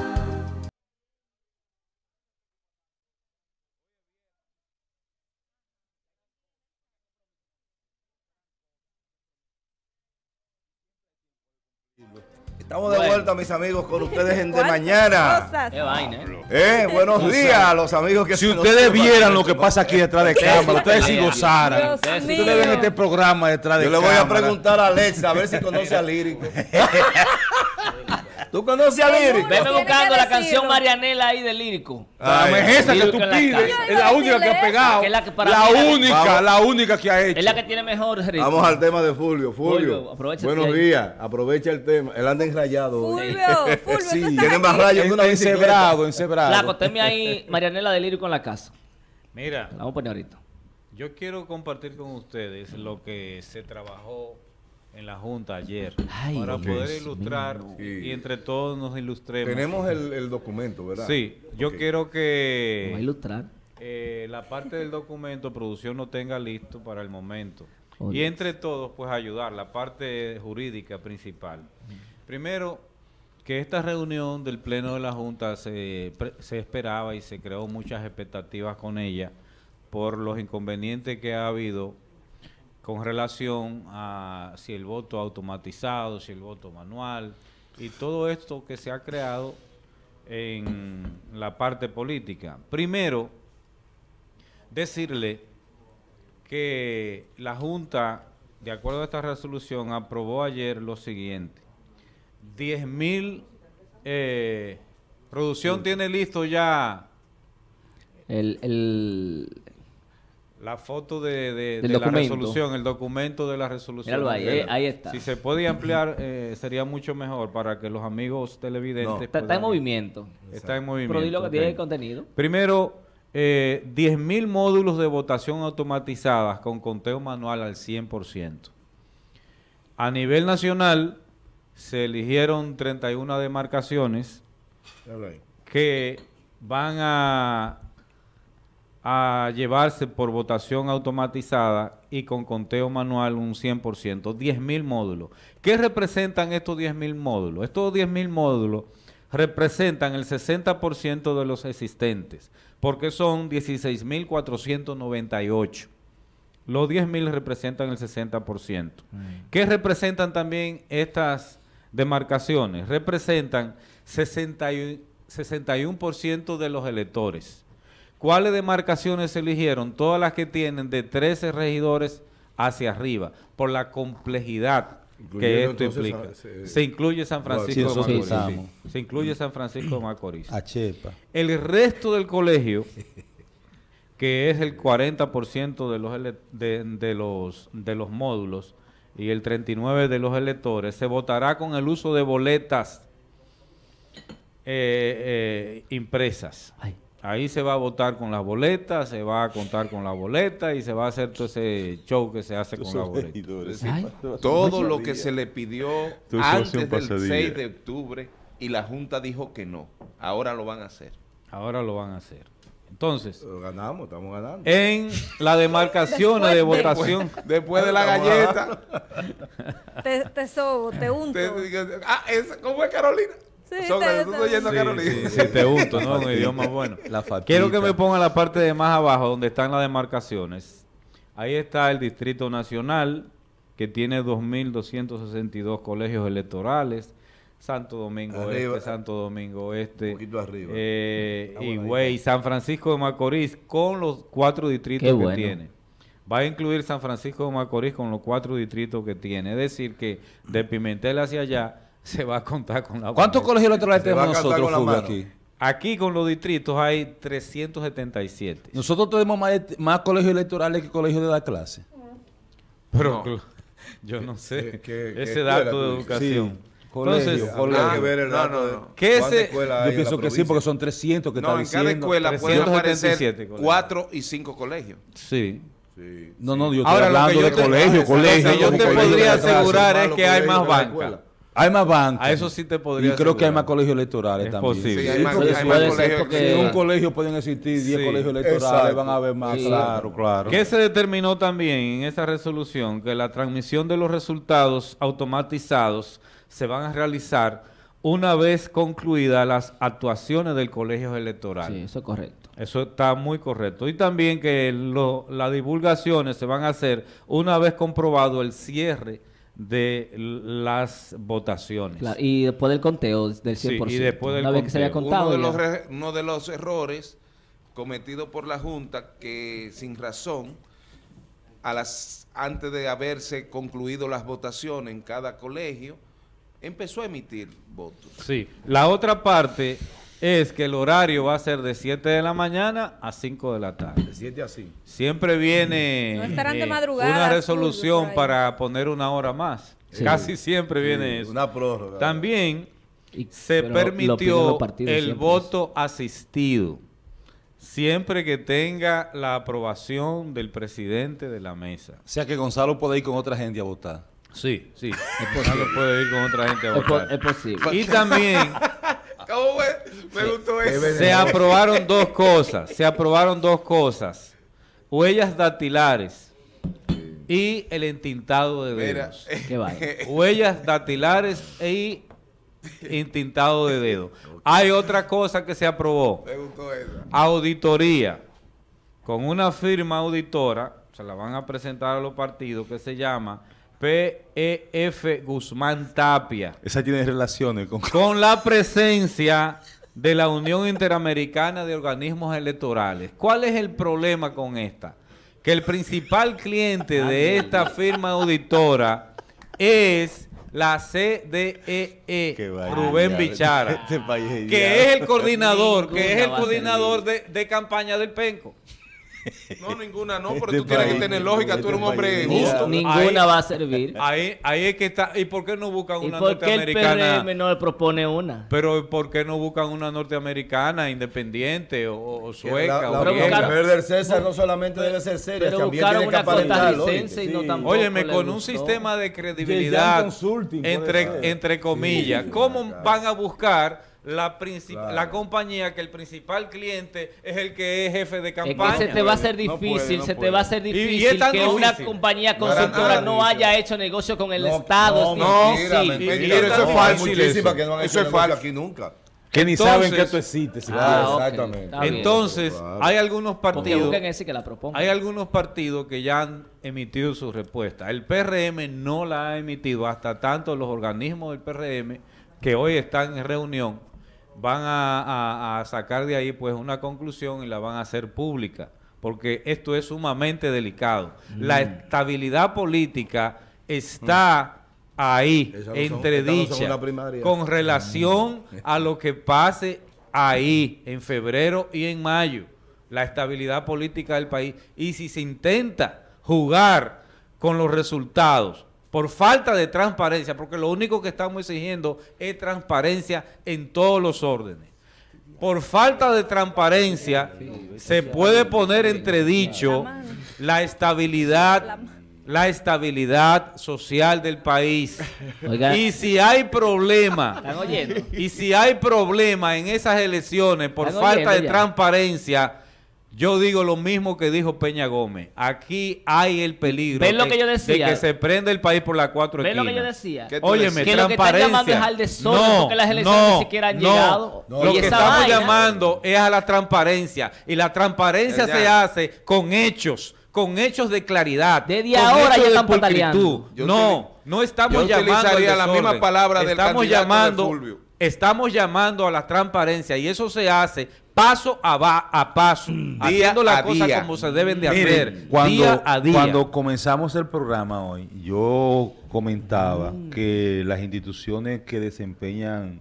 Estamos de Bueno. vuelta, mis amigos, con ustedes en De ¿Cuántas Mañana. cosas? Qué vaina, ¿eh? Eh, buenos días a los amigos que Si se nos ustedes suman. vieran lo que pasa aquí detrás de cámara, ustedes sí gozaran. Dios Ustedes sí mío. Ustedes ven este programa detrás de Yo le cámara. voy a preguntar a Alexa a ver si conoce a Lírico. ¿Tú conoces a Lírico? Veme Tiene buscando que la decirlo. canción Marianela ahí de Lírico. La esa que Lírico tú en las pides calles. es la única que ha pegado. Que es la que para La mí es la- única, Vamos. la única que ha hecho. Es la que tiene mejor ritmo. Vamos al tema de Fulvio. Fulvio, Fulvio, aprovecha buenos ahí. días. Aprovecha el tema. Él anda enrayado. hoy. Fulvio, Fulvio, tú Sí, estás Tiene más aquí. rayos que una En- bicicleta. encebrado, encebrado. Flaco, tenme ahí Marianela de Lírico en la casa. Mira, La vamos a poner ahorita. yo quiero compartir con ustedes lo que se trabajó en la Junta ayer Ay, para Dios poder mío. ilustrar y entre todos nos ilustremos. Tenemos el, el documento, ¿verdad? Sí, yo Ok. quiero Lo va a que ilustrar. eh, la parte del documento producción lo tenga listo para el momento. Oh, y Dios. entre todos, pues ayudar, la parte jurídica principal. Primero, que esta reunión del Pleno de la Junta se, pre- se esperaba y se creó muchas expectativas con ella por los inconvenientes que ha habido con relación a si el voto automatizado, si el voto manual y todo esto que se ha creado en la parte política. Primero, decirle que la Junta de acuerdo a esta resolución, aprobó ayer lo siguiente. diez mil, eh, producción sí. tiene listo ya el, el la foto de, de, de la resolución, el documento de la resolución. Míralo ahí, eh, ahí está. Si se puede ampliar, eh, sería mucho mejor para que los amigos televidentes... No. Está, está en movimiento. Está en movimiento. Pero di lo que okay. tiene el contenido. Primero, eh, diez mil módulos de votación automatizadas con conteo manual al cien por ciento. A nivel nacional, se eligieron treinta y una demarcaciones que van a... a llevarse por votación automatizada y con conteo manual un cien por ciento, diez mil módulos. ¿Qué representan estos diez mil módulos? Estos diez mil módulos representan el sesenta por ciento de los existentes, porque son dieciséis mil cuatrocientos noventa y ocho. Los diez mil representan el sesenta por ciento. Mm. ¿Qué representan también estas demarcaciones? Representan sesenta y uno por ciento de los electores. ¿Cuáles demarcaciones se eligieron? Todas las que tienen de trece regidores hacia arriba, por la complejidad que esto implica. A, se, se incluye San Francisco de Macorís. Sí, sí. Se incluye San Francisco de Macorís. Achepa. El resto del colegio, que es el cuarenta por ciento de los, de, de, los, de los módulos y el treinta y nueve por ciento de los electores, se votará con el uso de boletas eh, eh, impresas. Ay. Ahí se va a votar con las boletas, se va a contar con la boleta y se va a hacer todo ese show que se hace con la boleta. Todo lo que se le pidió antes del seis de octubre y la Junta dijo que no. Ahora lo van a hacer. Ahora lo van a hacer. Entonces, ganamos, estamos ganando. En la demarcación de votación. Después, después de la galleta. Te, te sobo, te unto. Te, ah, es, ¿cómo es Carolina? Sí, Sobre, te, tú estás yendo a Carolina. Sí, sí, te unto, ¿no? Un idioma bueno. Quiero que me ponga la parte de más abajo, donde están las demarcaciones. Ahí está el Distrito Nacional, que tiene dos mil doscientos sesenta y dos colegios electorales. Santo Domingo arriba, Este, Santo Domingo Oeste, arriba. Eh, Higüey, San Francisco de Macorís, con los cuatro distritos Qué que bueno. tiene. Va a incluir San Francisco de Macorís con los cuatro distritos que tiene. Es decir, que de Pimentel hacia allá se va a contar con la... ¿Cuántos colegios electorales tenemos nosotros aquí? Aquí con los distritos hay trescientos setenta y siete. Nosotros tenemos más, más colegios electorales que colegios de la clase. Pero no. yo no sé ¿Qué, qué, ese qué dato de educación. Sí. Colegio, Entonces, colegio. Hay que ver el dato. No, no, no. ¿Qué ese? Yo pienso que sí, porque son trescientos que no, está en diciendo. cada escuela pueden aparecer cuatro y cinco colegios. Sí. sí no, no, yo estoy Ahora, hablando de te, colegio, colegio. Lo que yo te colegio podría asegurar es que hay más bancas. Hay más bancas. A eso sí te podría Y creo asegurar. que hay más colegios electorales es también. Posible. Sí, hay más, hay más colegios. Porque en un colegio pueden existir diez sí, colegios electorales, exacto. Van a haber más, sí. claro, claro. ¿Qué se determinó también en esa resolución? Que la transmisión de los resultados automatizados se van a realizar una vez concluidas las actuaciones del colegio electoral. Sí, eso es correcto. Eso está muy correcto. Y también que lo, las divulgaciones se van a hacer una vez comprobado el cierre de las votaciones. Claro, y después del conteo del cien por ciento. Sí, y después del una vez que se haya contado. Uno de, los re, uno de los errores cometidos por la Junta, que sin razón, a las antes de haberse concluido las votaciones en cada colegio, empezó a emitir votos. Sí. La otra parte es que el horario va a ser de siete de la mañana a cinco de la tarde. De siete a cinco. Siempre viene no estarán de eh, madrugada, una resolución para poner una hora más. Sí. Casi siempre viene sí, eso. Una prórroga. También y, se permitió el voto asistido. Siempre que tenga la aprobación del presidente de la mesa. O sea que Gonzalo puede ir con otra gente a votar. Sí, sí. Gonzalo puede ir con otra gente a votar. Es, po es posible. Y también... ¿Cómo me, me gustó eso? Se aprobaron dos cosas. Se aprobaron dos cosas. Huellas dactilares y el entintado de dedos. Mira, ¿qué vaya? Huellas dactilares y entintado de dedos. Hay otra cosa que se aprobó. Me gustó eso. Auditoría. Con una firma auditora, se la van a presentar a los partidos, que se llama P E F Guzmán Tapia. Esa tiene relaciones con... Con la presencia de la Unión Interamericana de Organismos Electorales. ¿Cuál es el problema con esta? Que que el principal cliente de esta firma auditora es la C D E E, Rubén Bichara, Este país que es el coordinador, Ninguna que es el va a coordinador de, de campaña del Penco. No, ninguna no, pero tú tienes que tener lógica, tú eres un hombre justo. Ninguna va a servir. Ahí, ahí es que está. ¿Y por qué no buscan ¿Y una por qué el P norteamericana? R M no le propone una? Pero ¿por qué no buscan una norteamericana independiente o, o sueca? La, la, o la griega? mujer del César no solamente debe ser seria, pero también buscaron tiene que una aparentar costarricense y no tampoco Óyeme, le con un gustó. sistema de credibilidad, entre, entre comillas, ¿cómo van a buscar la, princip- Claro. la compañía que el principal cliente es el que es jefe de Es campaña? que se te va a hacer No difícil, puede, no se te puede. va a hacer Y- y es difícil tan que difícil. una compañía consultora no haya hecho negocio con el No, Estado. no, es mentira, difícil. mentira, Y- y- eso es no, falso. difícil Muchísimas eso. que no han Eso hecho es negocio falso. aquí nunca. Que ni Entonces- saben que esto existe. sí. Ah, ok. Exactamente. Está bien. Entonces, Claro. hay algunos Porque partidos, buscan ese que la proponga. hay algunos partidos que ya han emitido su respuesta. El P R M no la ha emitido, hasta tanto los organismos del P R M que hoy están en reunión van a, a- a sacar de ahí pues una conclusión y la van a hacer pública, porque esto es sumamente delicado. La estabilidad política está ahí, Esas no son- entredicha, estas no son una primaria. con relación a lo que pase ahí en febrero y en mayo, la estabilidad política del país. Y si se intenta jugar con los resultados por falta de transparencia, porque lo único que estamos exigiendo es transparencia en todos los órdenes. Por falta de transparencia se puede poner entredicho la estabilidad, la estabilidad social del país. Oiga. Y si hay problema, ¿Están oyendo? y si hay problema en esas elecciones por ¿Están falta de oyendo ya? transparencia, yo digo lo mismo que dijo Peña Gómez. Aquí hay el peligro ¿Ven lo de, que yo decía? de que se prenda el país por las cuatro ¿Ven lo esquinas. que yo decía? ¿Qué tú Óyeme, Que lo que están llamando es al desorden No, porque las elecciones no, ni siquiera han no, llegado. no. Y Lo que esa estamos vaina- llamando es a la transparencia. Y la transparencia Ya. se hace con hechos, con hechos de claridad. Desde con ahora hechos ya de están pulcritud. pataleando. Yo No, no estamos yo llamando al utilizaría la desorden. misma palabra del Estamos candidato de llamando, Fulvio. Estamos llamando a la transparencia y eso se hace paso a, va, a paso, haciendo las a cosas día. como se deben de Miren, hacer, cuando, día a día. cuando comenzamos el programa hoy, yo comentaba que las instituciones que desempeñan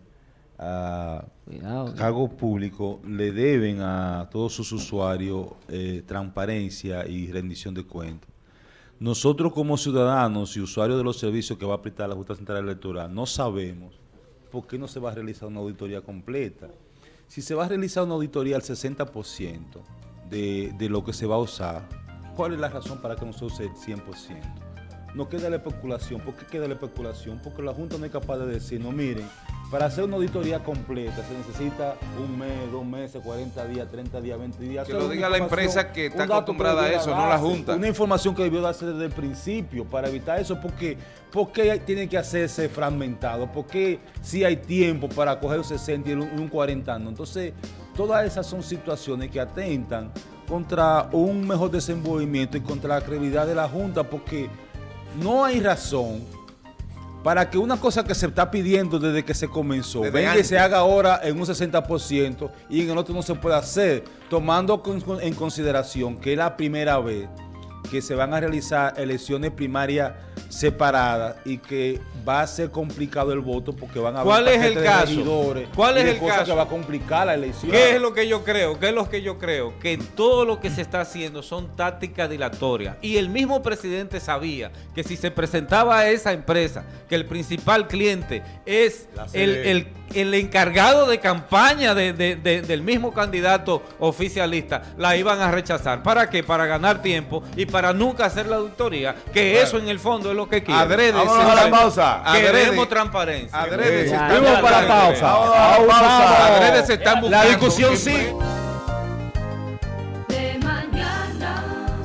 ah, Cuidado. cargos públicos le deben a todos sus usuarios eh, transparencia y rendición de cuentas. Nosotros como ciudadanos y usuarios de los servicios que va a prestar la Junta Central Electoral no sabemos por qué no se va a realizar una auditoría completa. Si se va a realizar una auditoría al sesenta por ciento de, de lo que se va a usar, ¿cuál es la razón para que no se use el cien por ciento? No queda la especulación. ¿Por qué queda la especulación? Porque la Junta no es capaz de decir, no, miren, para hacer una auditoría completa se necesita un mes, dos meses, cuarenta días, treinta días, veinte días. Que Eso lo es una diga la información, empresa que está un dato acostumbrada a debiera eso, no la darse, Junta. Una información que debió darse desde el principio para evitar eso. Porque, ¿por qué tiene que hacerse fragmentado? ¿Por qué si hay tiempo para coger un sesenta y un, un cuarenta años? Entonces, todas esas son situaciones que atentan contra un mejor desenvolvimiento y contra la credibilidad de la Junta, porque no hay razón para que una cosa que se está pidiendo desde que se comenzó Desde venga y antes. se haga ahora en un sesenta por ciento y en el otro no se puede hacer, tomando con- con- en consideración que es la primera vez que se van a realizar elecciones primarias separadas y que va a ser complicado el voto porque van a haber ¿Cuál es el paquetes de caso? regidores ¿Cuál y es de el cosas caso? que va a complicar la elección. ¿Qué es lo que yo creo? ¿Qué es lo que yo creo? Que todo lo que se está haciendo son tácticas dilatorias. Y el mismo presidente sabía que si se presentaba a esa empresa, que el principal cliente es La el, C D E. el, el encargado de campaña de- de- de- del mismo candidato oficialista, la iban a rechazar. ¿Para qué? Para ganar tiempo y para nunca hacer la auditoría, que Claro. eso en el fondo es lo que quiere. Adrede, Vámonos a la pausa. Queremos Adrede. transparencia. Adrede se Sí. están Vamos para la buscando. pausa. Vámonos a la pausa. Adrede se están La buscando. discusión sigue. De mañana.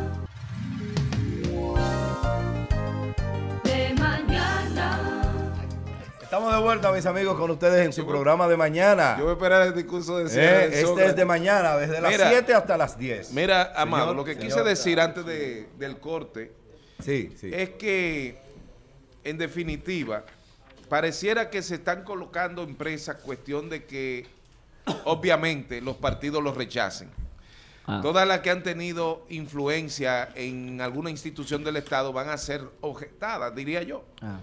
De mañana. Estamos de vuelta, mis amigos, con ustedes en su programa de mañana. Yo voy a esperar el discurso de Eh, cierre de este Sócrates. es de mañana, desde las Mira, siete hasta las diez. Mira, Amado, Señor, lo que señor. quise decir antes de- del corte Sí, sí. es que, en definitiva, pareciera que se están colocando empresas cuestión de que, obviamente, los partidos los rechacen. Ah. Todas las que han tenido influencia en alguna institución del Estado van a ser objetadas, diría yo. Ah.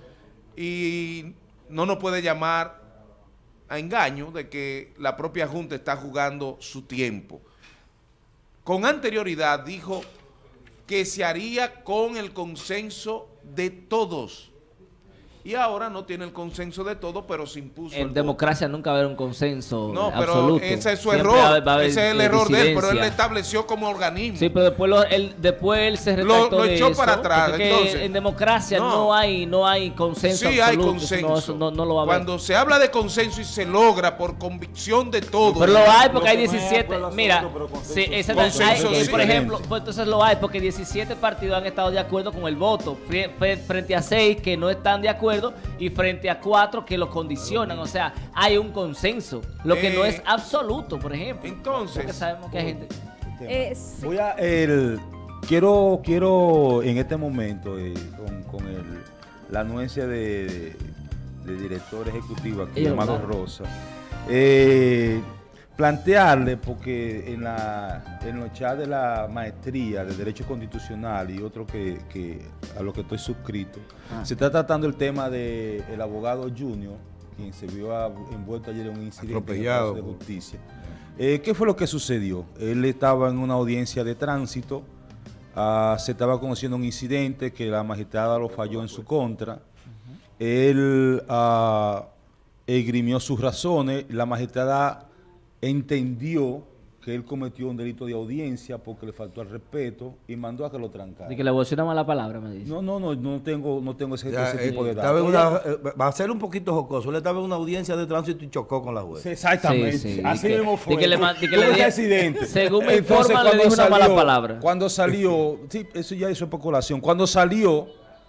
Y no nos puede llamar a engaño de que la propia Junta está jugando su tiempo. Con anterioridad dijo que se haría con el consenso de todos. Y ahora no tiene el consenso de todo, pero se impuso. En democracia voto. Nunca va a haber un consenso no, pero absoluto. Ese es su Siempre error. Va a, va a ese es el error de él, pero él lo estableció como organismo. Sí, pero después, lo, él, después él se retractó lo, lo echó de para eso, atrás. Entonces, en democracia no, no hay no hay consenso sí absoluto. Hay consenso. No, no, no lo va a haber. Cuando se habla de consenso y se logra por convicción de todos. Pero lo hay porque hay diecisiete. Mira, sí, ese consenso, hay, sí. Por ejemplo, pues entonces lo hay porque diecisiete partidos han estado de acuerdo con el voto frente a seis que no están de acuerdo y frente a cuatro que lo condicionan, o sea, hay un consenso, lo que eh, no es absoluto, por ejemplo. Entonces, porque sabemos que hay gente. Eh, sí. Voy a el quiero quiero en este momento eh, con, con el, la anuencia de, de, de director ejecutivo aquí llamado Rosa, eh, plantearle porque en la en los chats de la maestría de Derecho Constitucional y otro que, que a lo que estoy suscrito, ah. se está tratando el tema del de abogado Junior, quien se vio a, envuelto ayer en un incidente de justicia. Eh, ¿Qué fue lo que sucedió? Él estaba en una audiencia de tránsito, uh, se estaba conociendo un incidente que la magistrada lo falló en su contra. Uh-huh. Él uh, esgrimió sus razones, la magistrada entendió que él cometió un delito de audiencia porque le faltó al respeto y mandó a que lo trancara. Y que le voy a decir una mala palabra, me dice. No, no, no, no tengo, no tengo ese, ya, ese eh, tipo de datos. Una, eh, va a ser un poquito jocoso. Él estaba en una audiencia de tránsito y chocó con la juez. Sí, exactamente. Sí, sí. Así mismo fue. Que le, que le di, accidente. Según me informan, le dijo una mala palabra. Cuando salió, sí, eso ya hizo especulación. Cuando salió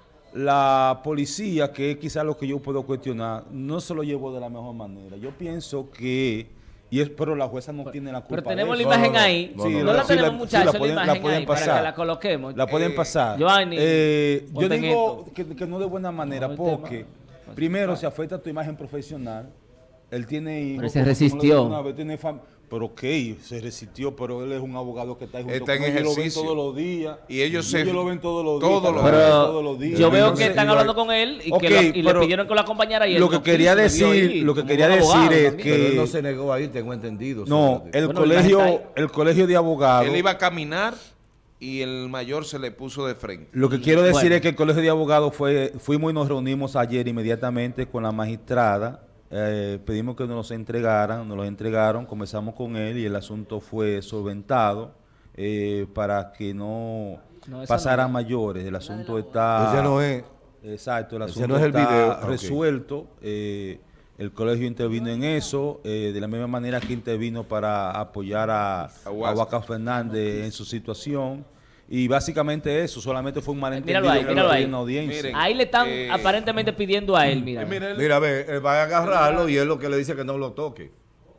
la policía, que es quizás lo que yo puedo cuestionar, no se lo llevó de la mejor manera. Yo pienso que Y es, pero la jueza no tiene la culpa. Pero tenemos de la imagen no, no, ahí. No, sí, no, no la sí, tenemos, la, muchachos, sí, la, pueden, la la imagen pueden ahí pasar. para que la coloquemos. La pueden eh, pasar. Giovanni, eh, yo digo que, que no de buena manera no, porque, tema. primero, se afecta tu imagen profesional. Él tiene hijos. Pero se resistió. Una vez, tiene fam pero ok, se resistió, pero él es un abogado que está ahí junto está con en ellos, ejercicio. lo ven todos los días. Y ellos, y se, ellos lo ven todos los días. Todo lo pero todos los días. Yo veo Entonces, que están hablando con él y, okay, que lo, y le pidieron que lo acompañara y él lo que no quería quiso, decir, ir, lo que quería decir es que pero él no se negó a ir, tengo entendido. No, el bueno, colegio, el colegio de abogados. Él iba a caminar y el mayor se le puso de frente. Lo que quiero decir bueno. es que el colegio de abogados fue, fuimos y nos reunimos ayer inmediatamente con la magistrada. Eh, pedimos que nos los entregaran, nos los entregaron, conversamos con él y el asunto fue solventado eh, para que no, no pasara a no mayores. El asunto está... Ese no es... Exacto, el asunto no es el está video. resuelto. Okay. Eh, el colegio intervino en eso, eh, de la misma manera que intervino para apoyar a, a Huaca Fernández en su situación. Y básicamente eso, solamente fue un malentendido. Míralo ahí, míralo ahí. En audiencia. Miren, ahí le están eh, aparentemente pidiendo a él, mira. Mira, mira, a ver, él va a agarrarlo y él lo que le dice que no lo toque.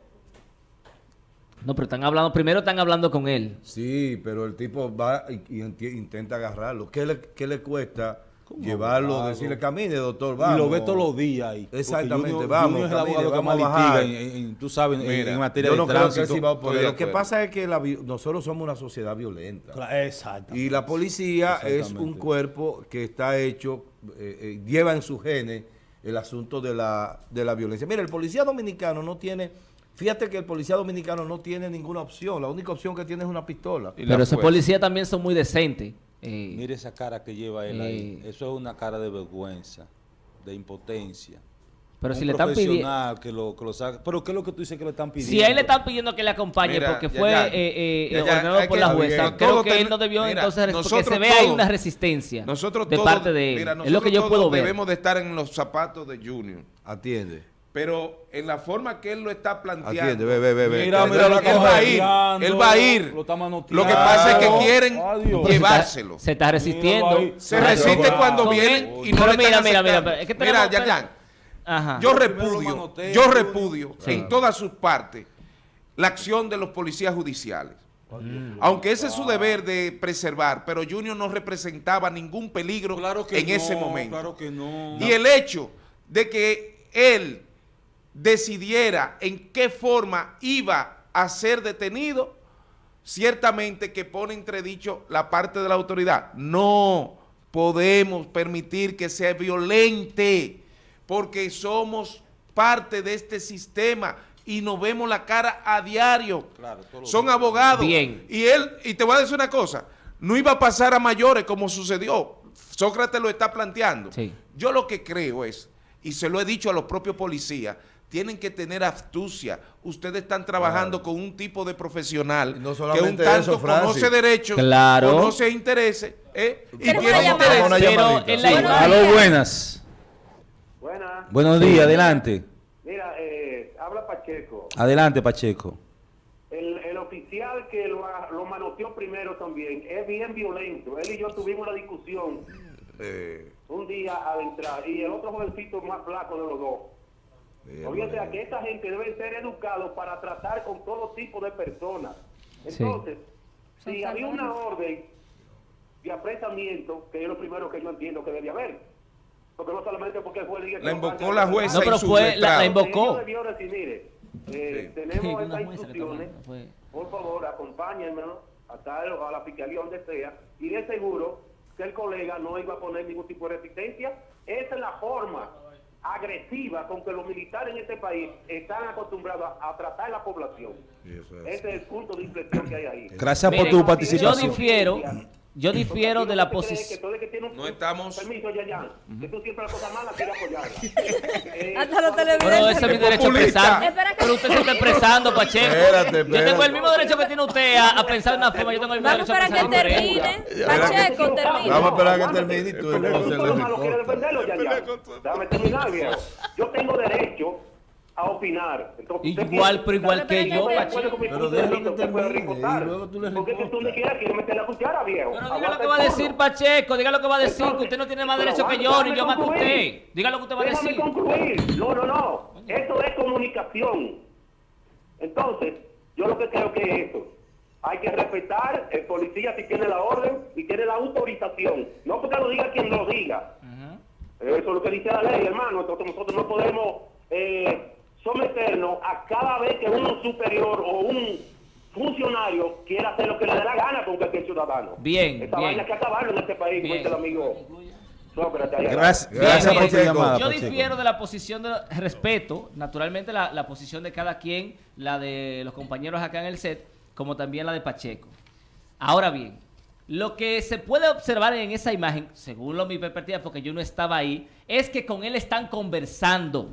No, pero están hablando, primero están hablando con él. Sí, pero el tipo va y, y intenta agarrarlo. ¿Qué le, qué le cuesta llevarlo, abogado? Decirle camine, doctor, vamos? Y lo ve todos los días ahí. Exactamente, Junior, vamos. Junior es el abogado que más litiga, en, en, tú sabes, Mira, en materia yo no de tránsito. Creo que sí va a poder. Lo que pasa es que la, nosotros somos una sociedad violenta. Exacto. Y la policía es un cuerpo que está hecho, eh, eh, lleva en sus genes el asunto de la, de la violencia. Mira, el policía dominicano no tiene... Fíjate que el policía dominicano no tiene ninguna opción. La única opción que tiene es una pistola. Pero esos policías también son muy decentes. Eh, Mire esa cara que lleva él eh, ahí. Eso es una cara de vergüenza, de impotencia. Pero un si le están pidiendo... Que lo, que lo saque. Pero ¿qué es lo que tú dices que le están pidiendo? Si a él le están pidiendo que le acompañe mira, porque ya, fue ya, eh, eh, ya, ordenado por la jueza, bien. creo que él no debió mira, entonces... Porque se ve ahí una resistencia nosotros de todos, parte de él. Mira, es lo que yo puedo ver. Debemos de estar en los zapatos de Junior. Atiende. Pero en la forma que él lo está planteando. Atiende, ve, ve, ve, ve. Mira, mira, lo él va a ir, él va a ir. Lo, lo que pasa es que quieren Adiós. llevárselo. Se está resistiendo. Se resiste Adiós. cuando vienen y no pero le mira, están mira, mira, es que mira, ya, ya. Ajá. Yo repudio, yo repudio sí. en todas sus partes la acción de los policías judiciales. Mm. Aunque ese es su deber de preservar, pero Junior no representaba ningún peligro claro que en no, ese momento. Claro que no. Y el hecho de que él decidiera en qué forma iba a ser detenido, ciertamente que pone entredicho la parte de la autoridad. No podemos permitir que sea violente, porque somos parte de este sistema y nos vemos la cara a diario. Claro, son abogados. Bien. Y él, y te voy a decir una cosa, no iba a pasar a mayores como sucedió. Sócrates lo está planteando. Sí. Yo lo que creo es, y se lo he dicho a los propios policías, tienen que tener astucia. Ustedes están trabajando claro. con un tipo de profesional no que un tanto eso, conoce derechos, claro. conoce intereses, ¿eh? y tiene intereses. Aló, buenas. Buenas. Buenos días, adelante. Mira, eh, habla Pacheco. Adelante, Pacheco. El, el oficial que lo, lo manoteó primero también es bien violento. Él y yo tuvimos la discusión eh. un día al entrar, y el otro jovencito más flaco de los dos. Fíjense a que esta gente debe ser educados para tratar con todo tipo de personas. Entonces, sí. si había una orden de apresamiento, que es lo primero que yo entiendo que debía haber, porque no solamente porque el juez diga que la invocó la jueza, no, pero fue la, la invocó. Debió decir, mire, eh, sí. tenemos sí, estas instrucciones, por favor, acompáñenme a tal o a la fiscalía donde sea, y de seguro que el colega no iba a poner ningún tipo de resistencia. Esa es la forma agresiva con que los militares en este país están acostumbrados a, a tratar a la población. Ese es el punto de inflexión que hay ahí. Gracias Miren, por tu participación. Yo difiero, yo difiero de la posición. No estamos. Permiso, Yayan, uh-huh. que tú siempre las cosas malas quieres apoyarla. eh, Hasta los televidentes. Pero ese es mi derecho a expresar. Pero usted se está expresando, Pacheco. Espérate, espérate. Yo tengo el mismo derecho que tiene usted a, a pensar de una forma. Yo tengo el mismo Vamos derecho a pensar de termine. Pacheco, termine. Vamos a esperar a que termine y tú entonces le malo quiere defenderlo, Yayan. Déjame terminar, viejo. Yo tengo derecho a opinar. Entonces, igual, pero igual que yo, Pacheco. Pero déjalo que termine y luego tú le respondes. Porque tú ni quieres quiere meter la cuchara, viejo. Pero diga lo que va a decir Pacheco, diga lo que va a decir, que usted no tiene más derecho que yo, ni yo más que usted. Diga lo que usted va a decir. Déjame concluir. No, no, no. Esto es comunicación. Entonces, yo lo que creo que es esto. Hay que respetar el policía si tiene la orden y tiene la autorización. No porque lo diga quien lo diga. Eso es lo que dice la ley, hermano. Entonces nosotros no podemos eh, someternos a cada vez que un superior o un funcionario quiera hacer lo que le dé la gana con cualquier ciudadano. Bien, Esta bien. vaina hay que acabarlo en este país, como dice el amigo. Gracias, gracias por tu llamada. Yo difiero de la posición de respeto, naturalmente la, la posición de cada quien, la de los compañeros acá en el set, como también la de Pacheco. Ahora bien, lo que se puede observar en esa imagen, según lo, mi perspectiva, porque yo no estaba ahí, es que con él están conversando.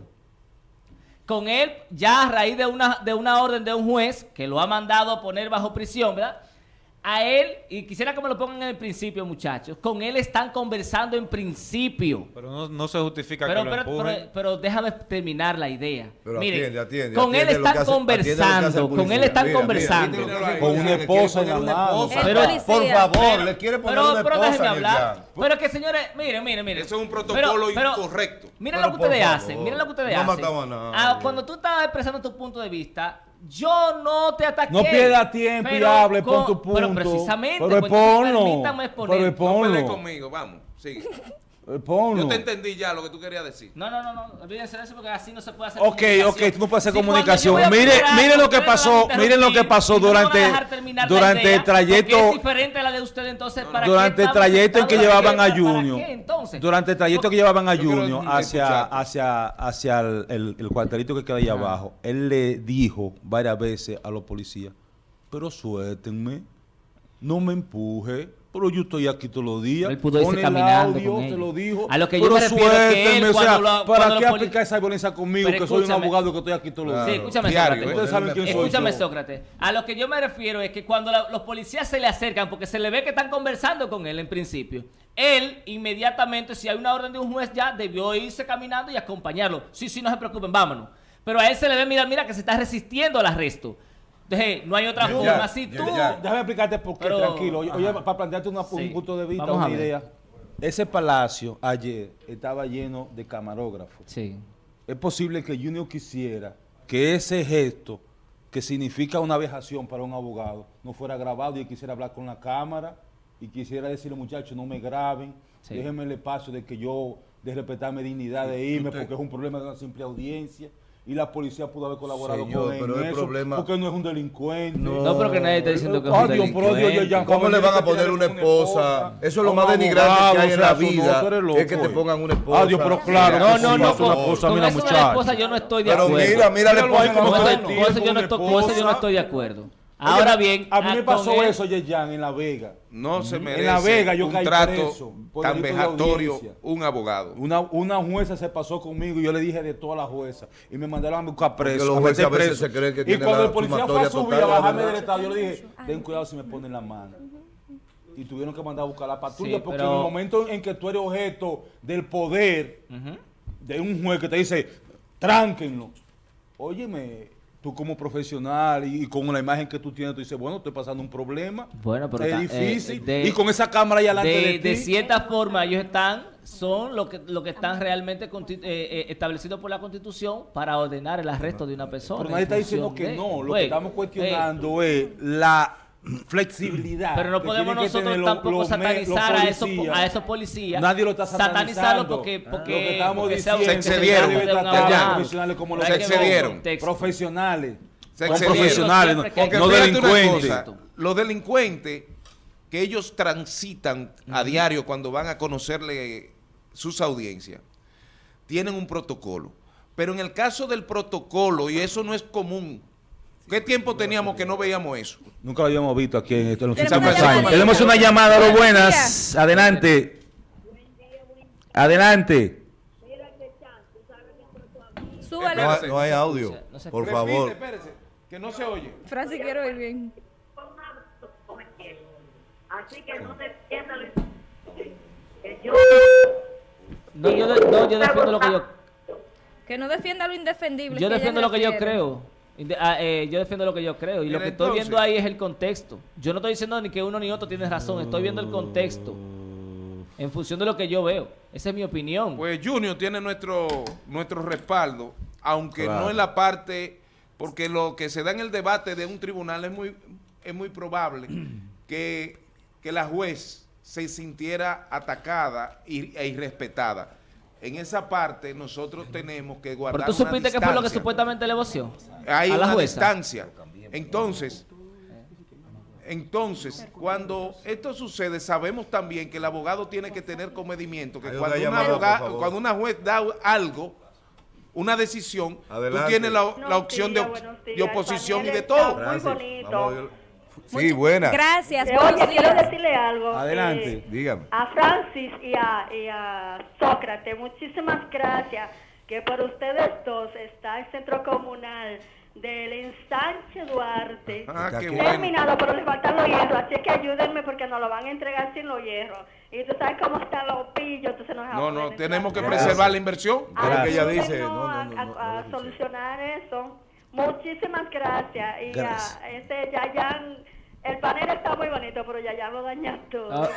Con él, ya a raíz de una, de una orden de un juez que lo ha mandado a poner bajo prisión, ¿verdad? A él, y quisiera que me lo pongan en el principio, muchachos, con él están conversando en principio. Pero no, no se justifica pero, que pero, lo empuje. pero, pero déjame terminar la idea. Pero Mire, atiende, atiende, con atiende él están hace, conversando, con él están mira, conversando. Mira, mira, con una esposa en la mano. Pero, por favor, le quiere poner pero, una pero esposa déjenme hablar. ya. Pero que señores, miren, miren, miren. Eso es un protocolo pero, pero, incorrecto. Miren lo que ustedes hacen, miren lo que ustedes no hacen. No nada. Ah, cuando tú estabas expresando tu punto de vista, yo no te ataqué. No pierdas tiempo y hable, pon tu punto. Pero precisamente, pero pues, ponlo. Permítame exponer. Pero ponlo. No pelees conmigo, vamos, sigue. Ponlo. Yo te entendí ya lo que tú querías decir. No, no, no, no, olvídense de eso porque así no se puede hacer Ok, comunicación. ok, tú no puedes hacer si comunicación. Mire, mire lo que pasó, miren lo que pasó durante, durante el trayecto. Es diferente a la de usted, entonces, ¿para durante el trayecto en que llevaban a Junior. Entonces, durante el trayecto que llevaban a Junior hacia, hacia, hacia el, el, el cuartelito que queda ahí abajo, él le dijo varias veces a los policías, pero suéltenme, no me empuje. Pero yo estoy aquí todos los días. Él pudo irse caminando audio, con te lo dijo. A lo que yo pero me refiero es que él, o sea, lo, ¿para qué aplicar esa violencia conmigo? Pero que soy un abogado que estoy aquí todos los días. Sí, escúchame, Diario, Sócrates. Ustedes saben quién soy Escúchame, yo. Sócrates. A lo que yo me refiero es que cuando la, los policías se le acercan, porque se le ve que están conversando con él en principio, él inmediatamente, si hay una orden de un juez ya, debió irse caminando y acompañarlo. Sí, sí, no se preocupen, vámonos. Pero a él se le ve, mira, mira, que se está resistiendo al arresto. Entonces, no hay otra ya, forma. ya, si ya, tú... ya. Déjame explicarte por qué, Pero, tranquilo. Oye, ajá. para plantearte una, sí. un punto de vista, Vamos una idea. Ese palacio ayer estaba lleno de camarógrafos. Sí. Es posible que Junior quisiera que ese gesto, que significa una vejación para un abogado, no fuera grabado y él quisiera hablar con la cámara y quisiera decirle, muchachos, no me graben, sí. déjenme el espacio de que yo, de respetar mi dignidad, de irme, porque es un problema de una simple audiencia. y la policía pudo haber colaborado Señor, con él pero en el eso, problema- porque no es un delincuente. No, No, pero que nadie está diciendo que es un Adiós, por Dios, delincuente. ya, ¿Cómo le van a poner una esposa? Eso es lo más denigrante que hay en la vida, es que te pongan una esposa. Adiós, pero claro, No, que no, sí, no, es una con, cosa, con mira, eso de la muchacho. esposa yo no estoy de Pero acuerdo. mira, mira la esposa Con como eso- está con el eso yo tiempo, no estoy- una con eso yo no esposa. estoy de acuerdo. Oye, Ahora bien, a mí ah, me con pasó él- eso, Yeyan, en La Vega. No se merece En La Vega yo un caí trato preso por tan delito de vejatorio audiencia. un abogado. Una, una jueza se pasó conmigo y yo le dije de todas las juezas y me mandaron a buscar preso. los a jueces meter a veces preso. se creen que y tienen cuando la el policía fue a sumatoria subir total, a bajarme ¿verdad? del estado, yo le dije, ten cuidado si me ponen la mano. Y tuvieron que mandar a buscar la patrulla Sí, porque pero- en el momento en que tú eres objeto del poder de un juez que te dice, tránquenlo. Óyeme, tú como profesional y, y con la imagen que tú tienes, tú dices, bueno, estoy pasando un problema. Bueno, pero es ta- difícil. eh, de- y con esa cámara ahí delante de, de, ti. de cierta forma ellos están, son lo que, lo que están realmente consti- eh, eh, establecidos por la Constitución para ordenar el arresto de una persona. Pero nadie en está diciendo función que de- no. Lo Güey, que estamos cuestionando es la flexibilidad. Pero no que podemos tienen que nosotros tener tampoco los- los me- satanizar los a esos, policías. a esos policías. Nadie lo está satanizarlo satanizando. porque, Ah. porque, Lo que estamos porque diciendo sea- es que excedieron. nadie debe de un tratar a los abogado. profesionales como los Hay que ver excedieron. contexto. profesionales. Se Son excedieron. profesionales, no, Porque no fíjate una delincuentes. cosa, los delincuentes que ellos transitan a diario cuando van a conocerle sus audiencias, tienen un protocolo. Pero en el caso del protocolo, y eso no es común, ¿qué tiempo teníamos que no veíamos eso? Nunca lo habíamos visto aquí en estos Tenemos una últimos llamada. años. Tenemos una llamada, lo buenas. Adelante. Adelante. Súbale. No hay, no hay audio, por Repite, favor. espérese, que no se oye. Francis, quiero oír bien. Así que no defiendan que yo No, yo, de- no, yo defiendo lo que yo Que no defienda lo indefendible. Yo que ella defiendo lo que yo refiere. creo. Inde- ah, eh, yo defiendo lo que yo creo. Y lo Pero que estoy entonces- viendo ahí es el contexto. Yo no estoy diciendo ni que uno ni otro tiene razón. Estoy viendo el contexto. En función de lo que yo veo. Esa es mi opinión. Pues Junior tiene nuestro, nuestro respaldo, aunque Claro. no en la parte, porque lo que se da en el debate de un tribunal es muy, es muy probable que, que la juez se sintiera atacada y, e irrespetada. En esa parte nosotros tenemos que guardar Pero tú una supiste que fue lo que distancia. supuestamente le voció. Hay a la una jueza. distancia. Entonces, entonces, cuando esto sucede, sabemos también que el abogado tiene que tener comedimiento, que Hay una cuando una, llamada, por aboga- favor. cuando una juez da algo, una decisión, Adelante. tú tienes la, la Buenos opción días, de, buenos de días. oposición y El de panel todo. está muy Gracias. bonito. Vamos a ver. Sí, buena. Gracias. Eh, buenos Oye, quiero días. decirle algo. Adelante. eh, Dígame. a Francis y a, y a Sócrates, muchísimas gracias que por ustedes dos está el centro comunal del ensanche Duarte Ah, qué terminado, pero les faltan los hierros, así es que ayúdenme porque nos lo van a entregar sin los hierros. Y tú sabes cómo están los pillos, entonces nos No, no, tenemos que Gracias. preservar la inversión. Es lo que ella dice. Ayúdennos No, no, a, no, a- no, a no, no. solucionar eso. Muchísimas gracias. Y Gracias. a este Yayan, el panel está muy bonito, pero Yayan lo daña todo. Ah,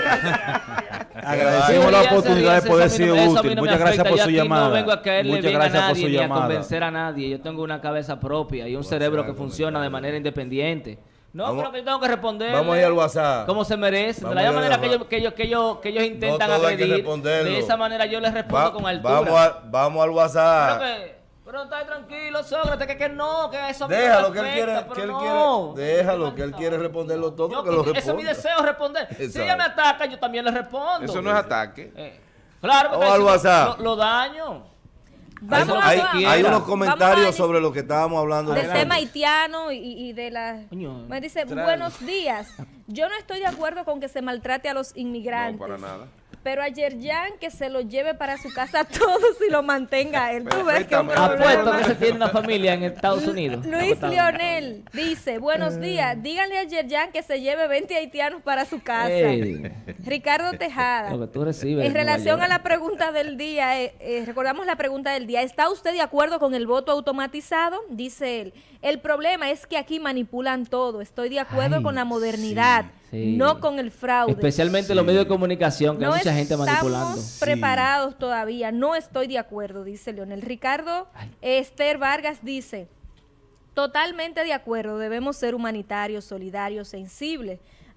ok. Agradecemos la Ríanse, oportunidad de ríanse, poder eso a ser mí no- eso a mí útil. no me Muchas gracias afecta. por Yo su aquí llamada. No vengo a caerle Muchas bien a gracias por nadie su ni a llamada. convencer a nadie. Yo tengo una cabeza propia y un cerebro que funciona de manera independiente. No, Vamos- pero que yo tengo que responder. Vamos a ir al WhatsApp. Como se merece. Vamos De a la ir al manera que WhatsApp. ellos, que, ellos, que, ellos, que ellos intentan todo hay que agredir. responderlo. De esa manera yo les respondo Va- con altura. vamos, a- vamos al WhatsApp. Pero, que, pero está tranquilo, Sócrates, que, que no, que eso a mí no Déjalo me que él afecta, quiere, pero que él no. quiere, déjalo que él quiere responderlo todo, Yo que lo que- Eso es mi responda. deseo, responder. Si Exacto. ella me ataca, yo también le respondo. Eso no es ataque. Eh, claro, porque Vamos al si WhatsApp. Lo, lo daño. Vamos Eso es lo a- que Hay, quiera. hay unos Vamos comentarios a- sobre lo que estábamos hablando. Del Adelante. tema haitiano y, y de la... Coño, Me dice, trae. buenos días. Yo no estoy de acuerdo con que se maltrate a los inmigrantes. No, para nada. Pero a Yerjan que se lo lleve para su casa a todos y lo mantenga a él. Tú ves que es un Apuesto problema. que se tiene una familia en Estados Unidos. Luis Leonel dice, buenos días, díganle a Yerjan que se lleve veinte haitianos para su casa. Ey. Ricardo Tejada. Lo que tú recibes. En Nueva relación York. a la pregunta del día, eh, eh, recordamos la pregunta del día, ¿está usted de acuerdo con el voto automatizado? Dice él, el problema es que aquí manipulan todo, estoy de acuerdo Ay, con la modernidad, sí. no con el fraude. Especialmente los medios de comunicación, que No hay mucha gente manipulando. estamos preparados todavía, no estoy de acuerdo, dice Leonel. Ricardo Esther Vargas dice, totalmente de acuerdo, debemos ser humanitarios, solidarios, sensibles.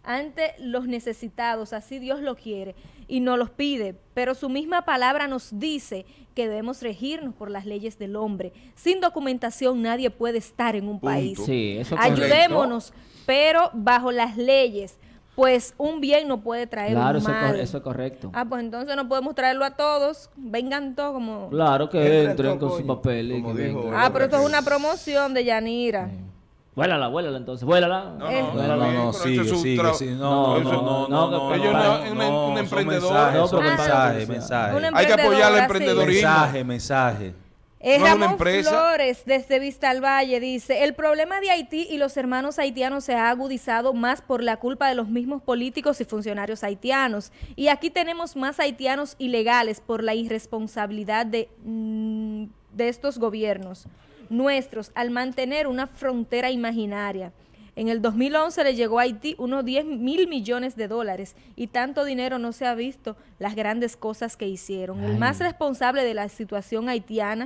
ante los necesitados, así Dios lo quiere, y nos los pide, pero su misma palabra nos dice que debemos regirnos por las leyes del hombre. Sin documentación nadie puede estar en un Punto. país. Sí, eso es Ayudémonos, pero bajo las leyes, pues un bien no puede traer Claro, un eso es, mal. cor- eso es correcto. Ah, pues entonces no podemos traerlo a todos, vengan todos como... Claro que entren con sus papeles. y que vengan. Ah, pero esto es una promoción de Yanira. Vuélala, vuélala entonces, vuélala. No, no, Vuélala. no, no, sigue, sigue, sigue. No, no, no, no, no. Ellos no, no, una- no, una son emprendedora. mensajes, No, son pero mensajes, para- mensajes. Una Hay que apoyar el emprendedora, emprendedorismo. Mensaje, mensaje. Eh, No es una Ramón empresa. Flores, desde Vista al Valle, dice, el problema de Haití y los hermanos haitianos se ha agudizado más por la culpa de los mismos políticos y funcionarios haitianos. Y aquí tenemos más haitianos ilegales por la irresponsabilidad de, mm, de estos gobiernos nuestros al mantener una frontera imaginaria. En el dos mil once le llegó a Haití unos diez mil millones de dólares y tanto dinero no se ha visto las grandes cosas que hicieron. El Ay. más responsable de la situación haitiana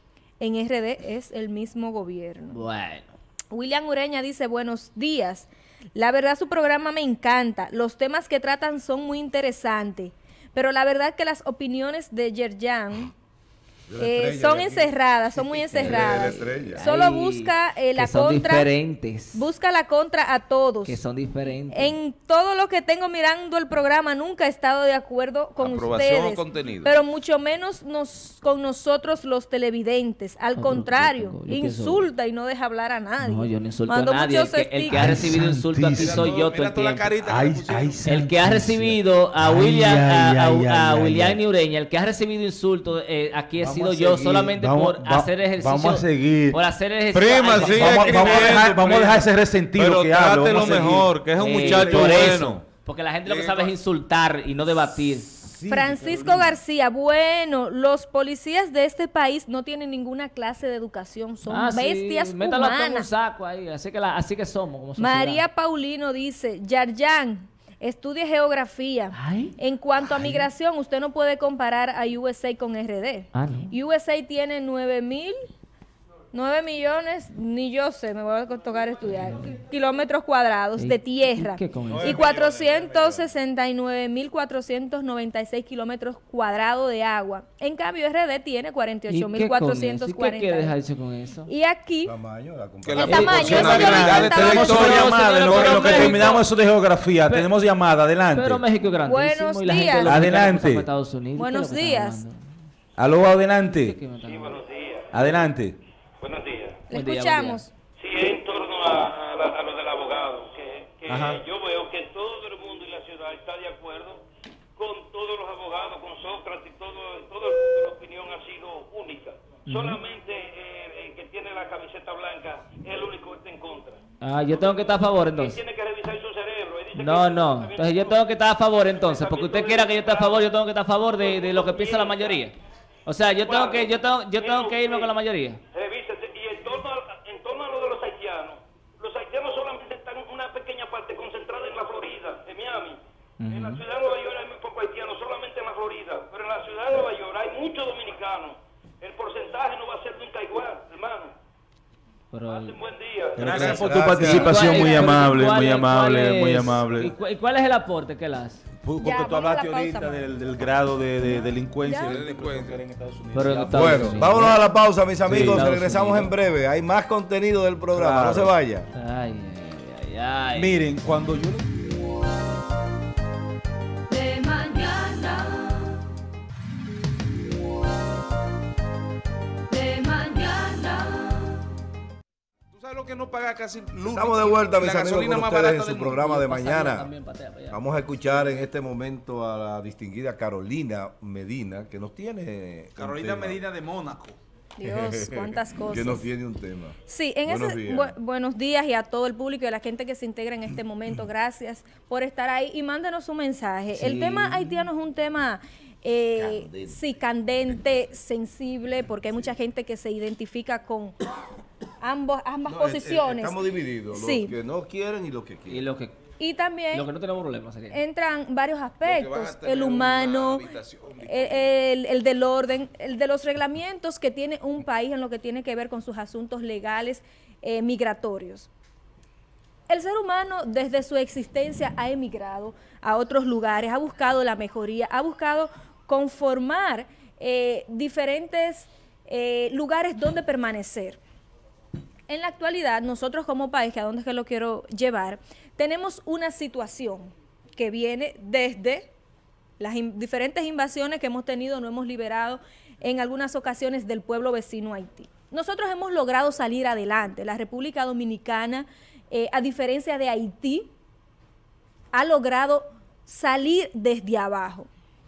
en R D es el mismo gobierno. Bueno. William Ureña dice, buenos días. La verdad su programa me encanta. Los temas que tratan son muy interesantes. Pero la verdad que las opiniones de Yerjan De la eh, estrella son de aquí. encerradas, son muy De la encerradas. estrella. Solo Ay, busca eh, la que son contra. diferentes. Busca la contra a todos. Que son diferentes. En todo lo que tengo mirando el programa nunca he estado de acuerdo con Aprobación o ustedes, contenido. pero mucho menos nos, con nosotros los televidentes. Al contrario, yo pienso- insulta y no deja hablar a nadie. No, yo no insulto Mandó a nadie. El muchos que, el que stickers. ha recibido insulto aquí soy yo todo el tiempo. Ay, ay, El que ha recibido a Ay, William, ay, a, a- ay, a ay, William ay. Ureña, el que ha recibido insultos eh, aquí he Vamos sido a yo seguir. solamente Vamos- por va- hacer ejercicio. vamos a seguir. Por hacer ejercicio. Prima, Ay, sigue vamos- Vamos, vamos a dejar, vamos a dejar ese resentido Pero que habla. trátelo vamos a seguir. mejor, que es un Eh, muchacho por bueno. eso, porque la gente lo que sabe es insultar y no debatir. Francisco García, bueno, los policías de este país no tienen ninguna clase de educación, son Ah, sí, bestias métalo todo en un humanas. saco ahí, así que, la- así que somos como sociedad. María Paulino dice, Yarjan, estudie geografía. En cuanto a migración, usted no puede comparar a U S A con R D. Ah, no. U S A tiene nueve mil, nueve millones, ni yo sé, me voy a tocar estudiar, kilómetros cuadrados ¿Y- de tierra. y qué con eso? Y cuatrocientos sesenta y nueve mil cuatrocientos noventa y seis kilómetros cuadrados de agua. En cambio, R D tiene cuarenta y ¿Y ocho qué mil con cuatrocientos eso? ¿Y qué cuarenta. quiere dejarse con eso? Y aquí, Tamaño, la Que la el tamaño, eso yo lo proporcionalidad de intentaba Tenemos decir. una Pero, llamada, señora, en lo que, pero lo que México- terminamos eso de geografía. Tenemos llamada, adelante. Pero México es grandísimo Buenos y la gente días. de los mexicanos Adelante. se fue a Estados Unidos. Buenos ¿Qué es lo que días. están hablando? Aló, adelante. ¿Qué me están hablando? Buenos días. Adelante. Buenos días. le Buen día, escuchamos. Sí, en torno a, a, la- a lo del abogado, que, que Ajá. yo veo que todo el mundo y la ciudad está de acuerdo con todos los abogados, con Sócrates, todo, todo el mundo, la opinión ha sido única. Solamente eh, el que tiene la camiseta blanca es el único que está en contra. Ah, yo tengo que estar a favor Él entonces. tiene que revisar su cerebro. Él dice No, que- no. Entonces yo tengo que estar a favor entonces, porque usted quiera que yo esté a favor, yo tengo que estar a favor de, de lo que piensa la mayoría. O sea, yo tengo que yo tengo yo tengo que irme con la mayoría. Revísese. Y en torno, a, en torno a lo de los haitianos, los haitianos solamente están en una pequeña parte concentrada en la Florida, en Miami. En la ciudad de Nueva York hay muy pocos haitianos, solamente en la Florida. Pero en la ciudad de Nueva York hay muchos dominicanos. El porcentaje no va a ser nunca igual, hermano. Pero Pasen buen día. Gracias por tu Gracias. participación, ¿Cuál muy es- amable, cuál muy es- amable, cuál muy es- amable. ¿Y, cu- y cuál es el aporte que él hace? Porque Ya, tú vamos a la hablaste pausa, ahorita Manuel. del, del grado de, de delincuencia Ya. y de delincuencia en Estados Unidos. Pero en Ya. Estados Bueno, Unidos. vámonos a la pausa, mis amigos. Estados Regresamos Unidos. en breve. Hay más contenido del programa. Claro. No se vaya. Ay, ay, ay, ay. Miren, cuando yo... De mañana. De mañana. ¿Tú sabes lo que no paga casi luz? Estamos de vuelta, Y mis la amigos, gasolina con más ustedes barata en su del mundo. programa de Pasa mañana. también, patea para allá. Vamos a escuchar en este momento a la distinguida Carolina Medina, que nos tiene un Carolina tema. Medina de Mónaco. Dios, cuántas cosas. Que nos tiene un tema. Sí, en Buenos ese días. bu- buenos días y a todo el público y a la gente que se integra en este momento. Gracias por estar ahí y mándenos un mensaje. El Sí. tema haitiano es un tema eh, Candente. sí, candente, sensible, porque hay mucha gente que se identifica con ambos, ambas No, eh, eh, posiciones. Estamos divididos, los Sí. que no quieren y los que Y quieren. lo que Y también lo que no tenemos problema sería. entran varios Los que van a aspectos, tener el una humano, habitación el, el- el del orden, el de los reglamentos que tiene un país en lo que tiene que ver con sus asuntos legales eh, migratorios. el ser humano desde su existencia ha emigrado a otros lugares, ha buscado la mejoría, ha buscado conformar eh, diferentes eh, lugares donde permanecer. En la actualidad, nosotros como país, que a dónde es que lo quiero llevar, tenemos una situación que viene desde las in- diferentes invasiones que hemos tenido, no hemos liberado en algunas ocasiones del pueblo vecino Haití. Nosotros hemos logrado salir adelante. La República Dominicana, eh, a diferencia de Haití, ha logrado salir desde abajo.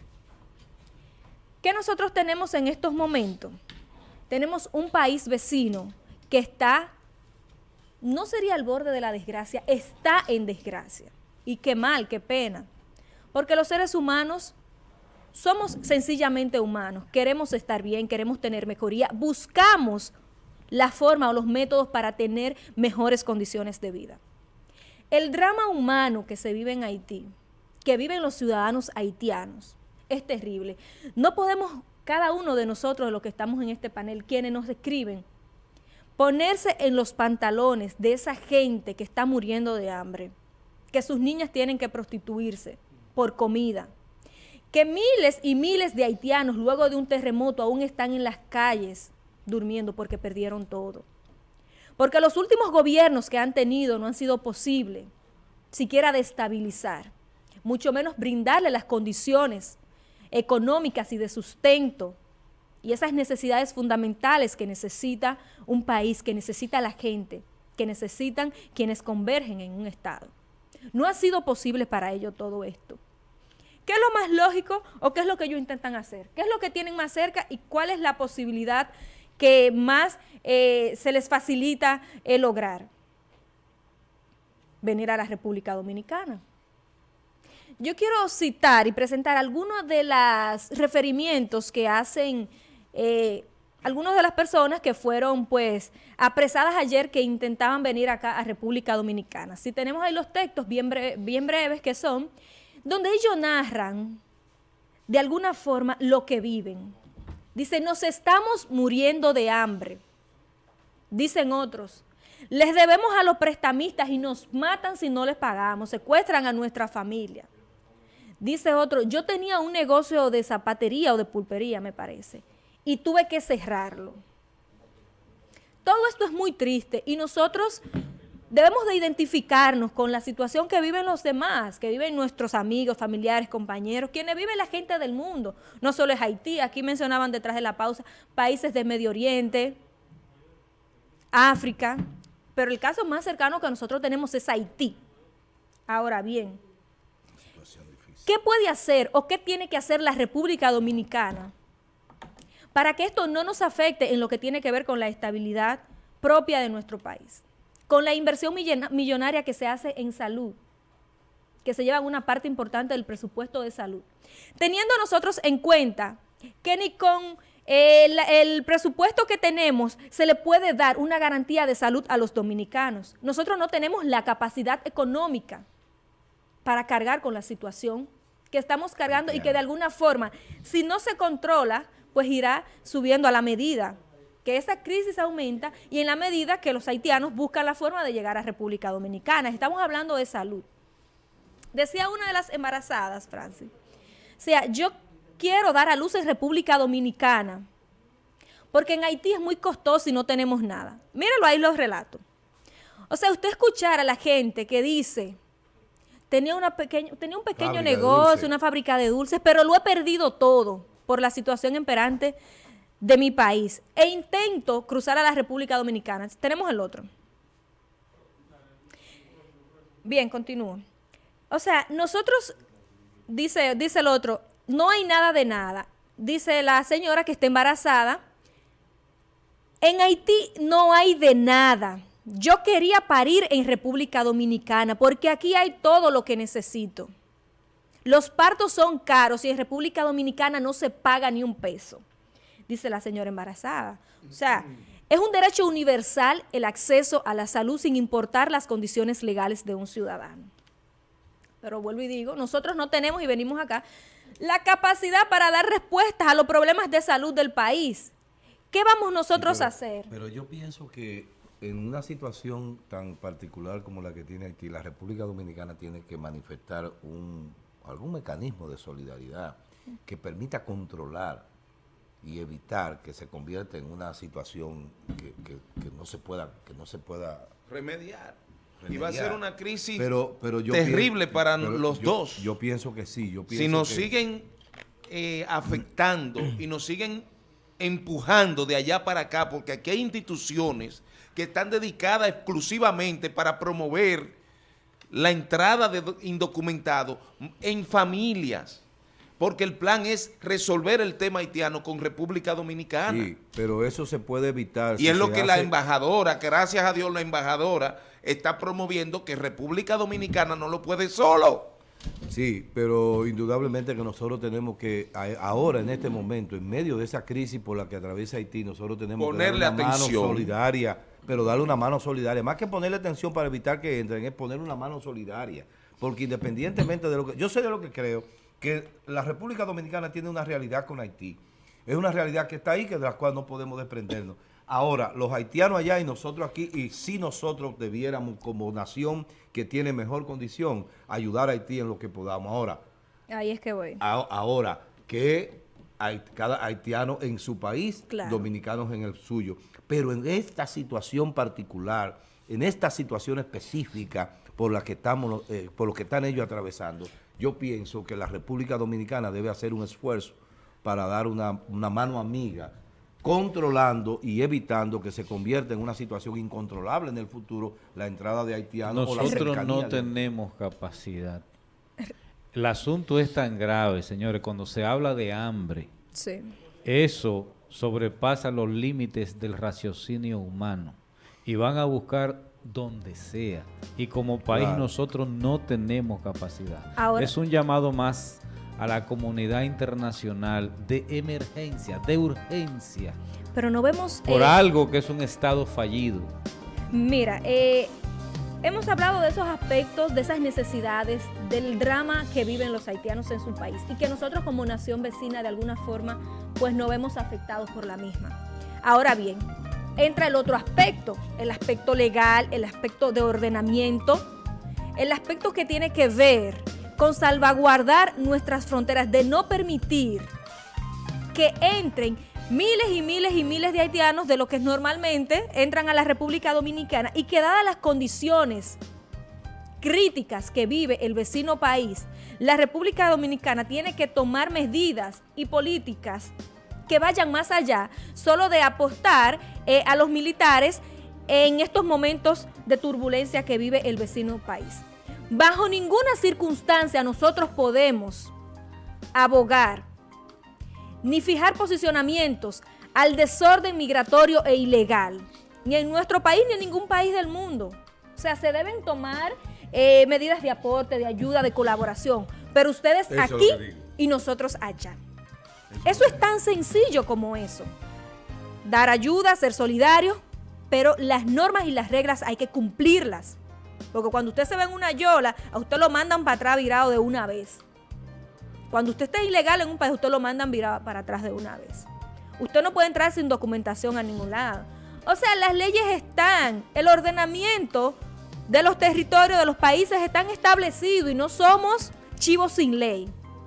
¿Qué nosotros tenemos en estos momentos? Tenemos un país vecino que está, no sería al borde de la desgracia, está en desgracia. Y qué mal, qué pena. Porque los seres humanos somos sencillamente humanos, queremos estar bien, queremos tener mejoría, buscamos la forma o los métodos para tener mejores condiciones de vida. El drama humano que se vive en Haití, que viven los ciudadanos haitianos, es terrible. No podemos, cada uno de nosotros, de los que estamos en este panel, quienes nos escriben, ponerse en los pantalones de esa gente que está muriendo de hambre, que sus niñas tienen que prostituirse por comida, que miles y miles de haitianos luego de un terremoto aún están en las calles durmiendo porque perdieron todo. Porque los últimos gobiernos que han tenido no han sido posible siquiera de estabilizar, mucho menos brindarle las condiciones económicas y de sustento y esas necesidades fundamentales que necesita un país, que necesita la gente, que necesitan quienes convergen en un Estado. No ha sido posible para ello todo esto. ¿Qué es lo más lógico o qué es lo que ellos intentan hacer? ¿Qué es lo que tienen más cerca y cuál es la posibilidad que más eh, se les facilita eh, lograr? Venir a la República Dominicana. Yo quiero citar y presentar algunos de los referimientos que hacen eh, algunas de las personas que fueron pues apresadas ayer que intentaban venir acá a República Dominicana. Si tenemos ahí los textos bien, bre bien breves que son, donde ellos narran de alguna forma lo que viven. Dice, nos estamos muriendo de hambre. Dicen otros, les debemos a los prestamistas y nos matan si no les pagamos, secuestran a nuestra familia. Dice otro, yo tenía un negocio de zapatería o de pulpería, me parece, y tuve que cerrarlo. Todo esto es muy triste y nosotros debemos de identificarnos con la situación que viven los demás, que viven nuestros amigos, familiares, compañeros, quienes vive la gente del mundo. No solo es Haití, aquí mencionaban detrás de la pausa países del Medio Oriente, África, pero el caso más cercano que nosotros tenemos es Haití. Ahora bien, ¿qué puede hacer o qué tiene que hacer la República Dominicana para que esto no nos afecte en lo que tiene que ver con la estabilidad propia de nuestro país? Con la inversión millonaria que se hace en salud, que se lleva una parte importante del presupuesto de salud. Teniendo nosotros en cuenta que ni con el, el presupuesto que tenemos se le puede dar una garantía de salud a los dominicanos. Nosotros no tenemos la capacidad económica para cargar con la situación que estamos cargando y que de alguna forma, si no se controla, pues irá subiendo a la medida que esa crisis aumenta y en la medida que los haitianos buscan la forma de llegar a República Dominicana. Estamos hablando de salud. Decía una de las embarazadas, Francis, o sea, yo quiero dar a luz en República Dominicana porque en Haití es muy costoso y no tenemos nada. Míralo ahí los relatos. O sea, usted escuchar a la gente que dice, tenía, una pequeña, tenía un pequeño fábrica negocio, una fábrica de dulces, pero lo he perdido todo por la situación imperante de mi país e intento cruzar a la República Dominicana. Tenemos el otro. Bien, continúo. O sea, nosotros, dice, dice el otro, no hay nada de nada. Dice la señora que está embarazada, en Haití no hay de nada. Yo quería parir en República Dominicana porque aquí hay todo lo que necesito. Los partos son caros y en República Dominicana no se paga ni un peso. Dice la señora embarazada. O sea, es un derecho universal el acceso a la salud sin importar las condiciones legales de un ciudadano. Pero vuelvo y digo, nosotros no tenemos y venimos acá la capacidad para dar respuestas a los problemas de salud del país. ¿Qué vamos nosotros sí, pero, a hacer? Pero yo pienso que en una situación tan particular como la que tiene Haití, la República Dominicana tiene que manifestar un, algún mecanismo de solidaridad que permita controlar y evitar que se convierta en una situación que, que, que no se pueda, que no se pueda remediar. Y va a ser una crisis pero, pero yo terrible pienso, para pero los yo, dos. Yo pienso que sí. Yo pienso si nos que, siguen eh, afectando y nos siguen empujando de allá para acá, porque aquí hay instituciones que están dedicadas exclusivamente para promover la entrada de indocumentados en familias, porque el plan es resolver el tema haitiano con República Dominicana. Sí, pero eso se puede evitar. Y si es lo se que hace... la embajadora, que gracias a Dios la embajadora está promoviendo, que República Dominicana no lo puede solo. Sí, pero indudablemente que nosotros tenemos que, ahora en este momento, en medio de esa crisis por la que atraviesa Haití, nosotros tenemos ponerle que darle una atención. mano solidaria, pero darle una mano solidaria. Más que ponerle atención para evitar que entren, es ponerle una mano solidaria. Porque independientemente de lo que... Yo sé de lo que creo, que la República Dominicana tiene una realidad con Haití. Es una realidad que está ahí, que de la cual no podemos desprendernos. Ahora, los haitianos allá y nosotros aquí, y si nosotros debiéramos, como nación que tiene mejor condición, ayudar a Haití en lo que podamos. Ahora, ahí es que voy. A, ahora que hay cada haitiano en su país, claro, dominicanos en el suyo. Pero en esta situación particular, en esta situación específica por la que estamos, eh, por lo que están ellos atravesando, yo pienso que la República Dominicana debe hacer un esfuerzo para dar una, una mano amiga, controlando y evitando que se convierta en una situación incontrolable en el futuro la entrada de haitianos. Nosotros o la no de... tenemos capacidad. El asunto es tan grave, señores, cuando se habla de hambre, sí, eso sobrepasa los límites del raciocinio humano y van a buscar donde sea. Y como país Claro. nosotros no tenemos capacidad. Ahora- es un llamado más a la comunidad internacional de emergencia, de urgencia, pero no vemos... por eh, algo que es un estado fallido. Mira, eh, hemos hablado de esos aspectos, de esas necesidades, del drama que viven los haitianos en su país y que nosotros como nación vecina de alguna forma pues no vemos afectados por la misma. Ahora bien, entra el otro aspecto, el aspecto legal, el aspecto de ordenamiento, el aspecto que tiene que ver con salvaguardar nuestras fronteras, de no permitir que entren miles y miles y miles de haitianos de los que normalmente entran a la República Dominicana y que dadas las condiciones críticas que vive el vecino país, la República Dominicana tiene que tomar medidas y políticas que vayan más allá solo de apostar eh, a los militares en estos momentos de turbulencia que vive el vecino país. Bajo ninguna circunstancia nosotros podemos abogar ni fijar posicionamientos al desorden migratorio e ilegal, ni en nuestro país ni en ningún país del mundo. O sea, se deben tomar eh, medidas de aporte, de ayuda, de colaboración, pero ustedes Eso aquí es lo que digo. y nosotros allá. Eso es tan sencillo como eso. Dar ayuda, ser solidarios, pero las normas y las reglas hay que cumplirlas. Porque cuando usted se ve en una yola, a usted lo mandan para atrás virado de una vez. Cuando usted esté ilegal en un país, usted lo mandan virado para atrás de una vez. Usted no puede entrar sin documentación a ningún lado. O sea, las leyes están, el ordenamiento de los territorios, de los países están establecidos y no somos chivos sin ley.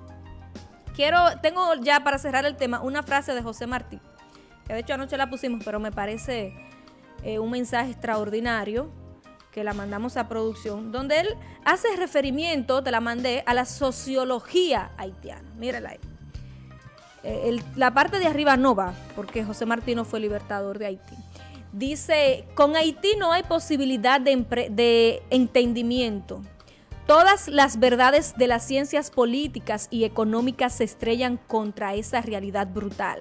Quiero, tengo ya para cerrar el tema una frase de José Martí, que de hecho anoche la pusimos, pero me parece eh, un mensaje extraordinario, que la mandamos a producción, donde él hace referimiento, te la mandé, a la sociología haitiana. Mírala ahí. Eh, el, la parte de arriba no va, porque José Martí no fue libertador de Haití. Dice, con Haití no hay posibilidad de, de entendimiento. Todas las verdades de las ciencias políticas y económicas se estrellan contra esa realidad brutal.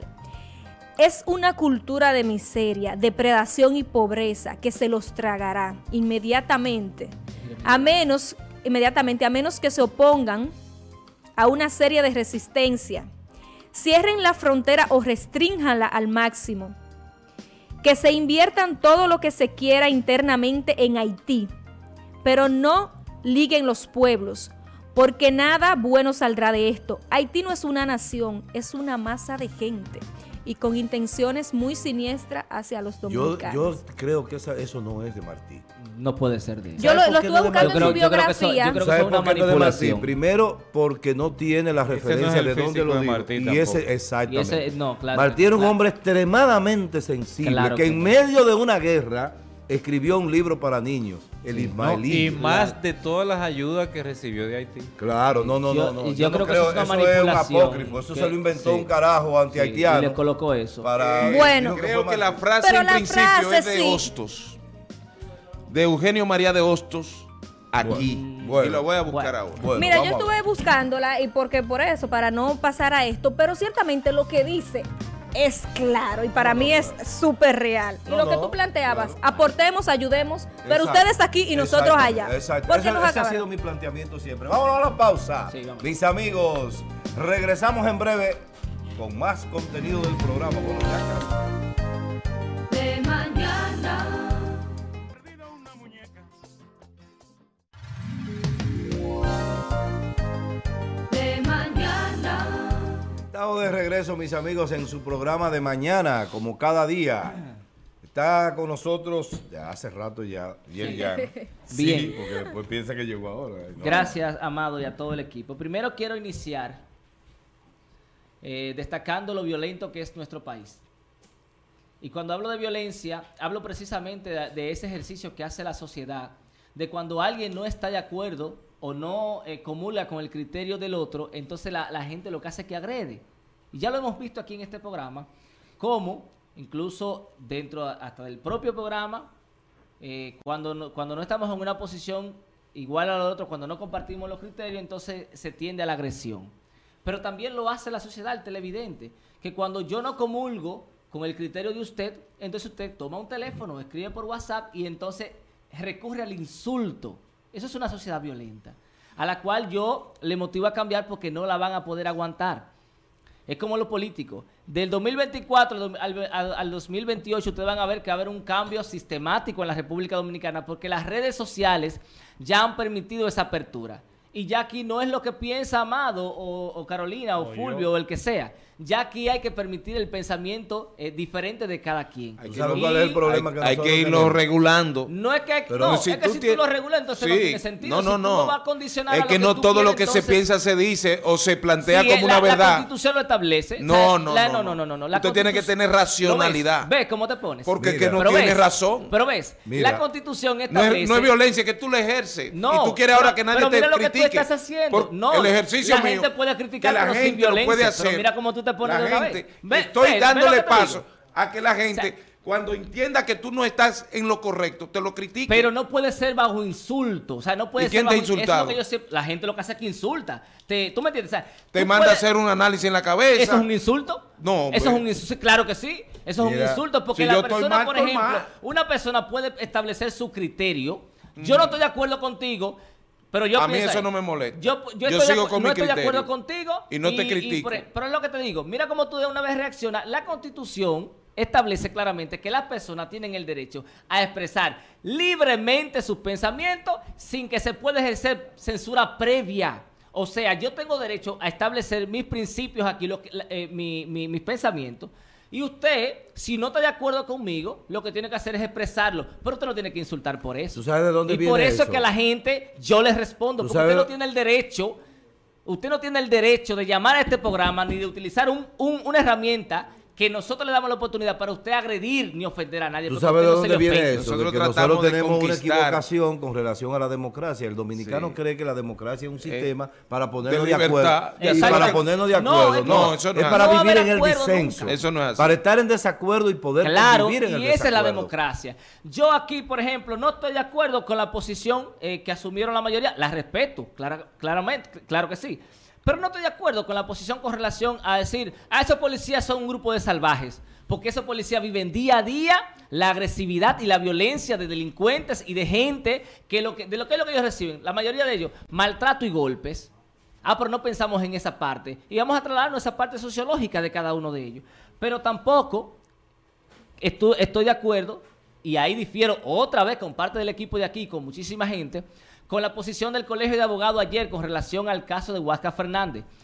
Es una cultura de miseria, depredación y pobreza que se los tragará inmediatamente, a menos, inmediatamente, a menos que se opongan a una serie de resistencia, cierren la frontera o restrínjanla al máximo, que se inviertan todo lo que se quiera internamente en Haití, pero no liguen los pueblos, porque nada bueno saldrá de esto. Haití no es una nación, es una masa de gente. y con intenciones muy siniestras hacia los Yo, dominicanos. yo creo que esa, eso no es de Martí. No puede ser de él. Yo lo, lo estuve buscando en su biografía. Yo creo que ¿Sabe eso es una por qué no es de Martí? manipulación. Primero, porque no tiene la referencia no es el de dónde físico lo de dijo. Martí Y tampoco. ese, exactamente. Y ese- no, claro, Martí era un claro. hombre extremadamente sensible, Claro que que en no. medio de una guerra escribió un libro para niños, el No, Ismaelí. y más de todas las ayudas que recibió de Haití. Claro, no, no, Yo- no. no. yo creo que eso es una eso manipulación. un apócrifo, eso Que- se lo inventó sí. un carajo Sí, anti-haitiano. y le colocó eso. Para, Bueno. dijo Creo fue que la Martí. frase Pero en la principio frase es de sí. Hostos, de Eugenio María de Hostos, aquí. Bueno, y lo voy a buscar bueno. ahora. Bueno, Mira, yo vamos a ver. estuve buscándola y porque por eso, para no pasar a esto, pero ciertamente lo que dice es claro y para mí es súper real. Y No, lo que no, tú planteabas, claro. aportemos, ayudemos, pero Exacto. ustedes aquí y nosotros Exacto, allá. Exacto. ¿Por qué Ese, nos ese ha acabaron? sido mi planteamiento siempre. Vámonos a la pausa. Sí, vamos. Mis amigos, regresamos en breve con más contenido del programa. Bueno, ya casi. De mañana. De mañana. Estamos de regreso, mis amigos, en su programa de mañana, como cada día. Está con nosotros ya hace rato ya, bien ya. Sí, Bien. porque después piensa que llegó ahora. No. Gracias, Amado, y a todo el equipo. Primero quiero iniciar eh, destacando lo violento que es nuestro país. Y cuando hablo de violencia, hablo precisamente de, de ese ejercicio que hace la sociedad, de cuando alguien no está de acuerdo o no eh, comulga con el criterio del otro, entonces la, la gente lo que hace es que agrede. Y ya lo hemos visto aquí en este programa, como incluso dentro hasta del propio programa, eh, cuando, no, cuando no estamos en una posición igual a la otro, cuando no compartimos los criterios, entonces se tiende a la agresión. Pero también lo hace la sociedad, el televidente, que cuando yo no comulgo con el criterio de usted, entonces usted toma un teléfono, escribe por WhatsApp y entonces recurre al insulto. Eso es una sociedad violenta, a la cual yo le motivo a cambiar porque no la van a poder aguantar. Es como los políticos. Del dos mil veinticuatro al, al, al dos mil veintiocho ustedes van a ver que va a haber un cambio sistemático en la República Dominicana porque las redes sociales ya han permitido esa apertura. Y ya aquí no es lo que piensa Amado o, o Carolina o, o Fulvio yo. o el que sea. Ya aquí hay que permitir el pensamiento eh, diferente de cada quien. Hay que, ¿sabes cuál es el problema hay, que hay que irlo tenemos? regulando. No es que, Pero no, si es que tú si tienes- tú lo regulas, entonces Sí. no tiene sentido. No, no, si no. Tú no vas a condicionar Es a lo que no tú todo quieres, lo que entonces, se piensa se dice o se plantea Sí, como la, una verdad. La Constitución lo establece. No, O sea, no, la- no, no, no, no, no. La Usted tiene que Constitución- tener racionalidad. ¿Lo ves? ¿Ves cómo te pones? Porque es Mira. que no Pero tiene ves, razón. Pero ves, Mira. la Constitución No establece... es, no es violencia, que tú la ejerces. No, y tú quieres ahora que nadie pero te mira lo que critique. tú estás haciendo. por No, el ejercicio la mío. gente puede criticar, que la pero sin gente lo violencia. puede Pero hacer. mira cómo tú te pones La de una gente, vez. Ve, estoy ve, ve dándole lo que te paso digo. a que la gente, O sea, cuando entienda que tú no estás en lo correcto, te lo critique. Pero no puede ser bajo insulto. O sea, no puede ¿Y quién ser te ha bajo- eso es lo insultado? que yo sé- la gente lo que hace es que insulta. Te, ¿Tú me entiendes? O sea, te tú manda puedes- a hacer un análisis en la cabeza. ¿Eso es un insulto? No, Eso hombre. es un insulto. Claro que sí. Eso es Mira, un insulto porque si la yo estoy persona, mal, por estoy ejemplo, mal. una persona puede establecer su criterio. Yo no estoy de acuerdo contigo, pero yo A mí pienso- eso no me molesta. Yo, yo, Yo estoy de sigo acu- con no mi estoy de acuerdo criterio. contigo Y no te critico. por- pero es lo que te digo. Mira cómo tú de una vez reaccionas. La Constitución establece claramente que las personas tienen el derecho a expresar libremente sus pensamientos sin que se pueda ejercer censura previa. O sea, yo tengo derecho a establecer mis principios aquí, lo que- eh, mi- mi- mis pensamientos. Y usted, si no está de acuerdo conmigo, lo que tiene que hacer es expresarlo. Pero usted no tiene que insultar por eso. ¿Tú sabes de dónde y viene por eso, eso? es que a la gente yo les respondo. ¿Tú Porque sabes usted no lo- tiene el derecho, usted no tiene el derecho de llamar a este programa ni de utilizar un- un- una herramienta que nosotros le damos la oportunidad para usted agredir ni ofender a nadie. ¿Tú porque sabes de usted no se dónde le viene ofende. eso? Nosotros De que tratamos nosotros de tenemos una conquistar. equivocación con relación a la democracia. El dominicano Sí. cree que la democracia es un sistema para ponernos de de, libertad. acuerdo. Y Exacto. para ponernos de No, acuerdo. es- No, no, eso no es es para así. No va a vivir en haber el acuerdo disenso. nunca. Eso no es así. Para estar en desacuerdo y poder Claro, convivir en el y esa es la desacuerdo. democracia. Yo aquí, por ejemplo, no estoy de acuerdo con la posición eh, que asumieron la mayoría. La respeto, clara- claramente, claro que sí. Pero no estoy de acuerdo con la posición con relación a decir, a esos policías son un grupo de salvajes. Porque esos policías viven día a día la agresividad y la violencia de delincuentes y de gente que, lo que de lo que es lo que ellos reciben. La mayoría de ellos, maltrato y golpes. Ah, pero no pensamos en esa parte. Y vamos a trasladarnos a esa parte sociológica de cada uno de ellos. Pero tampoco estu- estoy de acuerdo, y ahí difiero otra vez con parte del equipo de aquí, con muchísima gente, con la posición del Colegio de Abogados ayer con relación al caso de Huáscar Fernández.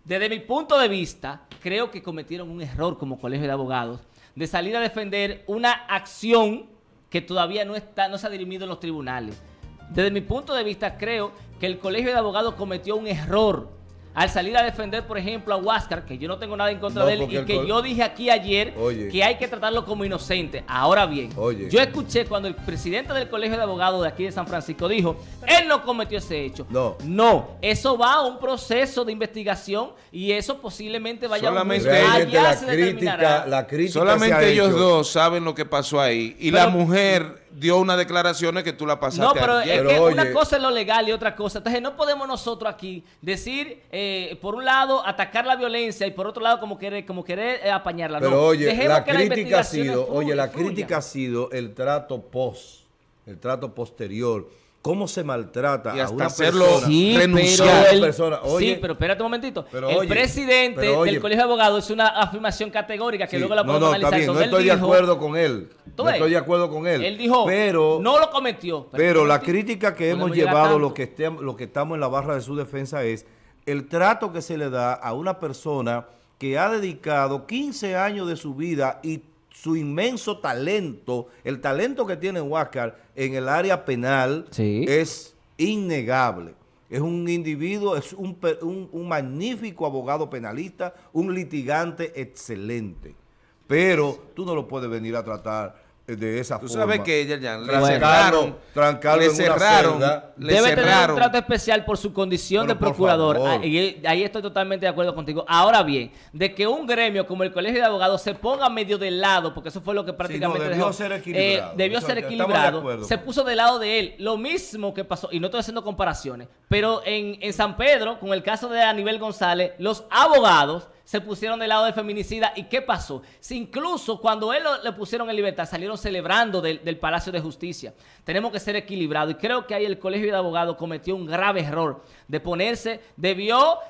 desde mi punto de vista, creo que cometieron un error como colegio de abogados de salir a defender una acción que todavía no está, no se ha dirimido en los tribunales. Desde mi punto de vista, creo que el colegio de abogados cometió un error al salir a defender, por ejemplo, a Huáscar, que yo no tengo nada en contra No, de él, porque y el que col- yo dije aquí ayer Oye. que hay que tratarlo como inocente. Ahora bien, Oye. yo escuché cuando el presidente del colegio de abogados de aquí de San Francisco dijo, él no cometió ese hecho. No. No, eso va a un proceso de investigación y eso posiblemente vaya Solamente a un juicio. Realmente Allá la se crítica- determinará. la crítica Solamente se ha ellos hecho. dos saben lo que pasó ahí. Y Pero- la mujer dio unas declaraciones que tú la pasaste No, pero ayer. es que una cosa es lo legal y otra cosa. Entonces no podemos nosotros aquí decir, eh, por un lado, atacar la violencia y por otro lado, como querer, como querer eh, apañarla. Pero no. oye, Dejemos la que crítica ha investigación sido, fluya, oye, la fluya. crítica ha sido el trato post, el trato posterior. ¿Cómo se maltrata Y a hasta una hacerlo persona? Sí, renunciar. pero Una el- persona, oye, sí, pero espérate un momentito. pero el oye, presidente pero oye. del Colegio de Abogados hizo una afirmación categórica que Sí, luego la no, podemos no, analizar. está bien, donde no él estoy de dijo- acuerdo con él. ¿Tú No ves? estoy de acuerdo con él. Él dijo, pero, no lo cometió. pero la un momentito. crítica que Podemos hemos llegar llevado, tanto. lo que, esté, lo que estamos en la barra de su defensa es el trato que se le da a una persona que ha dedicado quince años de su vida y su inmenso talento, el talento que tiene Huáscar en el área penal Sí. es innegable. Es un individuo, es un, pe- un- un magnífico abogado penalista, un litigante excelente. Pero tú no lo puedes venir a tratar eh, de esa Tú forma. sabes que, Yerjan, le Trancarlo- cerraron, trancarlo le en una cerraron, celda. le Debe tener un cerraron. trato especial por su condición Pero de por procurador. favor. Ah, y ahí estoy totalmente de acuerdo contigo. Ahora bien, de que un gremio como el Colegio de Abogados se ponga medio del lado, porque eso fue lo que prácticamente debió dejó, ser equilibrado. eh, debió Eso- ser estamos de equilibrado. acuerdo. Se puso del lado de él. Lo mismo que pasó, y no estoy haciendo comparaciones, pero en, en San Pedro, con el caso de Aníbal González, los abogados se pusieron del lado del feminicida. ¿Y qué pasó? Si incluso cuando él lo- le pusieron en libertad, salieron celebrando del, del Palacio de Justicia. Tenemos que ser equilibrados. Y creo que ahí el Colegio de Abogados cometió un grave error de ponerse, debió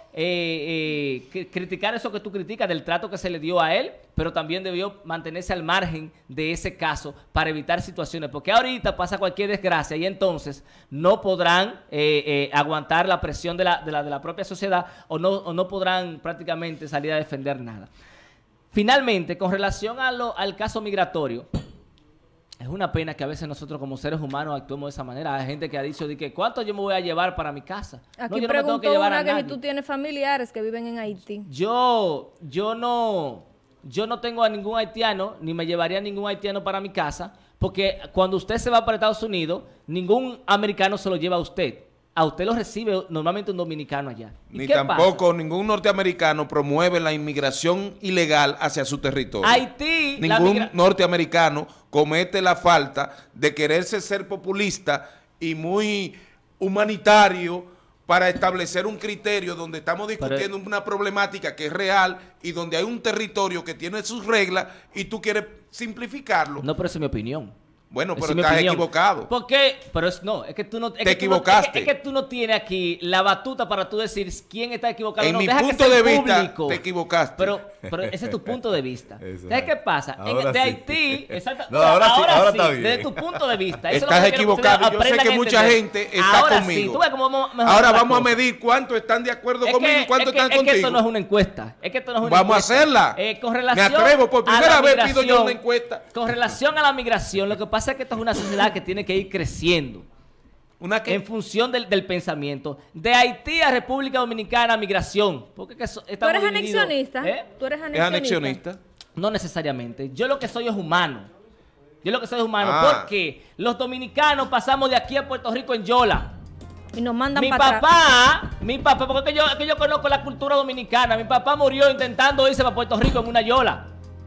eh, eh, cri- criticar eso que tú criticas del trato que se le dio a él, pero también debió mantenerse al margen de ese caso para evitar situaciones. Porque ahorita pasa cualquier desgracia y entonces no podrán eh, eh, aguantar la presión de la, de, la, de la propia sociedad o no, o no podrán prácticamente salir a defender nada. Finalmente, con relación a lo, al caso migratorio, es una pena que a veces nosotros como seres humanos actuemos de esa manera. Hay gente que ha dicho de que ¿cuánto yo me voy a llevar para mi casa? Aquí No, yo no me tengo preguntó que llevar una a que si nadie. tú tienes familiares que viven en Haití. Yo, yo no, yo no tengo a ningún haitiano, ni me llevaría a ningún haitiano para mi casa, porque cuando usted se va para Estados Unidos, ningún americano se lo lleva a usted. A usted lo recibe normalmente un dominicano allá. ¿Y Ni qué tampoco pasa? ningún norteamericano promueve la inmigración ilegal hacia su territorio. Haití, la Ningún migra- norteamericano comete la falta de quererse ser populista y muy humanitario para establecer un criterio donde estamos discutiendo una problemática que es real y donde hay un territorio que tiene sus reglas y tú quieres simplificarlo. No, pero esa es mi opinión. Bueno, Esa pero es mi estás opinión. equivocado. ¿Por qué? Pero es, no, es que tú no... Es Te que tú no- equivocaste. es, que, es que tú no tienes aquí la batuta para tú decir quién está equivocado. En no, mi deja que punto sea de el vista, público. te equivocaste. Pero, pero ese es tu punto de vista. Exacto. ¿Sabes qué pasa? En- Ahora de sí. Haití, exacto, No, ahora sí, ahora sí, está bien. desde tu punto de vista. Eso es lo Estás que quiero que ustedes equivocado. Yo sé aprendan que a mucha entender. gente está Ahora conmigo. Sí, tú ves cómo vamos mejorando Ahora las vamos a cosas. medir cuántos están de acuerdo Es conmigo que- y cuántos es que- están es contigo. que esto no es una encuesta. Es que esto no es una Vamos a encuesta. hacerla. Eh, con Me relación atrevo, por a la primera vez pido yo migración- una encuesta. Con relación a la migración, lo que pasa es que esto es una sociedad que tiene que ir creciendo. ¿Una qué? En función del, del pensamiento. De Haití a República Dominicana, migración. Porque que so- ¿Tú estamos eres divididos, anexionista? ¿eh? ¿Tú eres Es anexionista? anexionista. No necesariamente. Yo lo que soy es humano. Yo lo que soy es humano. Ah. Porque los dominicanos pasamos de aquí a Puerto Rico en Yola. Y nos mandan Mi para atrás. papá, mi papá, porque es que yo, es que yo conozco la cultura dominicana. Mi papá murió intentando irse para Puerto Rico en una Yola.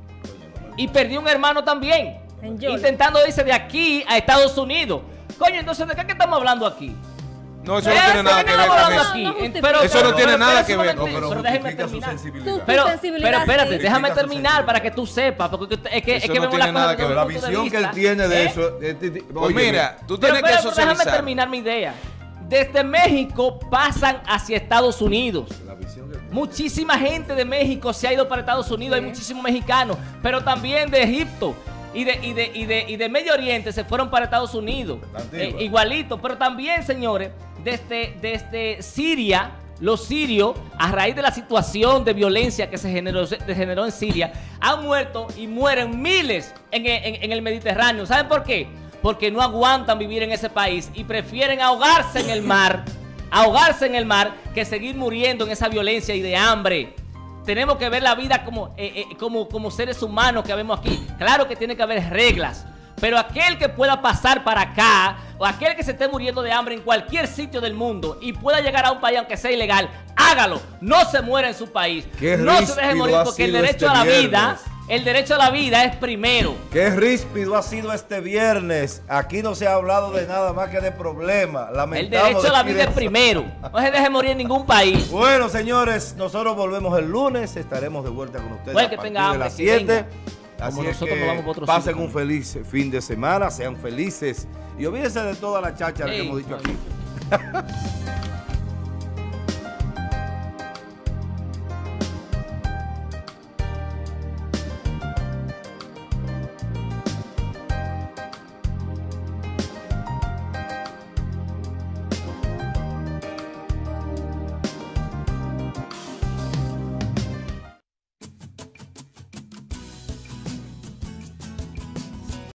Y perdió un hermano también. En Yola. Intentando irse de aquí a Estados Unidos. Coño, entonces, ¿de qué, qué estamos hablando aquí? No, eso no ¿De tiene qué nada que ver estamos con hablando eso. aquí? No Eh, justifica. pero- Eso no pero- tiene pero- nada pero que un ver. momentito, No, pero pero déjeme justifica su terminar. sensibilidad. Tu Pero, sensibilidad, pero espérate, sí. déjame Justifica su terminar para que tú sepas, porque es que, es que, es Eso que no vemos tiene las cosas nada que desde ver. La un punto de visión que él vista, tiene de ¿eh? eso. eh, eh, eh, Pues óyeme, mira, tú Pero tienes que espera, pero déjame socializar. terminar mi idea. Desde México pasan hacia Estados Unidos. la visión que él tiene. Muchísima gente de México se ha ido para Estados Unidos, hay muchísimos mexicanos, pero también de Egipto y de, y de, y de, y de Medio Oriente se fueron para Estados Unidos. Antigua. Eh, igualito, pero también, señores, desde, desde Siria, los sirios, a raíz de la situación de violencia que se generó, se generó en Siria, han muerto y mueren miles en, en, en el Mediterráneo. ¿Saben por qué? Porque no aguantan vivir en ese país y prefieren ahogarse en el mar, ahogarse en el mar, que seguir muriendo en esa violencia y de hambre. Tenemos que ver la vida como, eh, eh, como, como seres humanos que vemos aquí. Claro que tiene que haber reglas, pero aquel que pueda pasar para acá, o aquel que se esté muriendo de hambre en cualquier sitio del mundo y pueda llegar a un país aunque sea ilegal, hágalo. No se muera en su país. No se deje morir, porque el derecho a la vida, el derecho a la vida es primero. Qué ríspido ha sido este viernes. Aquí no se ha hablado de nada más que de problemas. El derecho a la vida es primero. No se deje morir en ningún país. Bueno, señores, nosotros volvemos el lunes. Estaremos de vuelta con ustedes bueno, a que partir tenga de las hambre, siete. Como Así es nosotros que nos vamos por otro pasen sitio. un feliz fin de semana, sean felices y olvídense de toda la cháchara que Ey, hemos dicho aquí.